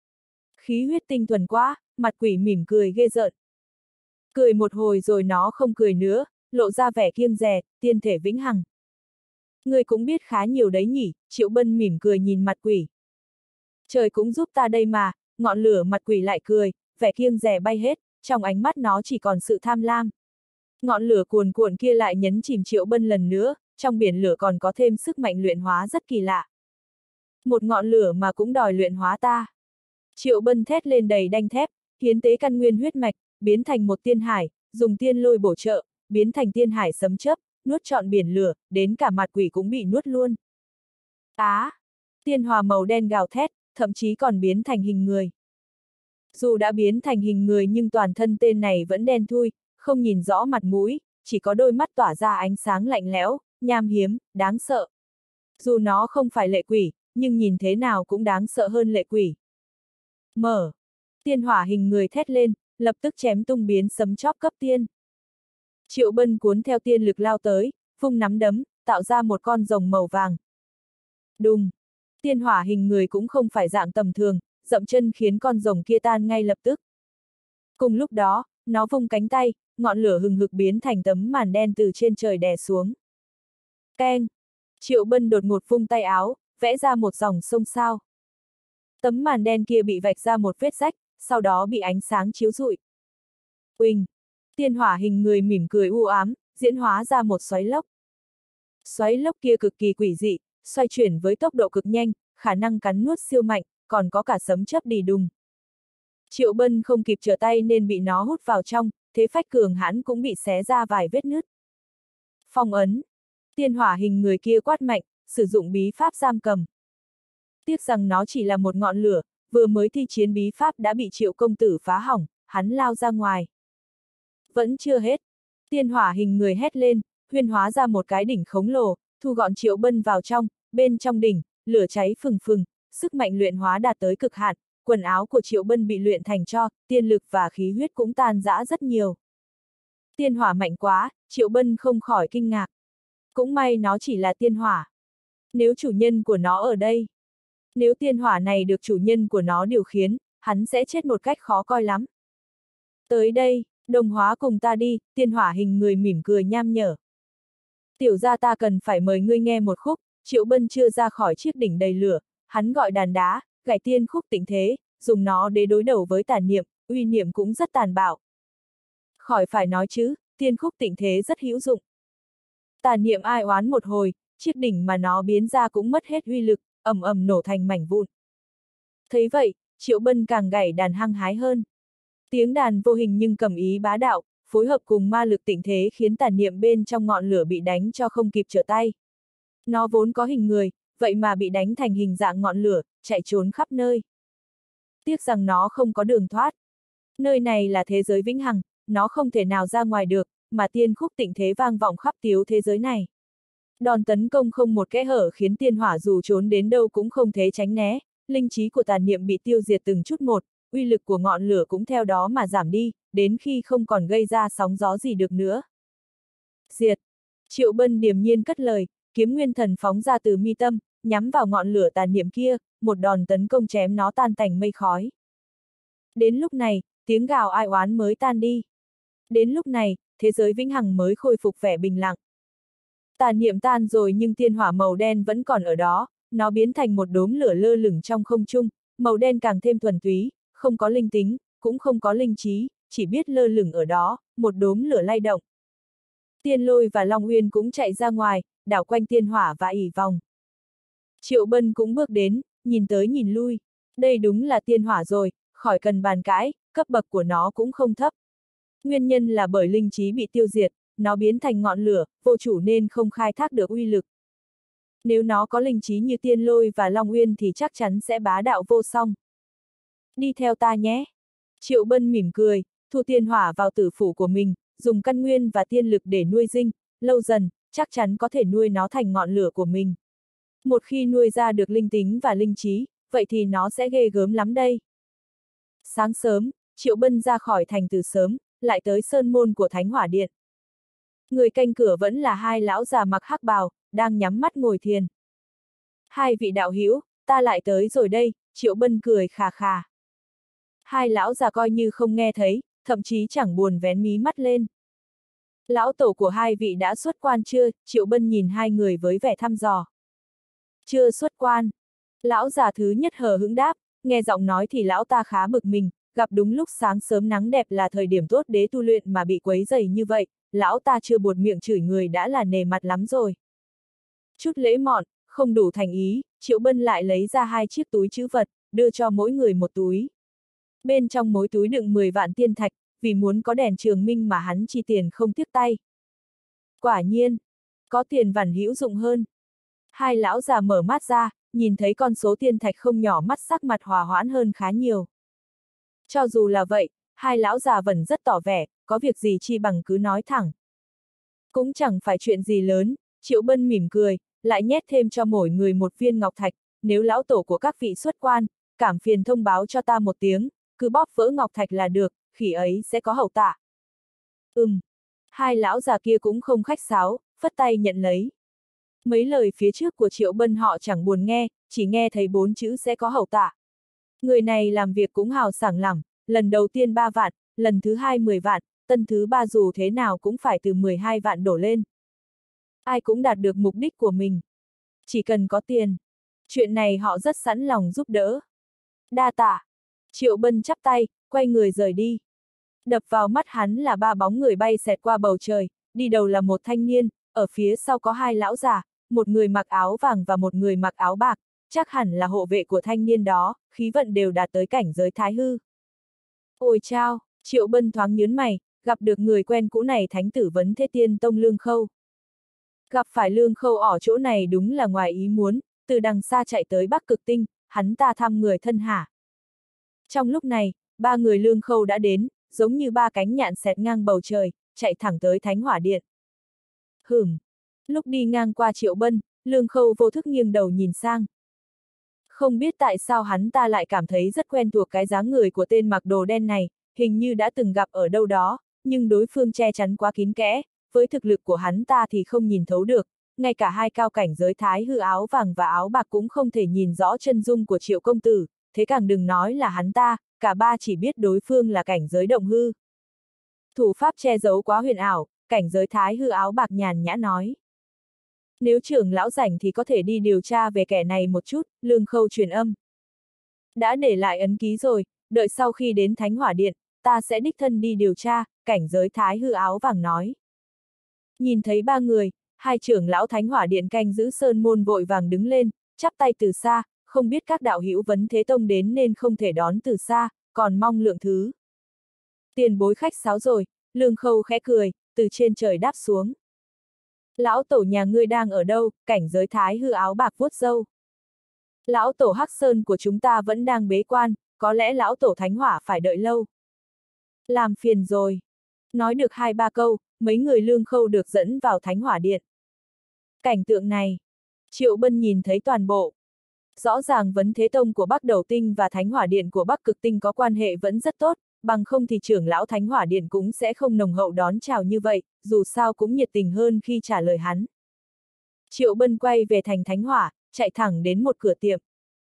Khí huyết tinh thuần quá, mặt quỷ mỉm cười ghê rợn. Cười một hồi rồi nó không cười nữa, lộ ra vẻ kiêng dè, tiên thể vĩnh hằng. Người cũng biết khá nhiều đấy nhỉ, Triệu Bân mỉm cười nhìn mặt quỷ. Trời cũng giúp ta đây mà, ngọn lửa mặt quỷ lại cười, vẻ kiêng dè bay hết, trong ánh mắt nó chỉ còn sự tham lam. Ngọn lửa cuồn cuộn kia lại nhấn chìm Triệu Bân lần nữa, trong biển lửa còn có thêm sức mạnh luyện hóa rất kỳ lạ. Một ngọn lửa mà cũng đòi luyện hóa ta. Triệu Bân thét lên đầy đanh thép, hiến tế căn nguyên huyết mạch, biến thành một tiên hải, dùng tiên lôi bổ trợ, biến thành tiên hải sấm chớp, nuốt trọn biển lửa, đến cả mặt quỷ cũng bị nuốt luôn. Á! À, tiên hỏa màu đen gào thét, thậm chí còn biến thành hình người. Dù đã biến thành hình người nhưng toàn thân tên này vẫn đen thui, không nhìn rõ mặt mũi, chỉ có đôi mắt tỏa ra ánh sáng lạnh lẽo, nham hiếm, đáng sợ. Dù nó không phải lệ quỷ, nhưng nhìn thế nào cũng đáng sợ hơn lệ quỷ. Mở! Tiên hỏa hình người thét lên, lập tức chém tung biến sấm chóp cấp tiên. Triệu Bân cuốn theo tiên lực lao tới, vung nắm đấm, tạo ra một con rồng màu vàng. Đùng! Tiên hỏa hình người cũng không phải dạng tầm thường, dậm chân khiến con rồng kia tan ngay lập tức. Cùng lúc đó, nó vung cánh tay, ngọn lửa hừng hực biến thành tấm màn đen từ trên trời đè xuống. Keng! Triệu Bân đột ngột vung tay áo, vẽ ra một dòng sông sao. Tấm màn đen kia bị vạch ra một vết rách, sau đó bị ánh sáng chiếu rụi. Uỳnh! Tiên hỏa hình người mỉm cười u ám, diễn hóa ra một xoáy lốc. Xoáy lốc kia cực kỳ quỷ dị, xoay chuyển với tốc độ cực nhanh, khả năng cắn nuốt siêu mạnh, còn có cả sấm chớp đì đùng. Triệu Bân không kịp trở tay nên bị nó hút vào trong, thế phách cường hãn cũng bị xé ra vài vết nứt. Phong ấn. Tiên hỏa hình người kia quát mạnh, sử dụng bí pháp giam cầm. Tiếc rằng nó chỉ là một ngọn lửa, vừa mới thi chiến bí pháp đã bị Triệu công tử phá hỏng, hắn lao ra ngoài. Vẫn chưa hết. Tiên hỏa hình người hét lên, huyên hóa ra một cái đỉnh khổng lồ, thu gọn Triệu Bân vào trong, bên trong đỉnh, lửa cháy phừng phừng, sức mạnh luyện hóa đạt tới cực hạn, quần áo của Triệu Bân bị luyện thành tro, tiên lực và khí huyết cũng tan rã rất nhiều. Tiên hỏa mạnh quá, Triệu Bân không khỏi kinh ngạc. Cũng may nó chỉ là tiên hỏa. Nếu chủ nhân của nó ở đây, nếu tiên hỏa này được chủ nhân của nó điều khiển, hắn sẽ chết một cách khó coi lắm. Tới đây, đồng hóa cùng ta đi, tiên hỏa hình người mỉm cười nham nhở. Tiểu gia ta cần phải mời ngươi nghe một khúc. Triệu Bân chưa ra khỏi chiếc đỉnh đầy lửa, hắn gọi đàn đá, gảy tiên khúc tịnh thế, dùng nó để đối đầu với tà niệm, uy niệm cũng rất tàn bạo. Khỏi phải nói chứ, tiên khúc tịnh thế rất hữu dụng. Tà niệm ai oán một hồi, chiếc đỉnh mà nó biến ra cũng mất hết uy lực, ầm ầm nổ thành mảnh vụn. Thấy vậy, Triệu Bân càng gảy đàn hăng hái hơn. Tiếng đàn vô hình nhưng cầm ý bá đạo, phối hợp cùng ma lực tịnh thế khiến tà niệm bên trong ngọn lửa bị đánh cho không kịp trở tay. Nó vốn có hình người, vậy mà bị đánh thành hình dạng ngọn lửa, chạy trốn khắp nơi. Tiếc rằng nó không có đường thoát. Nơi này là thế giới vĩnh hằng, nó không thể nào ra ngoài được, mà tiên khúc tịnh thế vang vọng khắp tiếu thế giới này. Đòn tấn công không một kẽ hở khiến tiên hỏa dù trốn đến đâu cũng không thể tránh né, linh trí của tà niệm bị tiêu diệt từng chút một, uy lực của ngọn lửa cũng theo đó mà giảm đi, đến khi không còn gây ra sóng gió gì được nữa. Diệt! Triệu Bân điềm nhiên cất lời, kiếm nguyên thần phóng ra từ mi tâm, nhắm vào ngọn lửa tà niệm kia, một đòn tấn công chém nó tan tành mây khói. Đến lúc này, tiếng gào ai oán mới tan đi. Đến lúc này, thế giới vĩnh hằng mới khôi phục vẻ bình lặng. Tà niệm tan rồi nhưng tiên hỏa màu đen vẫn còn ở đó, nó biến thành một đốm lửa lơ lửng trong không trung, màu đen càng thêm thuần túy, không có linh tính, cũng không có linh trí, chỉ biết lơ lửng ở đó, một đốm lửa lay động. Tiên Lôi và Long Uyên cũng chạy ra ngoài, đảo quanh tiên hỏa và ỉ vòng. Triệu Bân cũng bước đến, nhìn tới nhìn lui. Đây đúng là tiên hỏa rồi, khỏi cần bàn cãi, cấp bậc của nó cũng không thấp. Nguyên nhân là bởi linh trí bị tiêu diệt, nó biến thành ngọn lửa, vô chủ nên không khai thác được uy lực. Nếu nó có linh trí như Tiên Lôi và Long Uyên thì chắc chắn sẽ bá đạo vô song. Đi theo ta nhé. Triệu Bân mỉm cười, thu tiên hỏa vào tử phủ của mình, dùng căn nguyên và tiên lực để nuôi dinh, lâu dần, chắc chắn có thể nuôi nó thành ngọn lửa của mình. Một khi nuôi ra được linh tính và linh trí, vậy thì nó sẽ ghê gớm lắm đây. Sáng sớm, Triệu Bân ra khỏi thành từ sớm, lại tới sơn môn của Thánh Hỏa Điện. Người canh cửa vẫn là hai lão già mặc hắc bào, đang nhắm mắt ngồi thiền. Hai vị đạo hữu, ta lại tới rồi đây, Triệu Bân cười khà khà. Hai lão già coi như không nghe thấy, thậm chí chẳng buồn vén mí mắt lên. Lão tổ của hai vị đã xuất quan chưa? Triệu Bân nhìn hai người với vẻ thăm dò. Chưa xuất quan. Lão già thứ nhất hờ hững đáp, nghe giọng nói thì lão ta khá bực mình, gặp đúng lúc sáng sớm nắng đẹp là thời điểm tốt để tu luyện mà bị quấy rầy như vậy, lão ta chưa buột miệng chửi người đã là nề mặt lắm rồi. Chút lễ mọn, không đủ thành ý, Triệu Bân lại lấy ra hai chiếc túi trữ vật, đưa cho mỗi người một túi. Bên trong mỗi túi đựng mười vạn tiên thạch, vì muốn có đèn trường minh mà hắn chi tiền không tiếc tay. Quả nhiên, có tiền vằn hữu dụng hơn. Hai lão già mở mắt ra, nhìn thấy con số tiên thạch không nhỏ, mắt sắc mặt hòa hoãn hơn khá nhiều. Cho dù là vậy, hai lão già vẫn rất tỏ vẻ, có việc gì chi bằng cứ nói thẳng. Cũng chẳng phải chuyện gì lớn, Triệu Bân mỉm cười, lại nhét thêm cho mỗi người một viên ngọc thạch, nếu lão tổ của các vị xuất quan, cảm phiền thông báo cho ta một tiếng, cứ bóp vỡ ngọc thạch là được, khi ấy sẽ có hậu tạ. Ừm, hai lão già kia cũng không khách sáo, phất tay nhận lấy. Mấy lời phía trước của Triệu Bân họ chẳng buồn nghe, chỉ nghe thấy bốn chữ sẽ có hậu tạ. Người này làm việc cũng hào sảng lắm, lần đầu tiên ba vạn, lần thứ hai mười vạn, tân thứ ba dù thế nào cũng phải từ mười hai vạn đổ lên. Ai cũng đạt được mục đích của mình. Chỉ cần có tiền. Chuyện này họ rất sẵn lòng giúp đỡ. Đa tạ. Triệu Bân chắp tay, quay người rời đi. Đập vào mắt hắn là ba bóng người bay xẹt qua bầu trời, đi đầu là một thanh niên, ở phía sau có hai lão già, một người mặc áo vàng và một người mặc áo bạc, chắc hẳn là hộ vệ của thanh niên đó, khí vận đều đạt tới cảnh giới thái hư. Ôi chao, Triệu Bân thoáng nhớn mày, gặp được người quen cũ này thánh tử Vấn Thế Tiên Tông Lương Khâu. Gặp phải Lương Khâu ở chỗ này đúng là ngoài ý muốn, từ đằng xa chạy tới Bắc Cực Tinh, hắn ta thăm người thân hả. Trong lúc này, ba người Lương Khâu đã đến, giống như ba cánh nhạn xẹt ngang bầu trời, chạy thẳng tới Thánh Hỏa Điện. Hửm, lúc đi ngang qua Triệu Bân, Lương Khâu vô thức nghiêng đầu nhìn sang. Không biết tại sao hắn ta lại cảm thấy rất quen thuộc cái dáng người của tên mặc đồ đen này, hình như đã từng gặp ở đâu đó, nhưng đối phương che chắn quá kín kẽ, với thực lực của hắn ta thì không nhìn thấu được, ngay cả hai cao cảnh giới thái hư áo vàng và áo bạc cũng không thể nhìn rõ chân dung của Triệu công tử, thế càng đừng nói là hắn ta, cả ba chỉ biết đối phương là cảnh giới động hư. Thủ pháp che giấu quá huyền ảo, cảnh giới thái hư áo bạc nhàn nhã nói. Nếu trưởng lão rảnh thì có thể đi điều tra về kẻ này một chút, Lương Khâu truyền âm. Đã để lại ấn ký rồi, đợi sau khi đến Thánh Hỏa Điện, ta sẽ đích thân đi điều tra, cảnh giới thái hư áo vàng nói. Nhìn thấy ba người, hai trưởng lão Thánh Hỏa Điện canh giữ sơn môn vội vàng đứng lên, chắp tay từ xa, không biết các đạo hữu Vấn Thế Tông đến nên không thể đón từ xa, còn mong lượng thứ. Tiền bối khách sáo rồi, Lương Khâu khẽ cười, từ trên trời đáp xuống. Lão tổ nhà ngươi đang ở đâu, cảnh giới thái hư áo bạc vuốt râu. Lão tổ Hắc Sơn của chúng ta vẫn đang bế quan, có lẽ lão tổ Thánh Hỏa phải đợi lâu. Làm phiền rồi. Nói được hai ba câu, mấy người Lương Khâu được dẫn vào Thánh Hỏa Điện. Cảnh tượng này, Triệu Bân nhìn thấy toàn bộ. Rõ ràng Vấn Thế Tông của Bắc Đầu Tinh và Thánh Hỏa Điện của Bắc Cực Tinh có quan hệ vẫn rất tốt, bằng không thì trưởng lão Thánh Hỏa Điện cũng sẽ không nồng hậu đón chào như vậy, dù sao cũng nhiệt tình hơn khi trả lời hắn. Triệu Bân quay về thành Thánh Hỏa, chạy thẳng đến một cửa tiệm.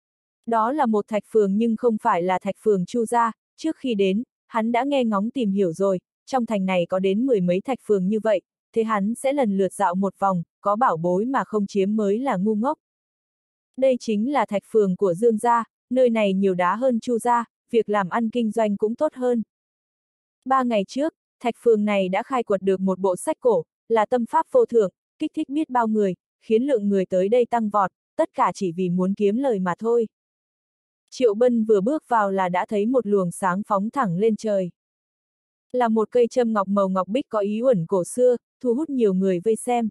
Đó là một thạch phường nhưng không phải là thạch phường Chu gia, trước khi đến, hắn đã nghe ngóng tìm hiểu rồi, trong thành này có đến mười mấy thạch phường như vậy, thế hắn sẽ lần lượt dạo một vòng, có bảo bối mà không chiếm mới là ngu ngốc. Đây chính là thạch phường của Dương gia, nơi này nhiều đá hơn Chu gia, việc làm ăn kinh doanh cũng tốt hơn. Ba ngày trước, thạch phường này đã khai quật được một bộ sách cổ, là tâm pháp vô thượng, kích thích biết bao người, khiến lượng người tới đây tăng vọt, tất cả chỉ vì muốn kiếm lời mà thôi. Triệu Bân vừa bước vào là đã thấy một luồng sáng phóng thẳng lên trời. Là một cây châm ngọc màu ngọc bích có ý uẩn cổ xưa, thu hút nhiều người vây xem.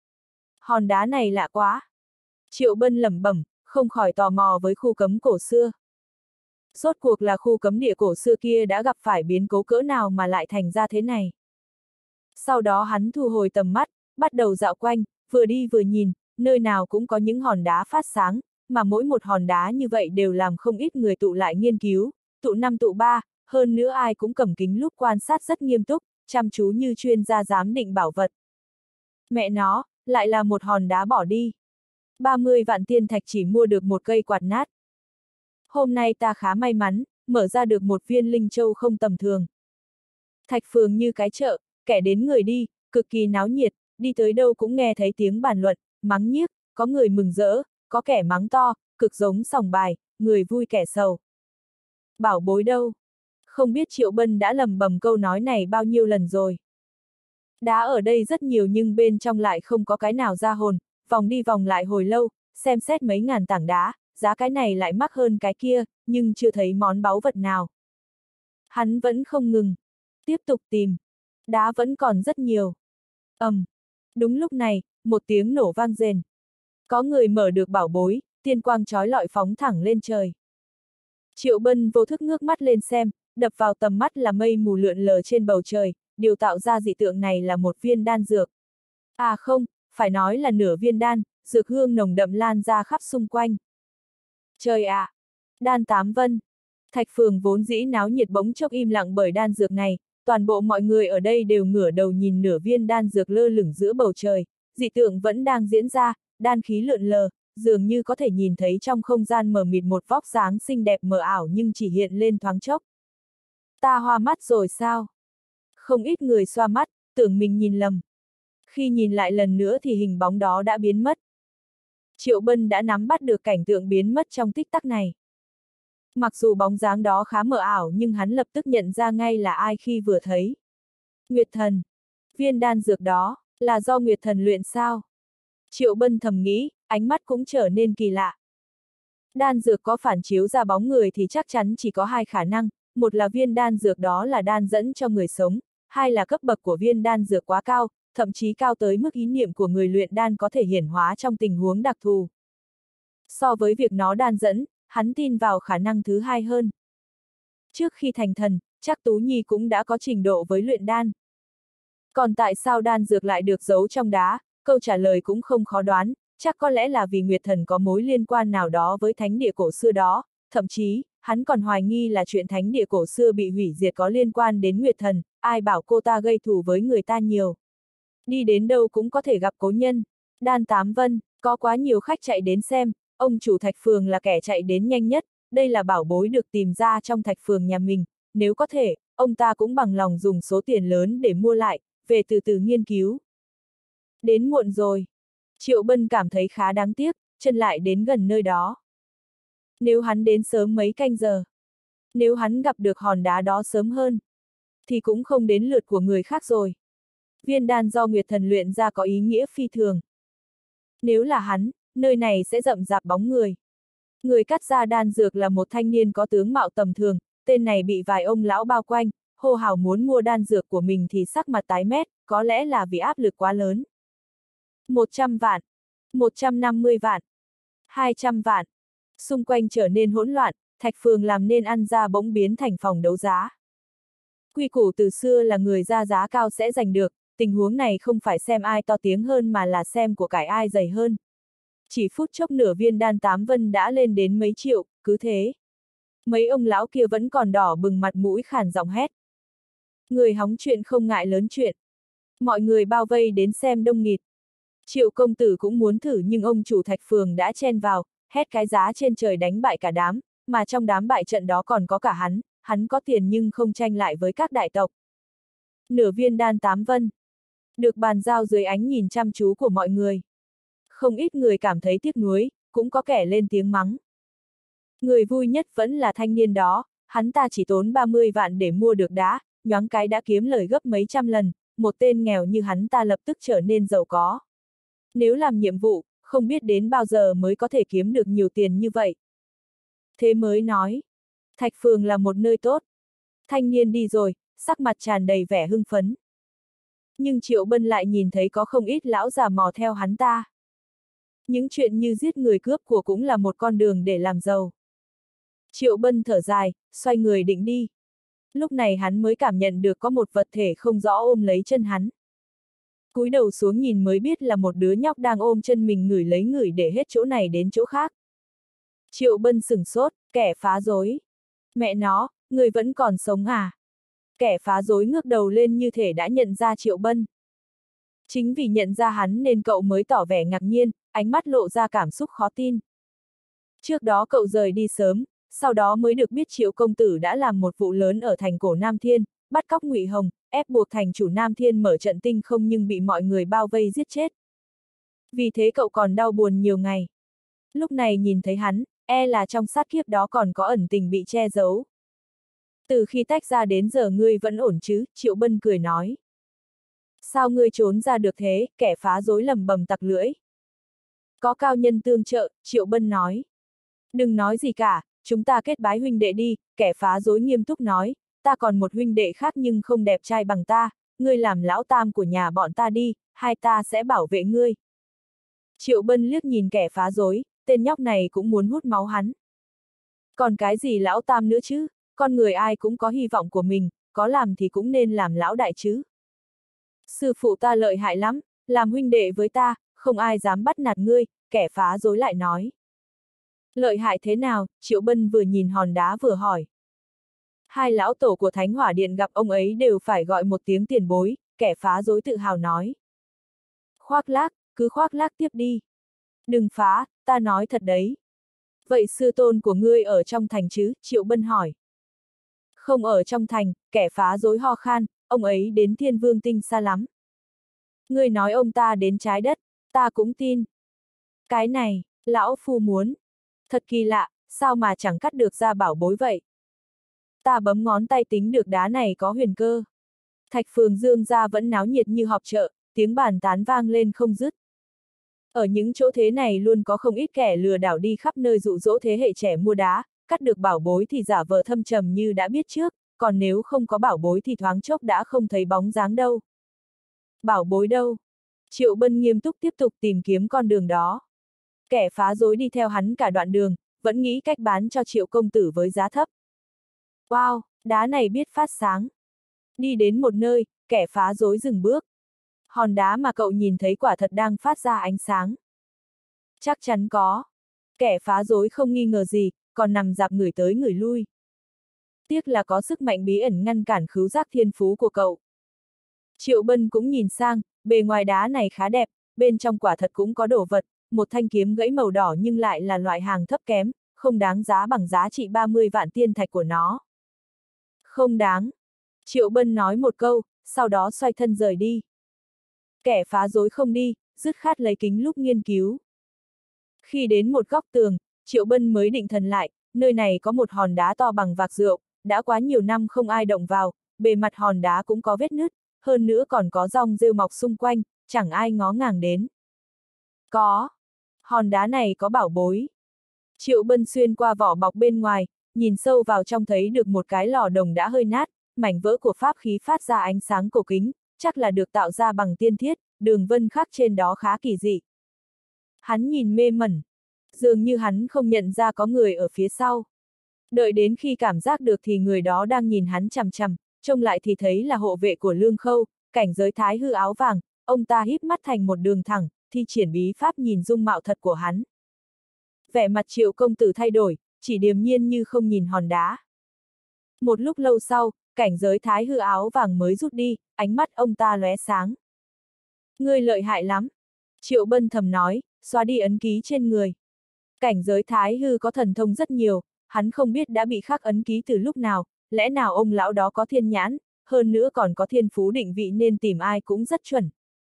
Hòn đá này lạ quá. Triệu Bân lẩm bẩm, không khỏi tò mò với khu cấm cổ xưa. Rốt cuộc là khu cấm địa cổ xưa kia đã gặp phải biến cố cỡ nào mà lại thành ra thế này. Sau đó hắn thu hồi tầm mắt, bắt đầu dạo quanh, vừa đi vừa nhìn, nơi nào cũng có những hòn đá phát sáng, mà mỗi một hòn đá như vậy đều làm không ít người tụ lại nghiên cứu, tụ năm tụ ba, hơn nữa ai cũng cầm kính lúp quan sát rất nghiêm túc, chăm chú như chuyên gia giám định bảo vật. Mẹ nó, lại là một hòn đá bỏ đi. ba mươi vạn tiên thạch chỉ mua được một cây quạt nát. Hôm nay ta khá may mắn, mở ra được một viên linh châu không tầm thường. Thạch phường như cái chợ, kẻ đến người đi, cực kỳ náo nhiệt, đi tới đâu cũng nghe thấy tiếng bàn luận, mắng nhiếc, có người mừng rỡ, có kẻ mắng to, cực giống sòng bài, người vui kẻ sầu. Bảo bối đâu? Không biết Triệu Bân đã lầm bầm câu nói này bao nhiêu lần rồi. Đá ở đây rất nhiều nhưng bên trong lại không có cái nào ra hồn, vòng đi vòng lại hồi lâu, xem xét mấy ngàn tảng đá, giá cái này lại mắc hơn cái kia, nhưng chưa thấy món báu vật nào. Hắn vẫn không ngừng, tiếp tục tìm. Đá vẫn còn rất nhiều. ầm, um, đúng lúc này, một tiếng nổ vang rền. Có người mở được bảo bối, tiên quang chói lọi phóng thẳng lên trời. Triệu Bân vô thức ngước mắt lên xem, đập vào tầm mắt là mây mù lượn lờ trên bầu trời, điều tạo ra dị tượng này là một viên đan dược. À không, phải nói là nửa viên đan, dược hương nồng đậm lan ra khắp xung quanh. Trời ạ! À, đan tám vân! Thạch phường vốn dĩ náo nhiệt bỗng chốc im lặng bởi đan dược này, toàn bộ mọi người ở đây đều ngửa đầu nhìn nửa viên đan dược lơ lửng giữa bầu trời, dị tượng vẫn đang diễn ra, đan khí lượn lờ, dường như có thể nhìn thấy trong không gian mờ mịt một vóc dáng xinh đẹp mờ ảo nhưng chỉ hiện lên thoáng chốc. Ta hoa mắt rồi sao? Không ít người xoa mắt, tưởng mình nhìn lầm. Khi nhìn lại lần nữa thì hình bóng đó đã biến mất. Triệu Bân đã nắm bắt được cảnh tượng biến mất trong tích tắc này. Mặc dù bóng dáng đó khá mờ ảo nhưng hắn lập tức nhận ra ngay là ai khi vừa thấy. Nguyệt Thần. Viên đan dược đó, là do Nguyệt Thần luyện sao? Triệu Bân thầm nghĩ, ánh mắt cũng trở nên kỳ lạ. Đan dược có phản chiếu ra bóng người thì chắc chắn chỉ có hai khả năng, một là viên đan dược đó là đan dẫn cho người sống, hai là cấp bậc của viên đan dược quá cao, thậm chí cao tới mức ý niệm của người luyện đan có thể hiển hóa trong tình huống đặc thù. So với việc nó đan dẫn, hắn tin vào khả năng thứ hai hơn. Trước khi thành thần, chắc Tú Nhi cũng đã có trình độ với luyện đan. Còn tại sao đan dược lại được giấu trong đá, câu trả lời cũng không khó đoán, chắc có lẽ là vì Nguyệt Thần có mối liên quan nào đó với thánh địa cổ xưa đó, thậm chí, hắn còn hoài nghi là chuyện thánh địa cổ xưa bị hủy diệt có liên quan đến Nguyệt Thần, ai bảo cô ta gây thù với người ta nhiều. Đi đến đâu cũng có thể gặp cố nhân. Đan Tám Vân, có quá nhiều khách chạy đến xem, ông chủ Thạch Phường là kẻ chạy đến nhanh nhất, đây là bảo bối được tìm ra trong Thạch Phường nhà mình, nếu có thể, ông ta cũng bằng lòng dùng số tiền lớn để mua lại, về từ từ nghiên cứu. Đến muộn rồi. Triệu Bân cảm thấy khá đáng tiếc, chân lại đến gần nơi đó. Nếu hắn đến sớm mấy canh giờ, nếu hắn gặp được hòn đá đó sớm hơn, thì cũng không đến lượt của người khác rồi. Viên đan do Nguyệt Thần luyện ra có ý nghĩa phi thường. Nếu là hắn, nơi này sẽ rậm rạp bóng người. Người cắt ra đan dược là một thanh niên có tướng mạo tầm thường, tên này bị vài ông lão bao quanh, hô hào muốn mua đan dược của mình thì sắc mặt tái mét, có lẽ là vì áp lực quá lớn. một trăm vạn, một trăm năm mươi vạn, hai trăm vạn. Xung quanh trở nên hỗn loạn, Thạch Phường làm nên ăn ra bỗng biến thành phòng đấu giá. Quy củ từ xưa là người ra giá cao sẽ giành được, tình huống này không phải xem ai to tiếng hơn mà là xem của cải ai dày hơn. Chỉ phút chốc nửa viên đan Tám Vân đã lên đến mấy triệu, cứ thế. Mấy ông lão kia vẫn còn đỏ bừng mặt mũi khàn giọng hét. Người hóng chuyện không ngại lớn chuyện. Mọi người bao vây đến xem đông nghịt. Triệu công tử cũng muốn thử nhưng ông chủ Thạch Phường đã chen vào, hét cái giá trên trời đánh bại cả đám, mà trong đám bại trận đó còn có cả hắn, hắn có tiền nhưng không tranh lại với các đại tộc. Nửa viên đan Tám Vân được bàn giao dưới ánh nhìn chăm chú của mọi người. Không ít người cảm thấy tiếc nuối, cũng có kẻ lên tiếng mắng. Người vui nhất vẫn là thanh niên đó, hắn ta chỉ tốn ba mươi vạn để mua được đá, nhoáng cái đã kiếm lời gấp mấy trăm lần, một tên nghèo như hắn ta lập tức trở nên giàu có. Nếu làm nhiệm vụ, không biết đến bao giờ mới có thể kiếm được nhiều tiền như vậy. Thế mới nói, Thạch Phường là một nơi tốt. Thanh niên đi rồi, sắc mặt tràn đầy vẻ hưng phấn. Nhưng Triệu Bân lại nhìn thấy có không ít lão già mò theo hắn ta. Những chuyện như giết người cướp của cũng là một con đường để làm giàu. Triệu Bân thở dài, xoay người định đi. Lúc này hắn mới cảm nhận được có một vật thể không rõ ôm lấy chân hắn. Cúi đầu xuống nhìn mới biết là một đứa nhóc đang ôm chân mình ngửi lấy ngửi để hết chỗ này đến chỗ khác. Triệu Bân sửng sốt, kẻ phá rối. Mẹ nó, người vẫn còn sống à? Kẻ phá rối ngước đầu lên như thể đã nhận ra Triệu Bân. Chính vì nhận ra hắn nên cậu mới tỏ vẻ ngạc nhiên, ánh mắt lộ ra cảm xúc khó tin. Trước đó cậu rời đi sớm, sau đó mới được biết Triệu công tử đã làm một vụ lớn ở thành cổ Nam Thiên, bắt cóc Ngụy Hồng, ép buộc thành chủ Nam Thiên mở trận tinh không nhưng bị mọi người bao vây giết chết. Vì thế cậu còn đau buồn nhiều ngày. Lúc này nhìn thấy hắn, e là trong sát kiếp đó còn có ẩn tình bị che giấu. Từ khi tách ra đến giờ ngươi vẫn ổn chứ, Triệu Bân cười nói. Sao ngươi trốn ra được thế, kẻ phá rối lầm bầm tặc lưỡi. Có cao nhân tương trợ, Triệu Bân nói. Đừng nói gì cả, chúng ta kết bái huynh đệ đi, kẻ phá rối nghiêm túc nói, ta còn một huynh đệ khác nhưng không đẹp trai bằng ta, ngươi làm lão tam của nhà bọn ta đi, hai ta sẽ bảo vệ ngươi. Triệu Bân liếc nhìn kẻ phá rối, tên nhóc này cũng muốn hút máu hắn. Còn cái gì lão tam nữa chứ, con người ai cũng có hy vọng của mình, có làm thì cũng nên làm lão đại chứ. Sư phụ ta lợi hại lắm, làm huynh đệ với ta, không ai dám bắt nạt ngươi, kẻ phá rối lại nói. Lợi hại thế nào, Triệu Bân vừa nhìn hòn đá vừa hỏi. Hai lão tổ của Thánh Hỏa Điện gặp ông ấy đều phải gọi một tiếng tiền bối, kẻ phá rối tự hào nói. Khoác lác, cứ khoác lác tiếp đi. Đừng phá, ta nói thật đấy. Vậy sư tôn của ngươi ở trong thành chứ, Triệu Bân hỏi. Không ở trong thành, kẻ phá rối ho khan, ông ấy đến Thiên Vương Tinh xa lắm. Ngươi nói ông ta đến trái đất, ta cũng tin. Cái này, lão phu muốn. Thật kỳ lạ, sao mà chẳng cắt được ra bảo bối vậy. Ta bấm ngón tay tính được đá này có huyền cơ. Thạch Phường Dương gia vẫn náo nhiệt như họp chợ, tiếng bàn tán vang lên không dứt. Ở những chỗ thế này luôn có không ít kẻ lừa đảo đi khắp nơi dụ dỗ thế hệ trẻ mua đá, cắt được bảo bối thì giả vờ thâm trầm như đã biết trước, còn nếu không có bảo bối thì thoáng chốc đã không thấy bóng dáng đâu. Bảo bối đâu? Triệu Bân nghiêm túc tiếp tục tìm kiếm con đường đó. Kẻ phá rối đi theo hắn cả đoạn đường, vẫn nghĩ cách bán cho Triệu công tử với giá thấp. Wow, đá này biết phát sáng. Đi đến một nơi, kẻ phá rối dừng bước. Hòn đá mà cậu nhìn thấy quả thật đang phát ra ánh sáng. Chắc chắn có. Kẻ phá rối không nghi ngờ gì, còn nằm dạp ngửi tới ngửi lui. Tiếc là có sức mạnh bí ẩn ngăn cản khứu giác thiên phú của cậu. Triệu Bân cũng nhìn sang, bề ngoài đá này khá đẹp, bên trong quả thật cũng có đồ vật, một thanh kiếm gãy màu đỏ nhưng lại là loại hàng thấp kém, không đáng giá bằng giá trị ba mươi vạn tiên thạch của nó. Không đáng. Triệu Bân nói một câu, sau đó xoay thân rời đi. Kẻ phá rối không đi, dứt khát lấy kính lúc nghiên cứu. Khi đến một góc tường, Triệu Bân mới định thần lại, nơi này có một hòn đá to bằng vạc rượu, đã quá nhiều năm không ai động vào, bề mặt hòn đá cũng có vết nứt, hơn nữa còn có rong rêu mọc xung quanh, chẳng ai ngó ngàng đến. Có. Hòn đá này có bảo bối. Triệu Bân xuyên qua vỏ bọc bên ngoài, nhìn sâu vào trong thấy được một cái lò đồng đã hơi nát, mảnh vỡ của pháp khí phát ra ánh sáng cổ kính, chắc là được tạo ra bằng tiên thiết, đường vân khắc trên đó khá kỳ dị. Hắn nhìn mê mẩn. Dường như hắn không nhận ra có người ở phía sau. Đợi đến khi cảm giác được thì người đó đang nhìn hắn chằm chằm, trông lại thì thấy là hộ vệ của Lương Khâu, cảnh giới thái hư áo vàng, ông ta híp mắt thành một đường thẳng, thi triển bí pháp nhìn dung mạo thật của hắn. Vẻ mặt Triệu công tử thay đổi, chỉ điềm nhiên như không nhìn hòn đá. Một lúc lâu sau, cảnh giới thái hư áo vàng mới rút đi, ánh mắt ông ta lóe sáng. Ngươi lợi hại lắm. Triệu Bân thầm nói, xóa đi ấn ký trên người. Cảnh giới thái hư có thần thông rất nhiều, hắn không biết đã bị khắc ấn ký từ lúc nào, lẽ nào ông lão đó có thiên nhãn, hơn nữa còn có thiên phú định vị nên tìm ai cũng rất chuẩn.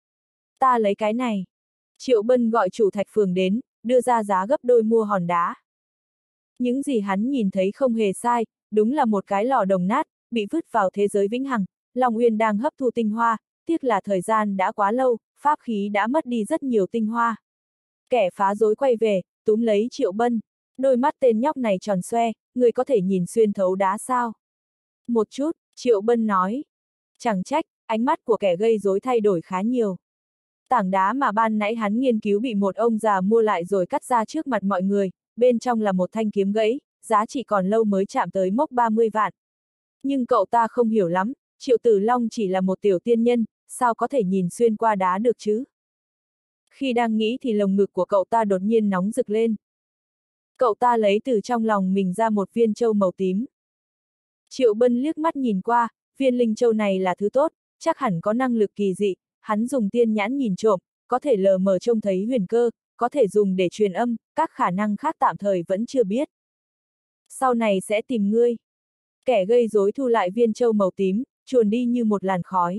Ta lấy cái này. Triệu Bân gọi chủ thạch phường đến, đưa ra giá gấp đôi mua hòn đá. Những gì hắn nhìn thấy không hề sai, đúng là một cái lò đồng nát, bị vứt vào thế giới vĩnh hằng, Long Uyên đang hấp thu tinh hoa, tiếc là thời gian đã quá lâu, pháp khí đã mất đi rất nhiều tinh hoa. Kẻ phá rối quay về, túm lấy Triệu Bân, đôi mắt tên nhóc này tròn xoe, người có thể nhìn xuyên thấu đá sao? Một chút, Triệu Bân nói. Chẳng trách, ánh mắt của kẻ gây rối thay đổi khá nhiều. Tảng đá mà ban nãy hắn nghiên cứu bị một ông già mua lại rồi cắt ra trước mặt mọi người, bên trong là một thanh kiếm gãy, giá trị còn lâu mới chạm tới mốc ba mươi vạn. Nhưng cậu ta không hiểu lắm, Triệu Tử Long chỉ là một tiểu tiên nhân, sao có thể nhìn xuyên qua đá được chứ? Khi đang nghĩ thì lồng ngực của cậu ta đột nhiên nóng rực lên. Cậu ta lấy từ trong lòng mình ra một viên châu màu tím. Triệu Bân liếc mắt nhìn qua, viên linh châu này là thứ tốt, chắc hẳn có năng lực kỳ dị, hắn dùng tiên nhãn nhìn trộm, có thể lờ mờ trông thấy huyền cơ, có thể dùng để truyền âm, các khả năng khác tạm thời vẫn chưa biết. Sau này sẽ tìm ngươi. Kẻ gây rối thu lại viên châu màu tím, chuồn đi như một làn khói.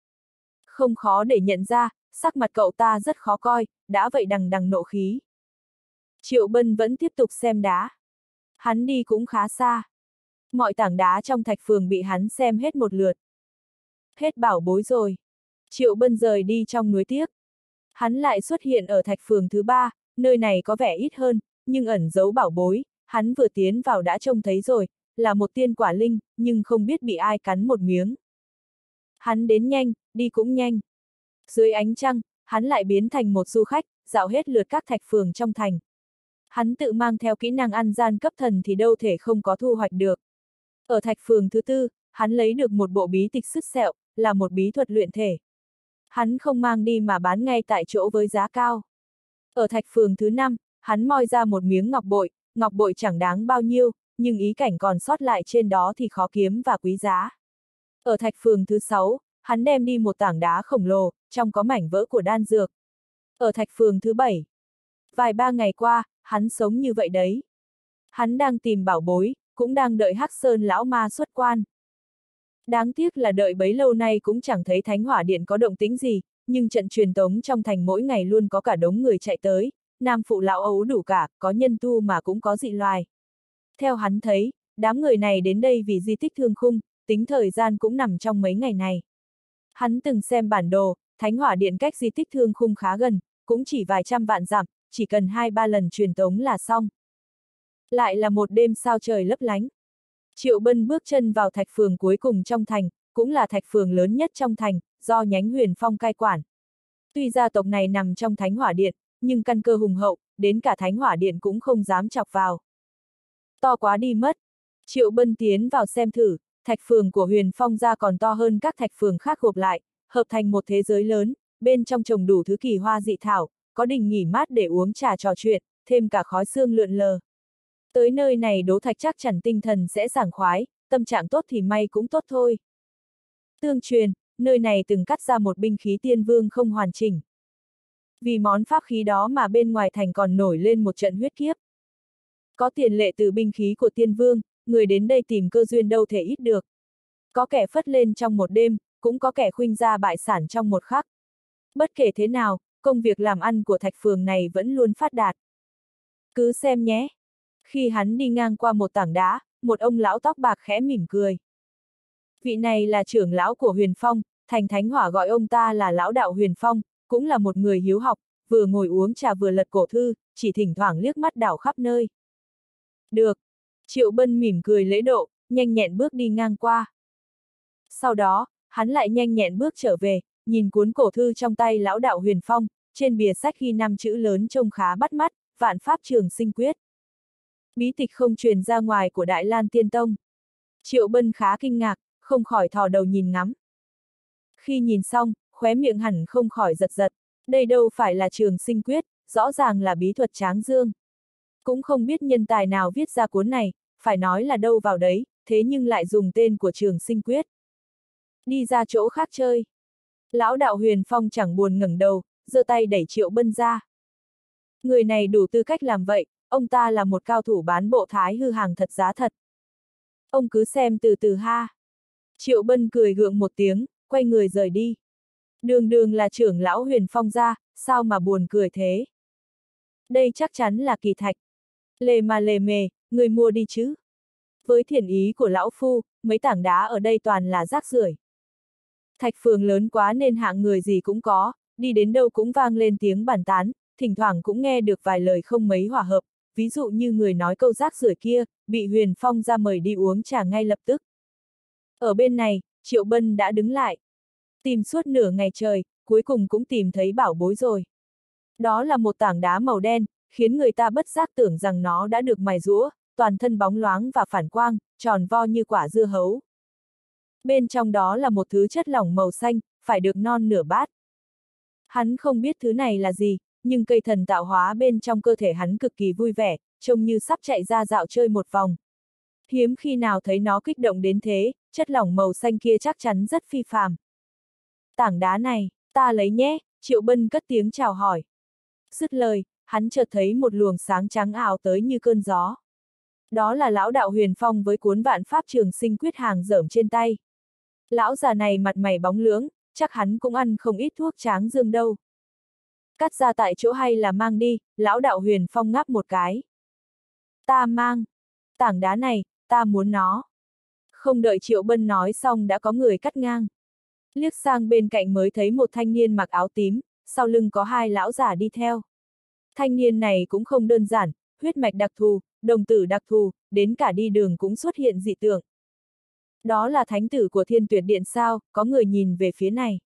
Không khó để nhận ra, sắc mặt cậu ta rất khó coi, đã vậy đằng đằng nộ khí. Triệu Bân vẫn tiếp tục xem đá. Hắn đi cũng khá xa. Mọi tảng đá trong thạch phường bị hắn xem hết một lượt. Hết bảo bối rồi. Triệu Bân rời đi trong nuối tiếc. Hắn lại xuất hiện ở thạch phường thứ ba, nơi này có vẻ ít hơn, nhưng ẩn giấu bảo bối, hắn vừa tiến vào đã trông thấy rồi, là một tiên quả linh, nhưng không biết bị ai cắn một miếng. Hắn đến nhanh, đi cũng nhanh. Dưới ánh trăng, hắn lại biến thành một du khách, dạo hết lượt các thạch phường trong thành. Hắn tự mang theo kỹ năng ăn gian cấp thần thì đâu thể không có thu hoạch được. Ở thạch phường thứ tư, hắn lấy được một bộ bí tịch sứt sẹo, là một bí thuật luyện thể. Hắn không mang đi mà bán ngay tại chỗ với giá cao. Ở thạch phường thứ năm, hắn moi ra một miếng ngọc bội, ngọc bội chẳng đáng bao nhiêu, nhưng ý cảnh còn sót lại trên đó thì khó kiếm và quý giá. Ở thạch phường thứ sáu, hắn đem đi một tảng đá khổng lồ, trong có mảnh vỡ của đan dược. Ở thạch phường thứ bảy, vài ba ngày qua, hắn sống như vậy đấy. Hắn đang tìm bảo bối, cũng đang đợi Hắc Sơn lão ma xuất quan. Đáng tiếc là đợi bấy lâu nay cũng chẳng thấy Thánh Hỏa Điện có động tĩnh gì, nhưng trận truyền tống trong thành mỗi ngày luôn có cả đống người chạy tới, nam phụ lão ấu đủ cả, có nhân tu mà cũng có dị loài. Theo hắn thấy, đám người này đến đây vì di tích Thương Khung, tính thời gian cũng nằm trong mấy ngày này. Hắn từng xem bản đồ, Thánh Hỏa Điện cách di tích Thương Khung khá gần, cũng chỉ vài trăm vạn dặm, chỉ cần hai ba lần truyền tống là xong. Lại là một đêm sao trời lấp lánh. Triệu Bân bước chân vào thạch phường cuối cùng trong thành, cũng là thạch phường lớn nhất trong thành, do nhánh Huyền Phong cai quản. Tuy gia tộc này nằm trong Thánh Hỏa Điện, nhưng căn cơ hùng hậu, đến cả Thánh Hỏa Điện cũng không dám chọc vào. To quá đi mất. Triệu Bân tiến vào xem thử, thạch phường của Huyền Phong gia còn to hơn các thạch phường khác gộp lại, hợp thành một thế giới lớn, bên trong trồng đủ thứ kỳ hoa dị thảo, có đình nghỉ mát để uống trà trò chuyện, thêm cả khói sương lượn lờ. Tới nơi này Đỗ Thạch chắc chắn tinh thần sẽ sảng khoái, tâm trạng tốt thì may cũng tốt thôi. Tương truyền, nơi này từng cắt ra một binh khí tiên vương không hoàn chỉnh. Vì món pháp khí đó mà bên ngoài thành còn nổi lên một trận huyết kiếp. Có tiền lệ từ binh khí của tiên vương, người đến đây tìm cơ duyên đâu thể ít được. Có kẻ phất lên trong một đêm, cũng có kẻ khuynh ra bại sản trong một khắc. Bất kể thế nào, công việc làm ăn của thạch phường này vẫn luôn phát đạt. Cứ xem nhé. Khi hắn đi ngang qua một tảng đá, một ông lão tóc bạc khẽ mỉm cười. Vị này là trưởng lão của Huyền Phong, thành Thánh Hỏa gọi ông ta là lão đạo Huyền Phong, cũng là một người hiếu học, vừa ngồi uống trà vừa lật cổ thư, chỉ thỉnh thoảng liếc mắt đảo khắp nơi. Được. Triệu Bân mỉm cười lễ độ, nhanh nhẹn bước đi ngang qua. Sau đó, hắn lại nhanh nhẹn bước trở về, nhìn cuốn cổ thư trong tay lão đạo Huyền Phong, trên bìa sách ghi năm chữ lớn trông khá bắt mắt, Vạn Pháp Trường Sinh Quyết. Bí tịch không truyền ra ngoài của Đại Lan Tiên Tông. Triệu Bân khá kinh ngạc, không khỏi thò đầu nhìn ngắm. Khi nhìn xong, khóe miệng hẳn không khỏi giật giật, đây đâu phải là Trường Sinh Quyết, rõ ràng là bí thuật tráng dương. Cũng không biết nhân tài nào viết ra cuốn này, phải nói là đâu vào đấy, thế nhưng lại dùng tên của Trường Sinh Quyết. Đi ra chỗ khác chơi. Lão đạo Huyền Phong chẳng buồn ngẩng đầu, giơ tay đẩy Triệu Bân ra. Người này đủ tư cách làm vậy, ông ta là một cao thủ bán bộ thái hư hàng thật giá thật. Ông cứ xem từ từ ha. Triệu Bân cười gượng một tiếng, quay người rời đi. Đường đường là trưởng lão Huyền Phong gia, sao mà buồn cười thế? Đây chắc chắn là kỳ thạch. Lề mà lề mề, người mua đi chứ. Với thiện ý của lão phu, mấy tảng đá ở đây toàn là rác rưởi. Thạch phường lớn quá nên hạng người gì cũng có, đi đến đâu cũng vang lên tiếng bàn tán, thỉnh thoảng cũng nghe được vài lời không mấy hòa hợp, ví dụ như người nói câu rác rưởi kia, bị Huyền Phong ra mời đi uống trà ngay lập tức. Ở bên này, Triệu Bân đã đứng lại. Tìm suốt nửa ngày trời, cuối cùng cũng tìm thấy bảo bối rồi. Đó là một tảng đá màu đen, khiến người ta bất giác tưởng rằng nó đã được mài rũa, toàn thân bóng loáng và phản quang, tròn vo như quả dưa hấu. Bên trong đó là một thứ chất lỏng màu xanh, phải được non nửa bát. Hắn không biết thứ này là gì, nhưng cây thần tạo hóa bên trong cơ thể hắn cực kỳ vui vẻ, trông như sắp chạy ra dạo chơi một vòng. Hiếm khi nào thấy nó kích động đến thế, chất lỏng màu xanh kia chắc chắn rất phi phàm. Tảng đá này, ta lấy nhé, Triệu Bân cất tiếng chào hỏi. Dứt lời, hắn chợt thấy một luồng sáng trắng ảo tới như cơn gió. Đó là lão đạo Huyền Phong với cuốn Vạn Pháp Trường Sinh Quyết hàng dởm trên tay. Lão già này mặt mày bóng lưỡng, chắc hắn cũng ăn không ít thuốc tráng dương đâu. Cắt ra tại chỗ hay là mang đi, lão đạo Huyền Phong ngáp một cái. Ta mang. Tảng đá này, ta muốn nó. Không đợi Triệu Bân nói xong đã có người cắt ngang. Liếc sang bên cạnh mới thấy một thanh niên mặc áo tím, sau lưng có hai lão giả đi theo. Thanh niên này cũng không đơn giản, huyết mạch đặc thù, đồng tử đặc thù, đến cả đi đường cũng xuất hiện dị tượng. Đó là thánh tử của Thiên Tuyệt Điện sao, có người nhìn về phía này.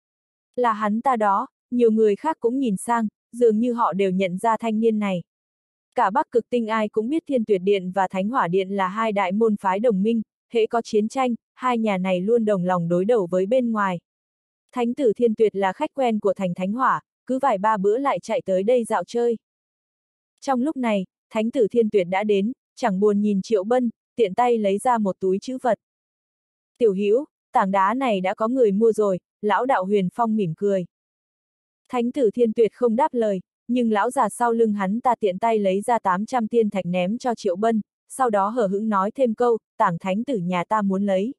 Là hắn ta đó, nhiều người khác cũng nhìn sang, dường như họ đều nhận ra thanh niên này. Cả Bắc Cực Tinh ai cũng biết Thiên Tuyệt Điện và Thánh Hỏa Điện là hai đại môn phái đồng minh, hễ có chiến tranh, hai nhà này luôn đồng lòng đối đầu với bên ngoài. Thánh tử Thiên Tuyệt là khách quen của thành Thánh Hỏa, cứ vài ba bữa lại chạy tới đây dạo chơi. Trong lúc này, Thánh tử Thiên Tuyệt đã đến, chẳng buồn nhìn Triệu Bân, tiện tay lấy ra một túi trữ vật. Tiểu Hữu, tảng đá này đã có người mua rồi, lão đạo Huyền Phong mỉm cười. Thánh tử Thiên Tuyệt không đáp lời, nhưng lão già sau lưng hắn ta tiện tay lấy ra tám trăm tiên thạch ném cho Triệu Bân, sau đó hờ hững nói thêm câu, tảng thánh tử nhà ta muốn lấy.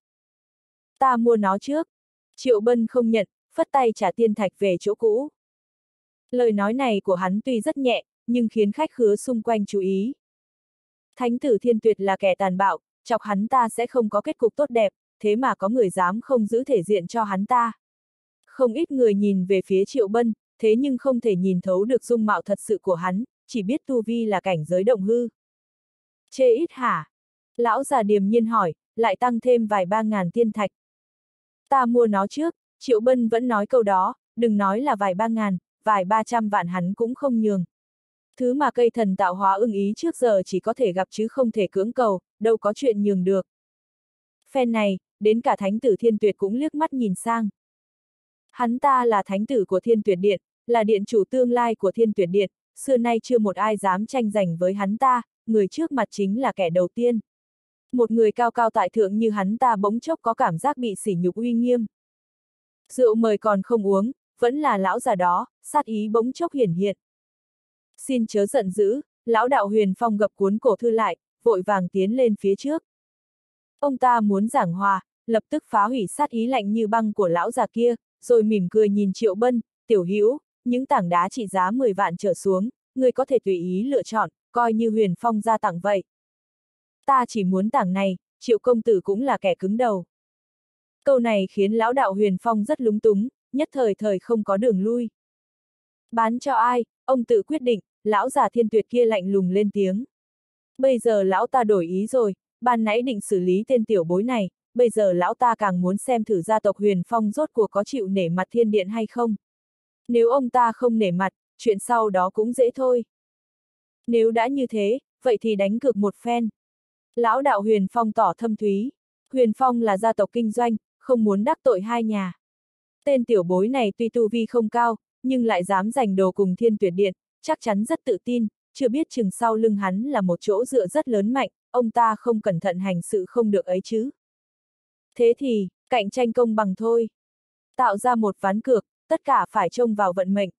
Ta mua nó trước. Triệu Bân không nhận, phất tay trả tiên thạch về chỗ cũ. Lời nói này của hắn tuy rất nhẹ, nhưng khiến khách khứa xung quanh chú ý. Thánh tử Thiên Tuyệt là kẻ tàn bạo, chọc hắn ta sẽ không có kết cục tốt đẹp, thế mà có người dám không giữ thể diện cho hắn ta. Không ít người nhìn về phía Triệu Bân, thế nhưng không thể nhìn thấu được dung mạo thật sự của hắn, chỉ biết tu vi là cảnh giới động hư. Chê ít hả? Lão già điềm nhiên hỏi, lại tăng thêm vài ba ngàn tiên thạch. Ta mua nó trước, Triệu Bân vẫn nói câu đó, đừng nói là vài ba ngàn, vài ba trăm vạn hắn cũng không nhường. Thứ mà cây thần tạo hóa ưng ý trước giờ chỉ có thể gặp chứ không thể cưỡng cầu, đâu có chuyện nhường được. Phen này, đến cả thánh tử Thiên Tuyệt cũng liếc mắt nhìn sang. Hắn ta là thánh tử của Thiên Tuyệt Điện, là điện chủ tương lai của Thiên Tuyệt Điện, xưa nay chưa một ai dám tranh giành với hắn ta, người trước mặt chính là kẻ đầu tiên. Một người cao cao tại thượng như hắn ta bỗng chốc có cảm giác bị sỉ nhục uy nghiêm. Rượu mời còn không uống, vẫn là lão già đó, sát ý bỗng chốc hiển hiện. Xin chớ giận dữ, lão đạo Huyền Phong gập cuốn cổ thư lại, vội vàng tiến lên phía trước. Ông ta muốn giảng hòa, lập tức phá hủy sát ý lạnh như băng của lão già kia, rồi mỉm cười nhìn Triệu Bân, tiểu hữu, những tảng đá trị giá mười vạn trở xuống, người có thể tùy ý lựa chọn, coi như Huyền Phong ra tặng vậy. Ta chỉ muốn tảng này, Triệu công tử cũng là kẻ cứng đầu. Câu này khiến lão đạo Huyền Phong rất lúng túng, nhất thời thời không có đường lui. Bán cho ai, ông tự quyết định, lão già Thiên Tuyệt kia lạnh lùng lên tiếng. Bây giờ lão ta đổi ý rồi, ban nãy định xử lý tên tiểu bối này, bây giờ lão ta càng muốn xem thử gia tộc Huyền Phong rốt cuộc có chịu nể mặt thiên điện hay không. Nếu ông ta không nể mặt, chuyện sau đó cũng dễ thôi. Nếu đã như thế, vậy thì đánh cược một phen. Lão đạo Huyền Phong tỏ thâm thúy. Huyền Phong là gia tộc kinh doanh, không muốn đắc tội hai nhà. Tên tiểu bối này tuy tu vi không cao, nhưng lại dám giành đồ cùng Thiên Tuyệt Điện, chắc chắn rất tự tin, chưa biết chừng sau lưng hắn là một chỗ dựa rất lớn mạnh, ông ta không cẩn thận hành sự không được ấy chứ. Thế thì, cạnh tranh công bằng thôi. Tạo ra một ván cược, tất cả phải trông vào vận mệnh.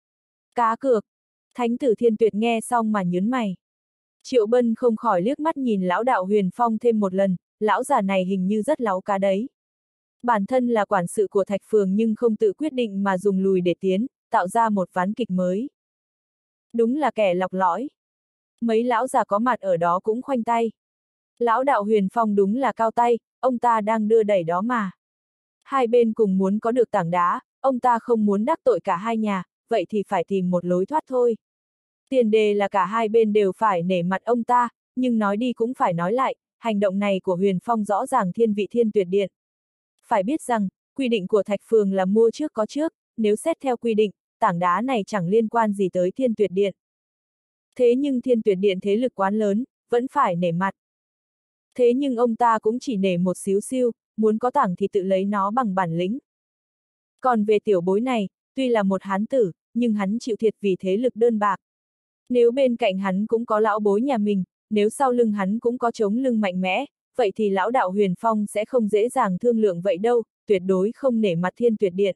Cá cược. Thánh tử Thiên Tuyệt nghe xong mà nhớn mày. Triệu Bân không khỏi liếc mắt nhìn lão đạo Huyền Phong thêm một lần, lão già này hình như rất láu cá đấy. Bản thân là quản sự của Thạch Phường nhưng không tự quyết định mà dùng lùi để tiến, tạo ra một ván kịch mới. Đúng là kẻ lọc lõi. Mấy lão già có mặt ở đó cũng khoanh tay. Lão đạo Huyền Phong đúng là cao tay, ông ta đang đưa đẩy đó mà. Hai bên cùng muốn có được tảng đá, ông ta không muốn đắc tội cả hai nhà, vậy thì phải tìm một lối thoát thôi. Tiền đề là cả hai bên đều phải nể mặt ông ta, nhưng nói đi cũng phải nói lại, hành động này của Huyền Phong rõ ràng thiên vị Thiên Tuyệt Điện. Phải biết rằng, quy định của Thạch Phường là mua trước có trước, nếu xét theo quy định, tảng đá này chẳng liên quan gì tới Thiên Tuyệt Điện. Thế nhưng Thiên Tuyệt Điện thế lực quán lớn, vẫn phải nể mặt. Thế nhưng ông ta cũng chỉ nể một xíu xiu, muốn có tảng thì tự lấy nó bằng bản lĩnh. Còn về tiểu bối này, tuy là một hán tử, nhưng hắn chịu thiệt vì thế lực đơn bạc. Nếu bên cạnh hắn cũng có lão bối nhà mình, nếu sau lưng hắn cũng có chống lưng mạnh mẽ, vậy thì lão đạo Huyền Phong sẽ không dễ dàng thương lượng vậy đâu, tuyệt đối không nể mặt Thiên Tuyệt Điện.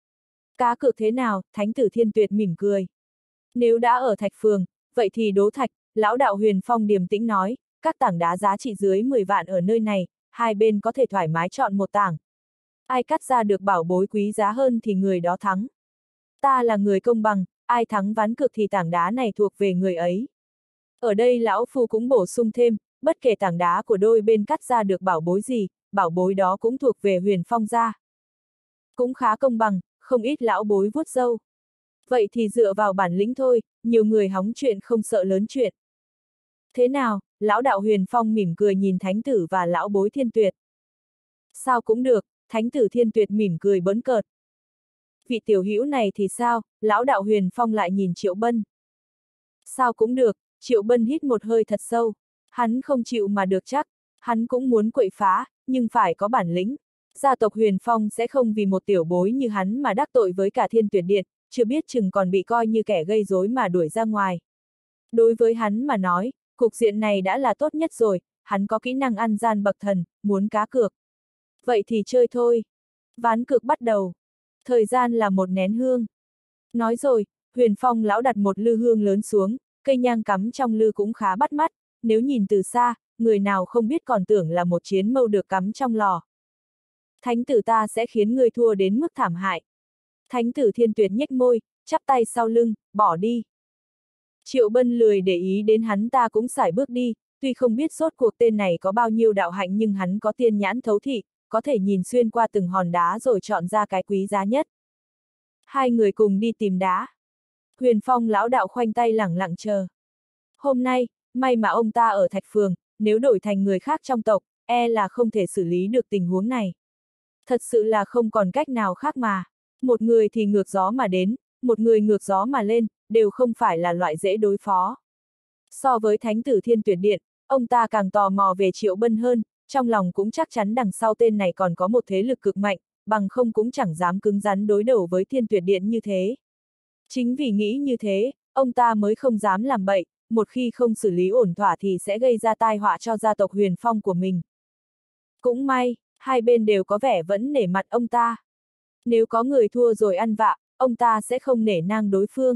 Cá cược thế nào, thánh tử Thiên Tuyệt mỉm cười. Nếu đã ở Thạch Phường, vậy thì đố thạch, lão đạo Huyền Phong điềm tĩnh nói, các tảng đá giá trị dưới mười vạn ở nơi này, hai bên có thể thoải mái chọn một tảng. Ai cắt ra được bảo bối quý giá hơn thì người đó thắng. Ta là người công bằng, ai thắng ván cược thì tảng đá này thuộc về người ấy. Ở đây lão phu cũng bổ sung thêm, bất kể tảng đá của đôi bên cắt ra được bảo bối gì, bảo bối đó cũng thuộc về Huyền Phong gia. Cũng khá công bằng, không ít lão bối vuốt râu. Vậy thì dựa vào bản lĩnh thôi, nhiều người hóng chuyện không sợ lớn chuyện. Thế nào, lão đạo Huyền Phong mỉm cười nhìn thánh tử và lão bối Thiên Tuyệt. Sao cũng được, thánh tử Thiên Tuyệt mỉm cười bỡn cợt. Vị tiểu hữu này thì sao, lão đạo Huyền Phong lại nhìn Triệu Bân. Sao cũng được, Triệu Bân hít một hơi thật sâu. Hắn không chịu mà được chắc, hắn cũng muốn quậy phá, nhưng phải có bản lĩnh. Gia tộc Huyền Phong sẽ không vì một tiểu bối như hắn mà đắc tội với cả Thiên Tuyệt Điện, chưa biết chừng còn bị coi như kẻ gây rối mà đuổi ra ngoài. Đối với hắn mà nói, cục diện này đã là tốt nhất rồi, hắn có kỹ năng ăn gian bậc thần, muốn cá cược. Vậy thì chơi thôi. Ván cược bắt đầu. Thời gian là một nén hương. Nói rồi, Huyền Phong lão đặt một lư hương lớn xuống, cây nhang cắm trong lư cũng khá bắt mắt, nếu nhìn từ xa, người nào không biết còn tưởng là một chiến mâu được cắm trong lò. Thánh tử ta sẽ khiến người thua đến mức thảm hại. Thánh tử Thiên Tuyệt nhếch môi, chắp tay sau lưng, bỏ đi. Triệu Bân lười để ý đến hắn ta cũng sải bước đi, tuy không biết rốt cuộc tên này có bao nhiêu đạo hạnh nhưng hắn có tiên nhãn thấu thị, có thể nhìn xuyên qua từng hòn đá rồi chọn ra cái quý giá nhất. Hai người cùng đi tìm đá. Huyền Phong lão đạo khoanh tay lẳng lặng chờ. Hôm nay, may mà ông ta ở Thạch Phường, nếu đổi thành người khác trong tộc, e là không thể xử lý được tình huống này. Thật sự là không còn cách nào khác mà. Một người thì ngược gió mà đến, một người ngược gió mà lên, đều không phải là loại dễ đối phó. So với Thánh tử Thiên Tuyệt Điện, ông ta càng tò mò về Triệu Bân hơn, trong lòng cũng chắc chắn đằng sau tên này còn có một thế lực cực mạnh, bằng không cũng chẳng dám cứng rắn đối đầu với Thiên Tuyệt Điện như thế. Chính vì nghĩ như thế, ông ta mới không dám làm bậy, một khi không xử lý ổn thỏa thì sẽ gây ra tai họa cho gia tộc Huyền Phong của mình. Cũng may, hai bên đều có vẻ vẫn nể mặt ông ta. Nếu có người thua rồi ăn vạ, ông ta sẽ không nể nang đối phương.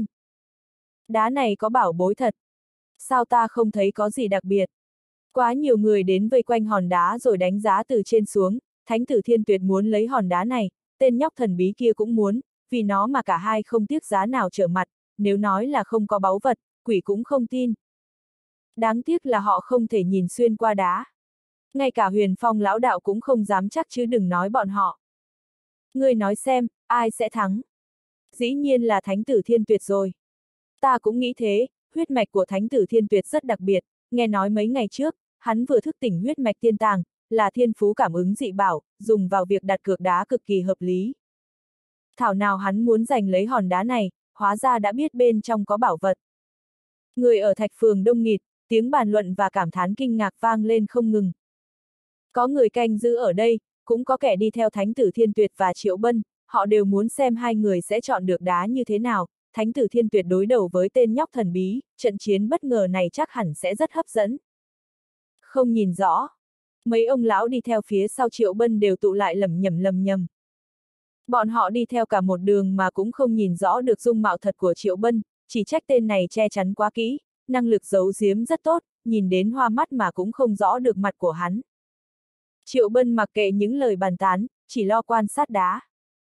Đá này có bảo bối thật. Sao ta không thấy có gì đặc biệt? Quá nhiều người đến vây quanh hòn đá rồi đánh giá từ trên xuống, Thánh tử Thiên Tuyệt muốn lấy hòn đá này, tên nhóc thần bí kia cũng muốn, vì nó mà cả hai không tiếc giá nào trở mặt, nếu nói là không có báu vật, quỷ cũng không tin. Đáng tiếc là họ không thể nhìn xuyên qua đá. Ngay cả Huyền Phong lão đạo cũng không dám chắc chứ đừng nói bọn họ. Ngươi nói xem, ai sẽ thắng? Dĩ nhiên là Thánh tử Thiên Tuyệt rồi. Ta cũng nghĩ thế, huyết mạch của Thánh tử Thiên Tuyệt rất đặc biệt, nghe nói mấy ngày trước, hắn vừa thức tỉnh huyết mạch tiên tàng, là thiên phú cảm ứng dị bảo, dùng vào việc đặt cược đá cực kỳ hợp lý. Thảo nào hắn muốn giành lấy hòn đá này, hóa ra đã biết bên trong có bảo vật. Người ở Thạch Phường đông nghịt, tiếng bàn luận và cảm thán kinh ngạc vang lên không ngừng. Có người canh giữ ở đây, cũng có kẻ đi theo Thánh tử Thiên Tuyệt và Triệu Bân, họ đều muốn xem hai người sẽ chọn được đá như thế nào. Thánh tử Thiên Tuyệt đối đầu với tên nhóc thần bí, trận chiến bất ngờ này chắc hẳn sẽ rất hấp dẫn. Không nhìn rõ. Mấy ông lão đi theo phía sau Triệu Bân đều tụ lại lầm nhầm lầm nhầm. Bọn họ đi theo cả một đường mà cũng không nhìn rõ được dung mạo thật của Triệu Bân, chỉ trách tên này che chắn quá kỹ, năng lực giấu giếm rất tốt, nhìn đến hoa mắt mà cũng không rõ được mặt của hắn. Triệu Bân mặc kệ những lời bàn tán, chỉ lo quan sát đá.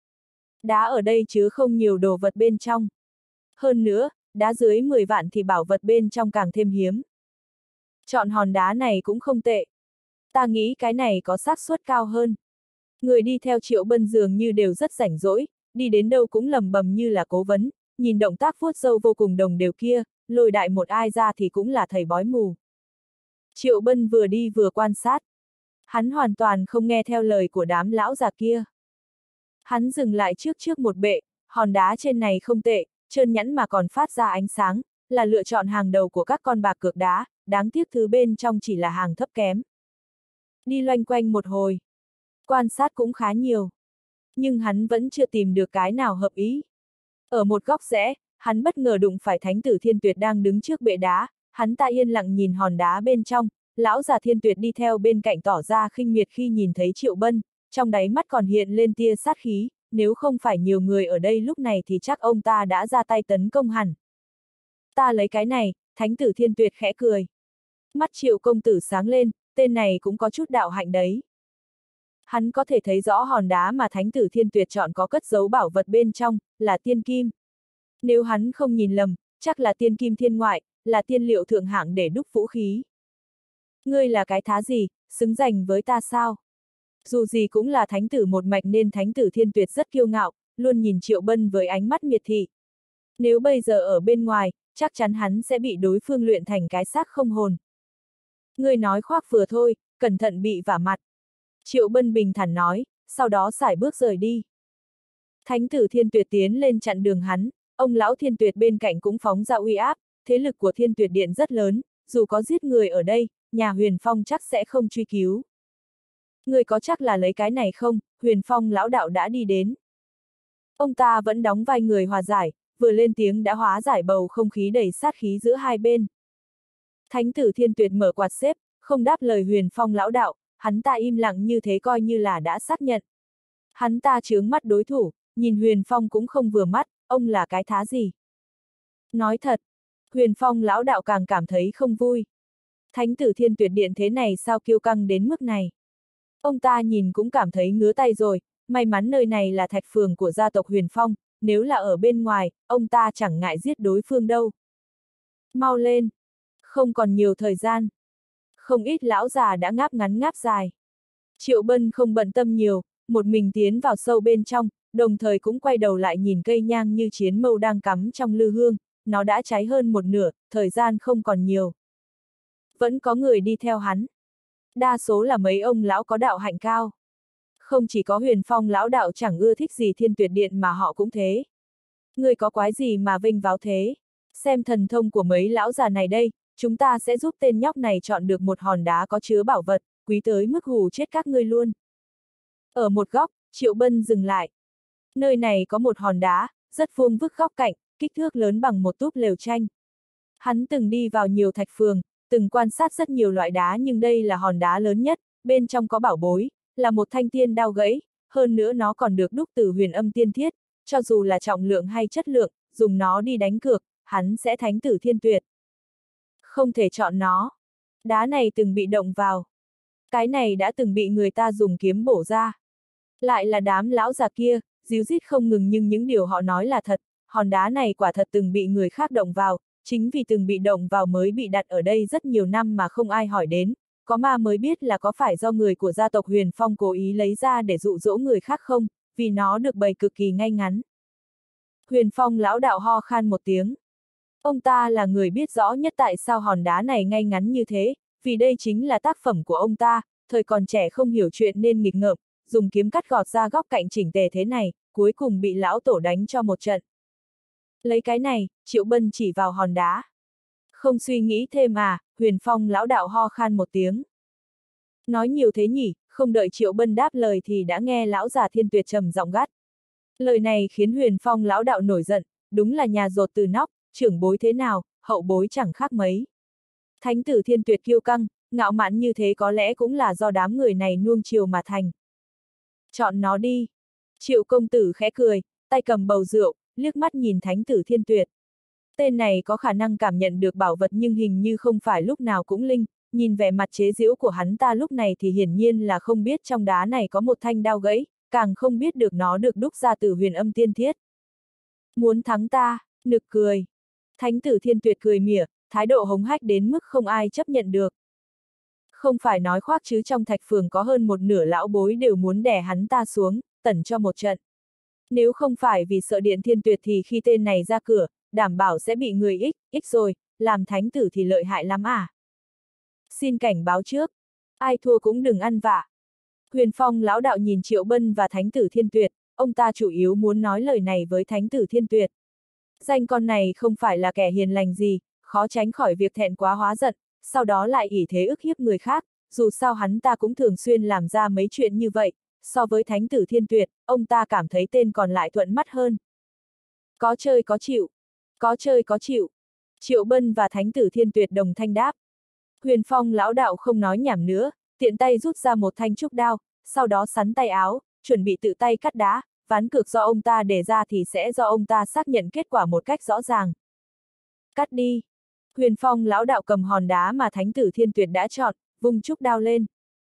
Đá ở đây chứ không nhiều đồ vật bên trong. Hơn nữa, đá dưới mười vạn thì bảo vật bên trong càng thêm hiếm. Chọn hòn đá này cũng không tệ. Ta nghĩ cái này có xác suất cao hơn. Người đi theo Triệu Bân dường như đều rất rảnh rỗi, đi đến đâu cũng lầm bầm như là cố vấn, nhìn động tác vuốt râu vô cùng đồng đều kia, lôi đại một ai ra thì cũng là thầy bói mù. Triệu Bân vừa đi vừa quan sát. Hắn hoàn toàn không nghe theo lời của đám lão già kia. Hắn dừng lại trước trước một bệ, hòn đá trên này không tệ, trơn nhẵn mà còn phát ra ánh sáng, là lựa chọn hàng đầu của các con bạc cược đá, đáng tiếc thứ bên trong chỉ là hàng thấp kém. Đi loanh quanh một hồi. Quan sát cũng khá nhiều. Nhưng hắn vẫn chưa tìm được cái nào hợp ý. Ở một góc rẽ, hắn bất ngờ đụng phải Thánh tử Thiên Tuyệt đang đứng trước bệ đá, hắn ta yên lặng nhìn hòn đá bên trong, lão già Thiên Tuyệt đi theo bên cạnh tỏ ra khinh miệt khi nhìn thấy Triệu Bân, trong đáy mắt còn hiện lên tia sát khí, nếu không phải nhiều người ở đây lúc này thì chắc ông ta đã ra tay tấn công hẳn. Ta lấy cái này, Thánh tử Thiên Tuyệt khẽ cười. Mắt Triệu công tử sáng lên, tên này cũng có chút đạo hạnh đấy. Hắn có thể thấy rõ hòn đá mà Thánh tử Thiên Tuyệt chọn có cất giấu bảo vật bên trong, là tiên kim. Nếu hắn không nhìn lầm, chắc là tiên kim thiên ngoại, là tiên liệu thượng hạng để đúc vũ khí. Ngươi là cái thá gì, xứng giành với ta sao? Dù gì cũng là thánh tử một mạch nên Thánh tử Thiên Tuyệt rất kiêu ngạo, luôn nhìn Triệu Bân với ánh mắt miệt thị. Nếu bây giờ ở bên ngoài, chắc chắn hắn sẽ bị đối phương luyện thành cái xác không hồn. Ngươi nói khoác vừa thôi, cẩn thận bị vả mặt. Triệu Bân bình thản nói, sau đó sải bước rời đi. Thánh tử Thiên Tuyệt tiến lên chặn đường hắn, ông lão Thiên Tuyệt bên cạnh cũng phóng ra uy áp, thế lực của Thiên Tuyệt Điện rất lớn, dù có giết người ở đây, nhà Huyền Phong chắc sẽ không truy cứu. Người có chắc là lấy cái này không? Huyền Phong lão đạo đã đi đến. Ông ta vẫn đóng vai người hòa giải, vừa lên tiếng đã hóa giải bầu không khí đầy sát khí giữa hai bên. Thánh tử Thiên Tuyệt mở quạt xếp, không đáp lời Huyền Phong lão đạo, hắn ta im lặng như thế coi như là đã xác nhận. Hắn ta trướng mắt đối thủ, nhìn Huyền Phong cũng không vừa mắt, ông là cái thá gì? Nói thật, Huyền Phong lão đạo càng cảm thấy không vui. Thánh tử Thiên Tuyệt Điện thế này sao kiêu căng đến mức này? Ông ta nhìn cũng cảm thấy ngứa tay rồi, may mắn nơi này là Thạch Phường của gia tộc Huyền Phong, nếu là ở bên ngoài, ông ta chẳng ngại giết đối phương đâu. Mau lên! Không còn nhiều thời gian. Không ít lão già đã ngáp ngắn ngáp dài. Triệu Bân không bận tâm nhiều, một mình tiến vào sâu bên trong, đồng thời cũng quay đầu lại nhìn cây nhang như chiến mâu đang cắm trong lư hương, nó đã cháy hơn một nửa, thời gian không còn nhiều. Vẫn có người đi theo hắn. Đa số là mấy ông lão có đạo hạnh cao. Không chỉ có Huyền Phong lão đạo chẳng ưa thích gì Thiên Tuyệt Điện mà họ cũng thế. Người có quái gì mà vinh váo thế? Xem thần thông của mấy lão già này đây, chúng ta sẽ giúp tên nhóc này chọn được một hòn đá có chứa bảo vật, quý tới mức hù chết các ngươi luôn. Ở một góc, Triệu Bân dừng lại. Nơi này có một hòn đá, rất vuông vức góc cạnh, kích thước lớn bằng một túp lều tranh. Hắn từng đi vào nhiều thạch phường, từng quan sát rất nhiều loại đá nhưng đây là hòn đá lớn nhất, bên trong có bảo bối, là một thanh tiên đao gãy, hơn nữa nó còn được đúc từ huyền âm tiên thiết, cho dù là trọng lượng hay chất lượng, dùng nó đi đánh cược, hắn sẽ thánh tử thiên tuyệt. Không thể chọn nó. Đá này từng bị động vào. Cái này đã từng bị người ta dùng kiếm bổ ra. Lại là đám lão già kia, díu dít không ngừng nhưng những điều họ nói là thật, hòn đá này quả thật từng bị người khác động vào, chính vì từng bị động vào mới bị đặt ở đây rất nhiều năm mà không ai hỏi đến, có ma mới biết là có phải do người của gia tộc Huyền Phong cố ý lấy ra để dụ dỗ người khác không, vì nó được bày cực kỳ ngay ngắn. Huyền Phong lão đạo ho khan một tiếng. Ông ta là người biết rõ nhất tại sao hòn đá này ngay ngắn như thế, vì đây chính là tác phẩm của ông ta, thời còn trẻ không hiểu chuyện nên nghịch ngợm, dùng kiếm cắt gọt ra góc cạnh chỉnh tề thế này, cuối cùng bị lão tổ đánh cho một trận. Lấy cái này, Triệu Bân chỉ vào hòn đá. Không suy nghĩ thêm à, Huyền Phong lão đạo ho khan một tiếng. Nói nhiều thế nhỉ, không đợi Triệu Bân đáp lời thì đã nghe lão già Thiên Tuyệt trầm giọng gắt. Lời này khiến Huyền Phong lão đạo nổi giận, đúng là nhà dột từ nóc, trưởng bối thế nào, hậu bối chẳng khác mấy. Thánh tử Thiên Tuyệt kiêu căng, ngạo mạn như thế có lẽ cũng là do đám người này nuông chiều mà thành. Chọn nó đi. Triệu công tử khẽ cười, tay cầm bầu rượu, liếc mắt nhìn thánh tử Thiên Tuyệt. Tên này có khả năng cảm nhận được bảo vật nhưng hình như không phải lúc nào cũng linh, nhìn vẻ mặt chế giễu của hắn ta lúc này thì hiển nhiên là không biết trong đá này có một thanh đao gãy, càng không biết được nó được đúc ra từ huyền âm tiên thiết. Muốn thắng ta, nực cười. Thánh tử Thiên Tuyệt cười mỉa, thái độ hống hách đến mức không ai chấp nhận được. Không phải nói khoác chứ trong thạch phường có hơn một nửa lão bối đều muốn đè hắn ta xuống, tẩn cho một trận. Nếu không phải vì sợ Điện Thiên Tuyệt thì khi tên này ra cửa, đảm bảo sẽ bị người ích, ích rồi, làm thánh tử thì lợi hại lắm à. Xin cảnh báo trước, ai thua cũng đừng ăn vạ. Huyền Phong lão đạo nhìn Triệu Bân và thánh tử Thiên Tuyệt, ông ta chủ yếu muốn nói lời này với thánh tử Thiên Tuyệt. Danh con này không phải là kẻ hiền lành gì, khó tránh khỏi việc thẹn quá hóa giận, sau đó lại ỷ thế ức hiếp người khác, dù sao hắn ta cũng thường xuyên làm ra mấy chuyện như vậy, so với thánh tử Thiên Tuyệt, ông ta cảm thấy tên còn lại thuận mắt hơn. Có chơi có chịu, có chơi có chịu. Triệu Bân và thánh tử Thiên Tuyệt đồng thanh đáp. Huyền Phong lão đạo không nói nhảm nữa, tiện tay rút ra một thanh trúc đao, sau đó sắn tay áo, chuẩn bị tự tay cắt đá, ván cược do ông ta đề ra thì sẽ do ông ta xác nhận kết quả một cách rõ ràng. Cắt đi. Huyền Phong lão đạo cầm hòn đá mà thánh tử Thiên Tuyệt đã chọn, vung trúc đao lên.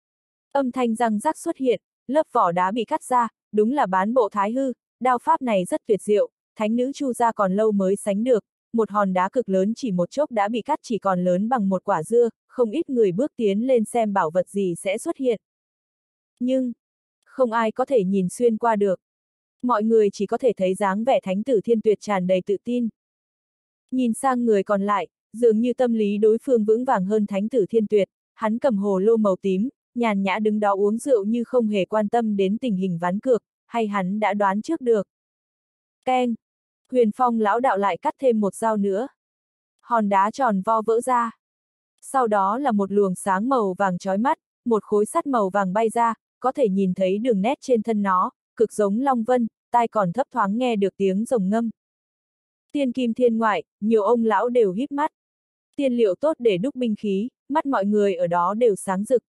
Âm thanh răng rắc xuất hiện, lớp vỏ đá bị cắt ra, đúng là bán bộ thái hư, đao pháp này rất tuyệt diệu, thánh nữ Chu gia còn lâu mới sánh được, một hòn đá cực lớn chỉ một chốc đã bị cắt chỉ còn lớn bằng một quả dưa, không ít người bước tiến lên xem bảo vật gì sẽ xuất hiện. Nhưng, không ai có thể nhìn xuyên qua được. Mọi người chỉ có thể thấy dáng vẻ thánh tử Thiên Tuyệt tràn đầy tự tin. Nhìn sang người còn lại, dường như tâm lý đối phương vững vàng hơn thánh tử Thiên Tuyệt, hắn cầm hồ lô màu tím, nhàn nhã đứng đó uống rượu như không hề quan tâm đến tình hình ván cược, hay hắn đã đoán trước được. Keng! Huyền Phong lão đạo lại cắt thêm một dao nữa. Hòn đá tròn vo vỡ ra. Sau đó là một luồng sáng màu vàng chói mắt, một khối sắt màu vàng bay ra, có thể nhìn thấy đường nét trên thân nó, cực giống long vân, tai còn thấp thoáng nghe được tiếng rồng ngâm. Tiên kim thiên ngoại, nhiều ông lão đều híp mắt. Tiên liệu tốt để đúc binh khí, mắt mọi người ở đó đều sáng rực.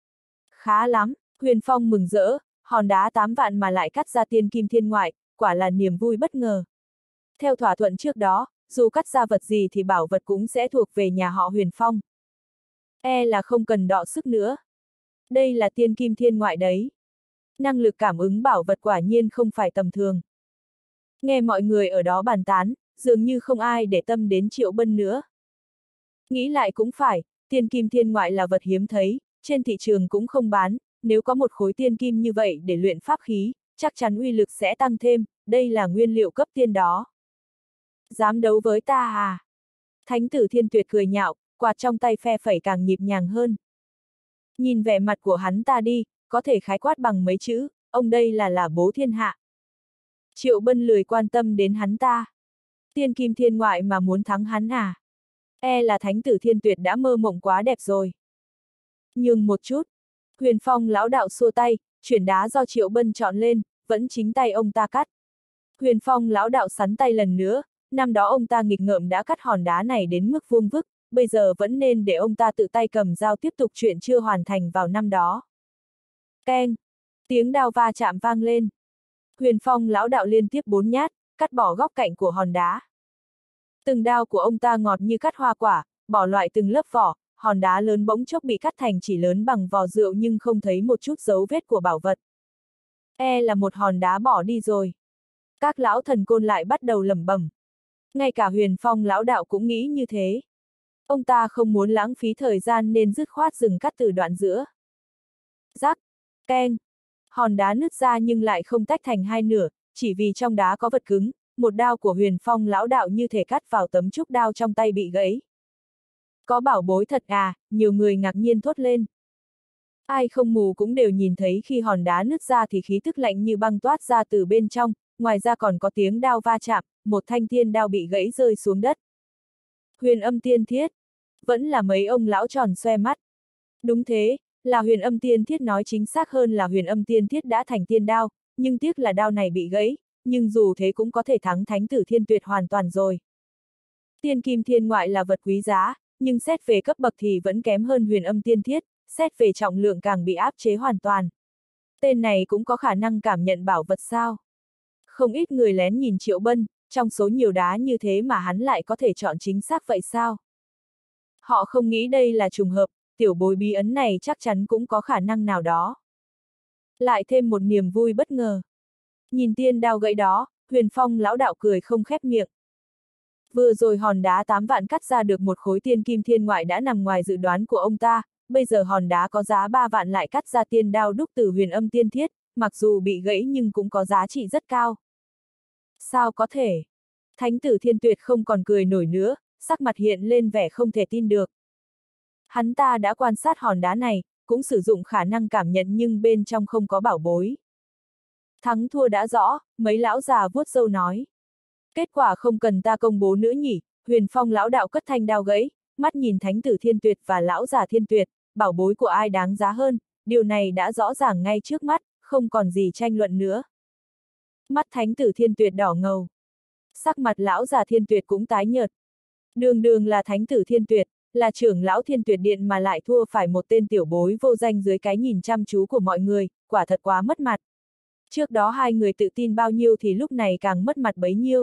Khá lắm, Huyền Phong mừng rỡ, hòn đá tám vạn mà lại cắt ra tiên kim thiên ngoại, quả là niềm vui bất ngờ. Theo thỏa thuận trước đó, dù cắt ra vật gì thì bảo vật cũng sẽ thuộc về nhà họ Huyền Phong. E là không cần đọ sức nữa. Đây là tiên kim thiên ngoại đấy. Năng lực cảm ứng bảo vật quả nhiên không phải tầm thường. Nghe mọi người ở đó bàn tán, dường như không ai để tâm đến Triệu Bân nữa. Nghĩ lại cũng phải, tiên kim thiên ngoại là vật hiếm thấy, trên thị trường cũng không bán, nếu có một khối tiên kim như vậy để luyện pháp khí, chắc chắn uy lực sẽ tăng thêm, đây là nguyên liệu cấp tiên đó. Dám đấu với ta à? Thánh tử Thiên Tuyệt cười nhạo, quạt trong tay phe phẩy càng nhịp nhàng hơn. Nhìn vẻ mặt của hắn ta đi, có thể khái quát bằng mấy chữ, ông đây là là bố thiên hạ. Triệu Bân lười quan tâm đến hắn ta. Tiên kim thiên ngoại mà muốn thắng hắn à? E là thánh tử Thiên Tuyệt đã mơ mộng quá đẹp rồi. Nhưng một chút, Huyền Phong lão đạo xua tay, chuyển đá do Triệu Bân chọn lên, vẫn chính tay ông ta cắt. Huyền Phong lão đạo sắn tay lần nữa, năm đó ông ta nghịch ngợm đã cắt hòn đá này đến mức vuông vức, bây giờ vẫn nên để ông ta tự tay cầm dao tiếp tục chuyện chưa hoàn thành vào năm đó. Keng! Tiếng đao va chạm vang lên. Huyền Phong lão đạo liên tiếp bốn nhát, cắt bỏ góc cạnh của hòn đá. Từng đao của ông ta ngọt như cắt hoa quả, bỏ loại từng lớp vỏ, hòn đá lớn bỗng chốc bị cắt thành chỉ lớn bằng vò rượu nhưng không thấy một chút dấu vết của bảo vật. E là một hòn đá bỏ đi rồi. Các lão thần côn lại bắt đầu lẩm bẩm. Ngay cả Huyền Phong lão đạo cũng nghĩ như thế. Ông ta không muốn lãng phí thời gian nên dứt khoát dừng cắt từ đoạn giữa. Rắc, keng, hòn đá nứt ra nhưng lại không tách thành hai nửa, chỉ vì trong đá có vật cứng, một đao của Huyền Phong lão đạo như thể cắt vào tấm trúc đao trong tay bị gãy. Có bảo bối thật à, nhiều người ngạc nhiên thốt lên. Ai không mù cũng đều nhìn thấy khi hòn đá nứt ra thì khí tức lạnh như băng toát ra từ bên trong, ngoài ra còn có tiếng đao va chạm, một thanh thiên đao bị gãy rơi xuống đất. Huyền Âm Tiên Thiết, vẫn là mấy ông lão tròn xoe mắt. Đúng thế, là Huyền Âm Tiên Thiết, nói chính xác hơn là Huyền Âm Tiên Thiết đã thành tiên đao, nhưng tiếc là đao này bị gãy, nhưng dù thế cũng có thể thắng thánh tử Thiên Tuyệt hoàn toàn rồi. Tiên kim thiên ngoại là vật quý giá, nhưng xét về cấp bậc thì vẫn kém hơn Huyền Âm Tiên Thiết, xét về trọng lượng càng bị áp chế hoàn toàn. Tên này cũng có khả năng cảm nhận bảo vật sao? Không ít người lén nhìn Triệu Bân, trong số nhiều đá như thế mà hắn lại có thể chọn chính xác vậy sao? Họ không nghĩ đây là trùng hợp, tiểu bối bí ấn này chắc chắn cũng có khả năng nào đó. Lại thêm một niềm vui bất ngờ. Nhìn tiên đao gãy đó, Huyền Phong lão đạo cười không khép miệng. Vừa rồi hòn đá tám vạn cắt ra được một khối tiên kim thiên ngoại đã nằm ngoài dự đoán của ông ta, bây giờ hòn đá có giá ba vạn lại cắt ra tiên đao đúc từ Huyền Âm Tiên Thiết, mặc dù bị gãy nhưng cũng có giá trị rất cao. Sao có thể? Thánh tử Thiên Tuyệt không còn cười nổi nữa, sắc mặt hiện lên vẻ không thể tin được. Hắn ta đã quan sát hòn đá này, cũng sử dụng khả năng cảm nhận nhưng bên trong không có bảo bối. Thắng thua đã rõ, mấy lão già vuốt râu nói. Kết quả không cần ta công bố nữa nhỉ, Huyền Phong lão đạo cất thanh đao gãy, mắt nhìn thánh tử Thiên Tuyệt và lão già Thiên Tuyệt, bảo bối của ai đáng giá hơn, điều này đã rõ ràng ngay trước mắt, không còn gì tranh luận nữa. Mắt thánh tử Thiên Tuyệt đỏ ngầu. Sắc mặt lão già Thiên Tuyệt cũng tái nhợt. Đường đường là thánh tử Thiên Tuyệt, là trưởng lão Thiên Tuyệt Điện mà lại thua phải một tên tiểu bối vô danh dưới cái nhìn chăm chú của mọi người, quả thật quá mất mặt. Trước đó hai người tự tin bao nhiêu thì lúc này càng mất mặt bấy nhiêu.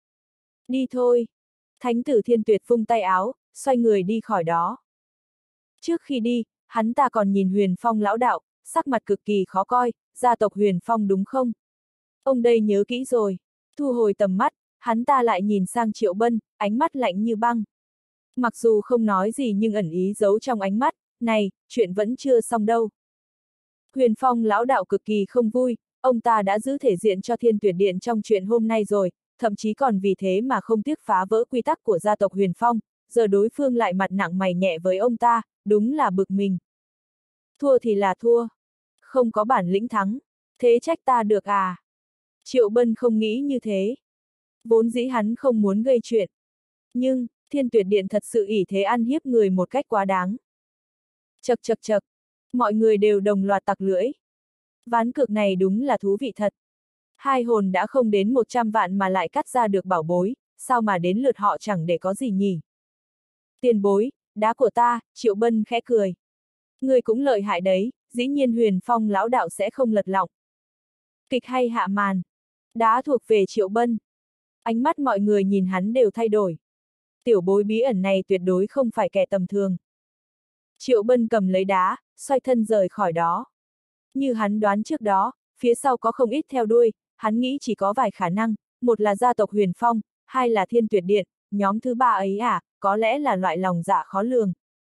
Đi thôi. Thánh tử Thiên Tuyệt vung tay áo, xoay người đi khỏi đó. Trước khi đi, hắn ta còn nhìn Huyền Phong lão đạo, sắc mặt cực kỳ khó coi, gia tộc Huyền Phong đúng không? Ông đây nhớ kỹ rồi. Thu hồi tầm mắt, hắn ta lại nhìn sang Triệu Bân, ánh mắt lạnh như băng. Mặc dù không nói gì nhưng ẩn ý giấu trong ánh mắt, này, chuyện vẫn chưa xong đâu. Huyền Phong lão đạo cực kỳ không vui, ông ta đã giữ thể diện cho Thiên Tuyệt Điện trong chuyện hôm nay rồi, thậm chí còn vì thế mà không tiếc phá vỡ quy tắc của gia tộc Huyền Phong, giờ đối phương lại mặt nặng mày nhẹ với ông ta, đúng là bực mình. Thua thì là thua. Không có bản lĩnh thắng. Thế trách ta được à? Triệu Bân không nghĩ như thế. Vốn dĩ hắn không muốn gây chuyện. Nhưng, Thiên Tuyệt Điện thật sự ỷ thế ăn hiếp người một cách quá đáng. Chậc chậc chậc. Mọi người đều đồng loạt tặc lưỡi. Ván cược này đúng là thú vị thật. Hai hồn đã không đến một trăm vạn mà lại cắt ra được bảo bối, sao mà đến lượt họ chẳng để có gì nhỉ? Tiền bối, đá của ta, Triệu Bân khẽ cười. Người cũng lợi hại đấy, dĩ nhiên Huyền Phong lão đạo sẽ không lật lọng. Kịch hay hạ màn. Đá thuộc về Triệu Bân. Ánh mắt mọi người nhìn hắn đều thay đổi. Tiểu bối bí ẩn này tuyệt đối không phải kẻ tầm thường. Triệu Bân cầm lấy đá, xoay thân rời khỏi đó. Như hắn đoán trước đó, phía sau có không ít theo đuôi, hắn nghĩ chỉ có vài khả năng, một là gia tộc Huyền Phong, hai là Thiên Tuyệt Điện, nhóm thứ ba ấy à, có lẽ là loại lòng dạ khó lường.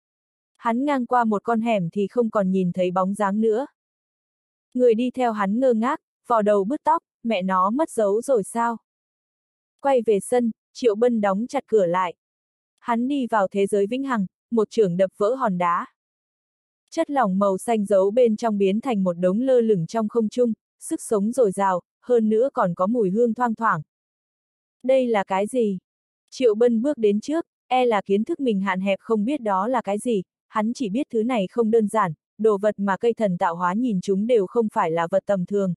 Hắn ngang qua một con hẻm thì không còn nhìn thấy bóng dáng nữa. Người đi theo hắn ngơ ngác, vò đầu bứt tóc, mẹ nó mất dấu rồi sao? Quay về sân, Triệu Bân đóng chặt cửa lại. Hắn đi vào thế giới vĩnh hằng, một chưởng đập vỡ hòn đá. Chất lỏng màu xanh giấu bên trong biến thành một đống lơ lửng trong không trung, sức sống dồi dào, hơn nữa còn có mùi hương thoang thoảng. Đây là cái gì? Triệu Bân bước đến trước, e là kiến thức mình hạn hẹp không biết đó là cái gì, hắn chỉ biết thứ này không đơn giản, đồ vật mà cây thần tạo hóa nhìn chúng đều không phải là vật tầm thường.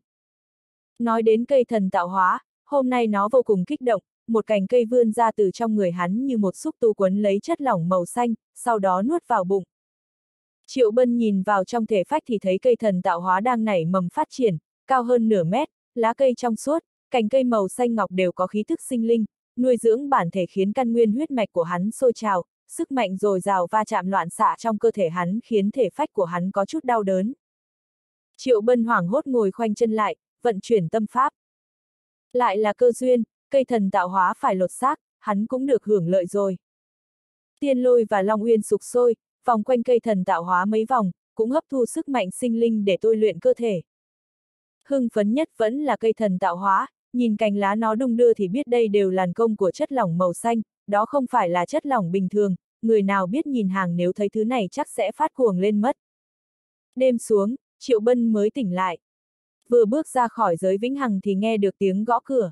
Nói đến cây thần tạo hóa, hôm nay nó vô cùng kích động, một cành cây vươn ra từ trong người hắn như một xúc tu quấn lấy chất lỏng màu xanh, sau đó nuốt vào bụng. Triệu Bân nhìn vào trong thể phách thì thấy cây thần tạo hóa đang nảy mầm phát triển, cao hơn nửa mét, lá cây trong suốt, cành cây màu xanh ngọc đều có khí thức sinh linh, nuôi dưỡng bản thể khiến căn nguyên huyết mạch của hắn sôi trào, sức mạnh dồi dào va chạm loạn xạ trong cơ thể hắn khiến thể phách của hắn có chút đau đớn. Triệu Bân hoảng hốt ngồi khoanh chân lại, vận chuyển tâm pháp. Lại là cơ duyên, cây thần tạo hóa phải lột xác, hắn cũng được hưởng lợi rồi. Tiên Lôi và Long Uyên sục sôi, vòng quanh cây thần tạo hóa mấy vòng, cũng hấp thu sức mạnh sinh linh để tôi luyện cơ thể. Hưng phấn nhất vẫn là cây thần tạo hóa, nhìn cành lá nó đung đưa thì biết đây đều là công của chất lỏng màu xanh, đó không phải là chất lỏng bình thường, người nào biết nhìn hàng nếu thấy thứ này chắc sẽ phát cuồng lên mất. Đêm xuống, Triệu Bân mới tỉnh lại. Vừa bước ra khỏi giới vĩnh hằng thì nghe được tiếng gõ cửa.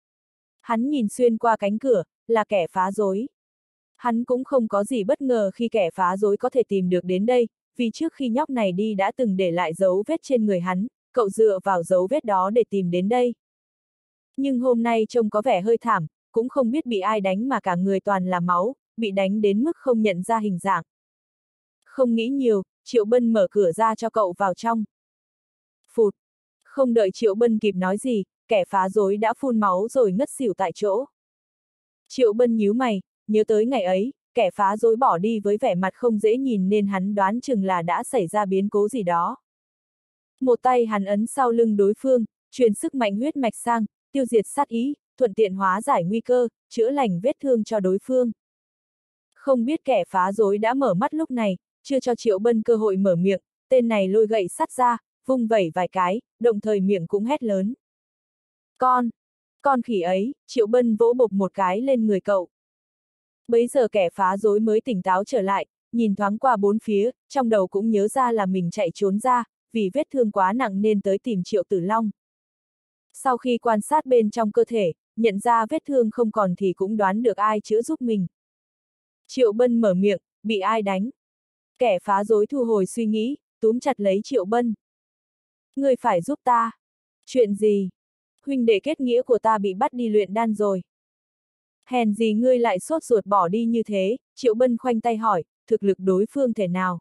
Hắn nhìn xuyên qua cánh cửa, là kẻ phá rối. Hắn cũng không có gì bất ngờ khi kẻ phá rối có thể tìm được đến đây, vì trước khi nhóc này đi đã từng để lại dấu vết trên người hắn, cậu dựa vào dấu vết đó để tìm đến đây. Nhưng hôm nay trông có vẻ hơi thảm, cũng không biết bị ai đánh mà cả người toàn là máu, bị đánh đến mức không nhận ra hình dạng. Không nghĩ nhiều, Triệu Bân mở cửa ra cho cậu vào trong. Phụt! Không đợi Triệu Bân kịp nói gì, kẻ phá rối đã phun máu rồi ngất xỉu tại chỗ. Triệu Bân nhíu mày, nhớ tới ngày ấy, kẻ phá rối bỏ đi với vẻ mặt không dễ nhìn nên hắn đoán chừng là đã xảy ra biến cố gì đó. Một tay hắn ấn sau lưng đối phương, truyền sức mạnh huyết mạch sang, tiêu diệt sát ý, thuận tiện hóa giải nguy cơ, chữa lành vết thương cho đối phương. Không biết kẻ phá rối đã mở mắt lúc này, chưa cho Triệu Bân cơ hội mở miệng, tên này lôi gậy sắt ra, vung vẩy vài cái, đồng thời miệng cũng hét lớn. Con! Con khỉ ấy, Triệu Bân vỗ bộp một cái lên người cậu. Bấy giờ kẻ phá rối mới tỉnh táo trở lại, nhìn thoáng qua bốn phía, trong đầu cũng nhớ ra là mình chạy trốn ra, vì vết thương quá nặng nên tới tìm Triệu Tử Long. Sau khi quan sát bên trong cơ thể, nhận ra vết thương không còn thì cũng đoán được ai chữa giúp mình. Triệu Bân mở miệng, bị ai đánh? Kẻ phá rối thu hồi suy nghĩ, túm chặt lấy Triệu Bân. Ngươi phải giúp ta. Chuyện gì? Huynh đệ kết nghĩa của ta bị bắt đi luyện đan rồi. Hèn gì ngươi lại sốt ruột bỏ đi như thế, Triệu Bân khoanh tay hỏi, thực lực đối phương thể nào?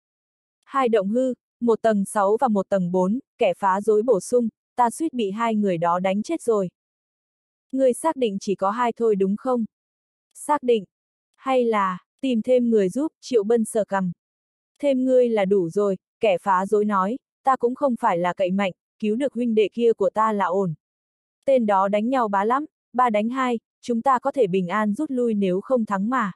Hai động hư, một tầng sáu và một tầng bốn, kẻ phá rối bổ sung, ta suýt bị hai người đó đánh chết rồi. Ngươi xác định chỉ có hai thôi đúng không? Xác định. Hay là, tìm thêm người giúp, Triệu Bân sờ cằm. Thêm ngươi là đủ rồi, kẻ phá rối nói, ta cũng không phải là cậy mạnh, cứu được huynh đệ kia của ta là ổn. Tên đó đánh nhau bá lắm, ba đánh hai, chúng ta có thể bình an rút lui nếu không thắng mà.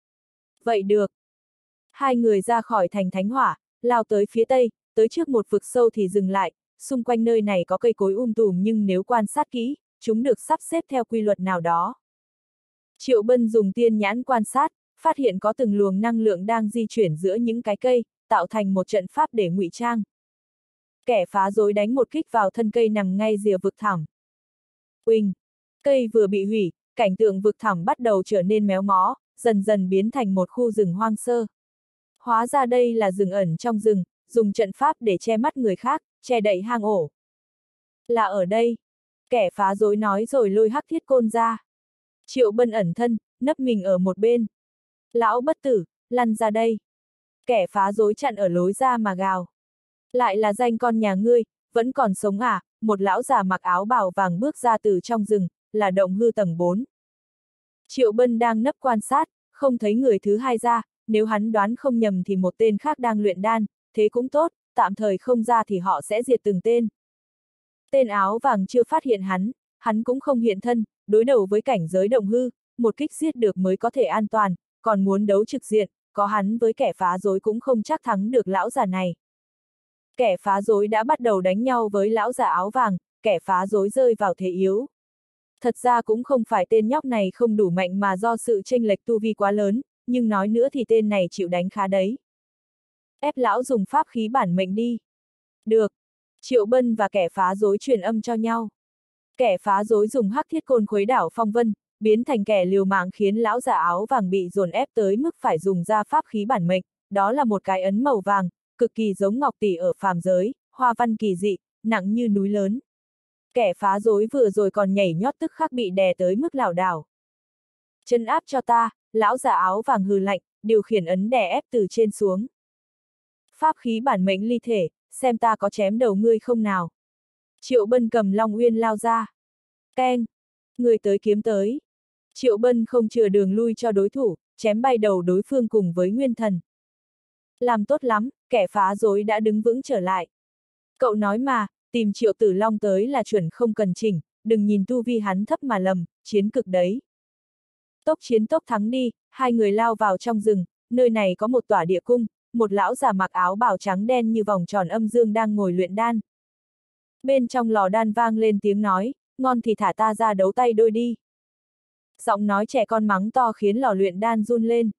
Vậy được. Hai người ra khỏi thành Thánh Hỏa, lao tới phía tây, tới trước một vực sâu thì dừng lại, xung quanh nơi này có cây cối um tùm nhưng nếu quan sát kỹ, chúng được sắp xếp theo quy luật nào đó. Triệu Bân dùng tiên nhãn quan sát, phát hiện có từng luồng năng lượng đang di chuyển giữa những cái cây, tạo thành một trận pháp để ngụy trang. Kẻ phá rối đánh một kích vào thân cây nằm ngay rìa vực thẳm. Uỳnh! Cây vừa bị hủy, cảnh tượng vực thẳm bắt đầu trở nên méo mó, dần dần biến thành một khu rừng hoang sơ. Hóa ra đây là rừng ẩn trong rừng, dùng trận pháp để che mắt người khác, che đậy hang ổ. Là ở đây. Kẻ phá rối nói rồi lôi hắc thiết côn ra. Triệu Bân ẩn thân, nấp mình ở một bên. Lão bất tử, lăn ra đây. Kẻ phá rối chặn ở lối ra mà gào. Lại là danh con nhà ngươi, vẫn còn sống à? Một lão già mặc áo bào vàng bước ra từ trong rừng, là động hư tầng bốn. Triệu Bân đang nấp quan sát, không thấy người thứ hai ra, nếu hắn đoán không nhầm thì một tên khác đang luyện đan, thế cũng tốt, tạm thời không ra thì họ sẽ diệt từng tên. Tên áo vàng chưa phát hiện hắn, hắn cũng không hiện thân, đối đầu với cảnh giới động hư, một kích giết được mới có thể an toàn, còn muốn đấu trực diện, có hắn với kẻ phá rối cũng không chắc thắng được lão già này. Kẻ phá rối đã bắt đầu đánh nhau với lão già áo vàng, kẻ phá rối rơi vào thế yếu. Thật ra cũng không phải tên nhóc này không đủ mạnh mà do sự chênh lệch tu vi quá lớn, nhưng nói nữa thì tên này chịu đánh khá đấy. Ép lão dùng pháp khí bản mệnh đi. Được. Triệu Bân và kẻ phá rối truyền âm cho nhau. Kẻ phá rối dùng hắc thiết côn khuấy đảo phong vân, biến thành kẻ liều mạng khiến lão già áo vàng bị dồn ép tới mức phải dùng ra pháp khí bản mệnh, đó là một cái ấn màu vàng, cực kỳ giống ngọc tỷ ở phàm giới, hoa văn kỳ dị, nặng như núi lớn. Kẻ phá rối vừa rồi còn nhảy nhót tức khắc bị đè tới mức lảo đảo. Chân áp cho ta, lão già áo vàng hừ lạnh, điều khiển ấn đè ép từ trên xuống. Pháp khí bản mệnh ly thể, xem ta có chém đầu ngươi không nào. Triệu Bân cầm Long Uyên lao ra. Keng! Người tới kiếm tới. Triệu Bân không chừa đường lui cho đối thủ, chém bay đầu đối phương cùng với Nguyên Thần. Làm tốt lắm, kẻ phá rối đã đứng vững trở lại. Cậu nói mà, tìm Triệu Tử Long tới là chuẩn không cần chỉnh, đừng nhìn tu vi hắn thấp mà lầm, chiến cực đấy. Tốc chiến tốc thắng đi, hai người lao vào trong rừng, nơi này có một tòa địa cung, một lão già mặc áo bào trắng đen như vòng tròn âm dương đang ngồi luyện đan. Bên trong lò đan vang lên tiếng nói, ngon thì thả ta ra đấu tay đôi đi. Giọng nói trẻ con mắng to khiến lò luyện đan run lên.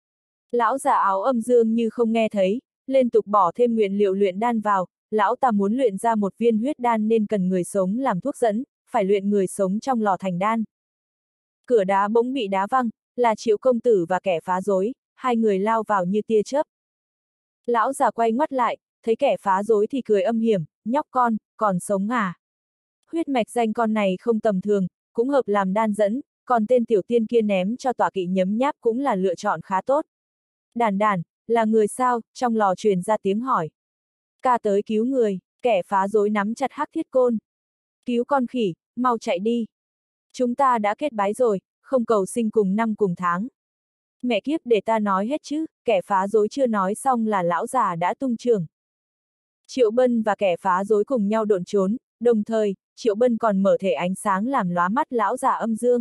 Lão già áo âm dương như không nghe thấy, liên tục bỏ thêm nguyên liệu luyện đan vào, lão ta muốn luyện ra một viên huyết đan nên cần người sống làm thuốc dẫn, phải luyện người sống trong lò thành đan. Cửa đá bỗng bị đá văng, là Triệu công tử và kẻ phá rối, hai người lao vào như tia chớp. Lão già quay ngoắt lại, thấy kẻ phá rối thì cười âm hiểm, nhóc con, còn sống à? Huyết mạch danh con này không tầm thường, cũng hợp làm đan dẫn, còn tên tiểu tiên kia ném cho tọa kỵ nhấm nháp cũng là lựa chọn khá tốt. Đàn đàn, là người sao? Trong lò truyền ra tiếng hỏi. Ca tới cứu người, kẻ phá rối nắm chặt hắc thiết côn. Cứu con khỉ, mau chạy đi. Chúng ta đã kết bái rồi, không cầu sinh cùng năm cùng tháng. Mẹ kiếp để ta nói hết chứ, kẻ phá rối chưa nói xong là lão già đã tung trường. Triệu Bân và kẻ phá rối cùng nhau độn trốn, đồng thời, Triệu Bân còn mở thể ánh sáng làm lóa mắt lão già âm dương.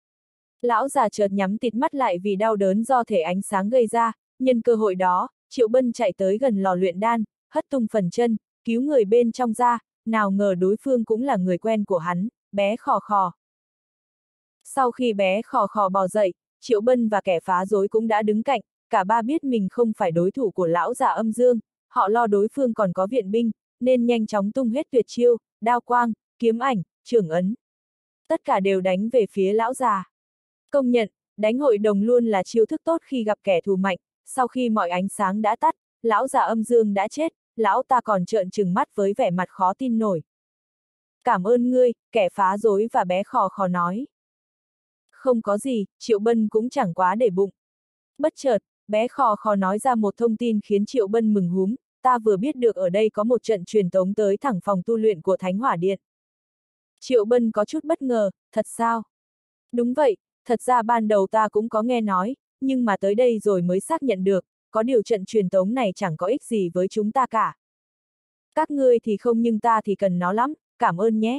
Lão già chợt nhắm tịt mắt lại vì đau đớn do thể ánh sáng gây ra, nhân cơ hội đó, Triệu Bân chạy tới gần lò luyện đan, hất tung phần chân, cứu người bên trong ra, nào ngờ đối phương cũng là người quen của hắn, bé khò khò. Sau khi bé khò khò bò dậy, Triệu Bân và kẻ phá rối cũng đã đứng cạnh, cả ba biết mình không phải đối thủ của lão già âm dương, họ lo đối phương còn có viện binh, nên nhanh chóng tung hết tuyệt chiêu, đao quang, kiếm ảnh, trường ấn. Tất cả đều đánh về phía lão già. Công nhận, đánh hội đồng luôn là chiêu thức tốt khi gặp kẻ thù mạnh, sau khi mọi ánh sáng đã tắt, lão già âm dương đã chết, lão ta còn trợn trừng mắt với vẻ mặt khó tin nổi. Cảm ơn ngươi, kẻ phá rối và bé khò khò nói. Không có gì, Triệu Bân cũng chẳng quá để bụng. Bất chợt, bé khò khò nói ra một thông tin khiến Triệu Bân mừng húm, ta vừa biết được ở đây có một trận truyền tống tới thẳng phòng tu luyện của Thánh Hỏa Điện. Triệu Bân có chút bất ngờ, thật sao? Đúng vậy, thật ra ban đầu ta cũng có nghe nói, nhưng mà tới đây rồi mới xác nhận được, có điều trận truyền tống này chẳng có ích gì với chúng ta cả. Các ngươi thì không nhưng ta thì cần nó lắm, cảm ơn nhé.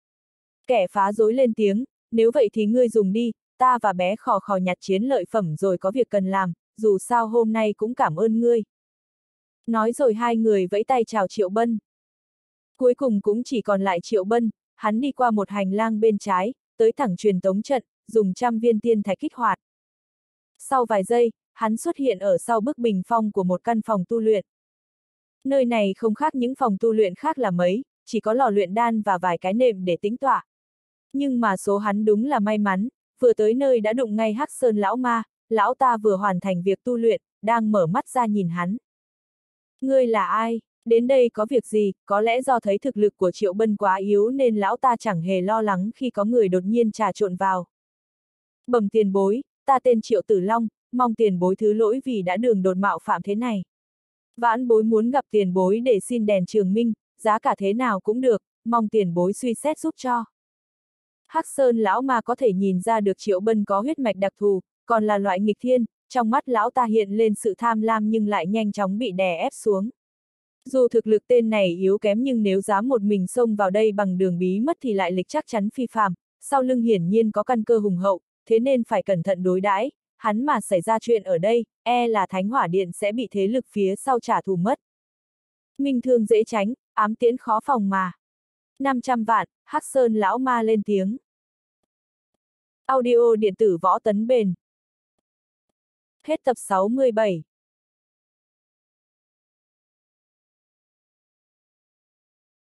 Kẻ phá rối lên tiếng, nếu vậy thì ngươi dùng đi, ta và bé khò khò nhặt chiến lợi phẩm rồi có việc cần làm, dù sao hôm nay cũng cảm ơn ngươi. Nói rồi hai người vẫy tay chào Triệu Bân. Cuối cùng cũng chỉ còn lại Triệu Bân, hắn đi qua một hành lang bên trái, tới thẳng truyền tống trận, dùng trăm viên tiên thạch kích hoạt. Sau vài giây, hắn xuất hiện ở sau bức bình phong của một căn phòng tu luyện. Nơi này không khác những phòng tu luyện khác là mấy, chỉ có lò luyện đan và vài cái nệm để tĩnh tọa. Nhưng mà số hắn đúng là may mắn, vừa tới nơi đã đụng ngay Hắc Sơn lão ma, lão ta vừa hoàn thành việc tu luyện, đang mở mắt ra nhìn hắn. Ngươi là ai? Đến đây có việc gì? Có lẽ do thấy thực lực của Triệu Bân quá yếu nên lão ta chẳng hề lo lắng khi có người đột nhiên trà trộn vào. Bẩm tiền bối, ta tên Triệu Tử Long, mong tiền bối thứ lỗi vì đã đường đột mạo phạm thế này. Vãn bối muốn gặp tiền bối để xin đèn trường minh, giá cả thế nào cũng được, mong tiền bối suy xét giúp cho. Hắc Sơn lão ma có thể nhìn ra được Triệu Bân có huyết mạch đặc thù, còn là loại nghịch thiên, trong mắt lão ta hiện lên sự tham lam nhưng lại nhanh chóng bị đè ép xuống. Dù thực lực tên này yếu kém nhưng nếu dám một mình xông vào đây bằng đường bí mất thì lại lịch chắc chắn phi phàm, sau lưng hiển nhiên có căn cơ hùng hậu, thế nên phải cẩn thận đối đãi, hắn mà xảy ra chuyện ở đây, e là Thánh Hỏa Điện sẽ bị thế lực phía sau trả thù mất. Minh thương dễ tránh, ám tiễn khó phòng mà. năm trăm vạn, Hắc Sơn lão ma lên tiếng. Audio điện tử võ tấn bền. Hết tập sáu mươi bảy.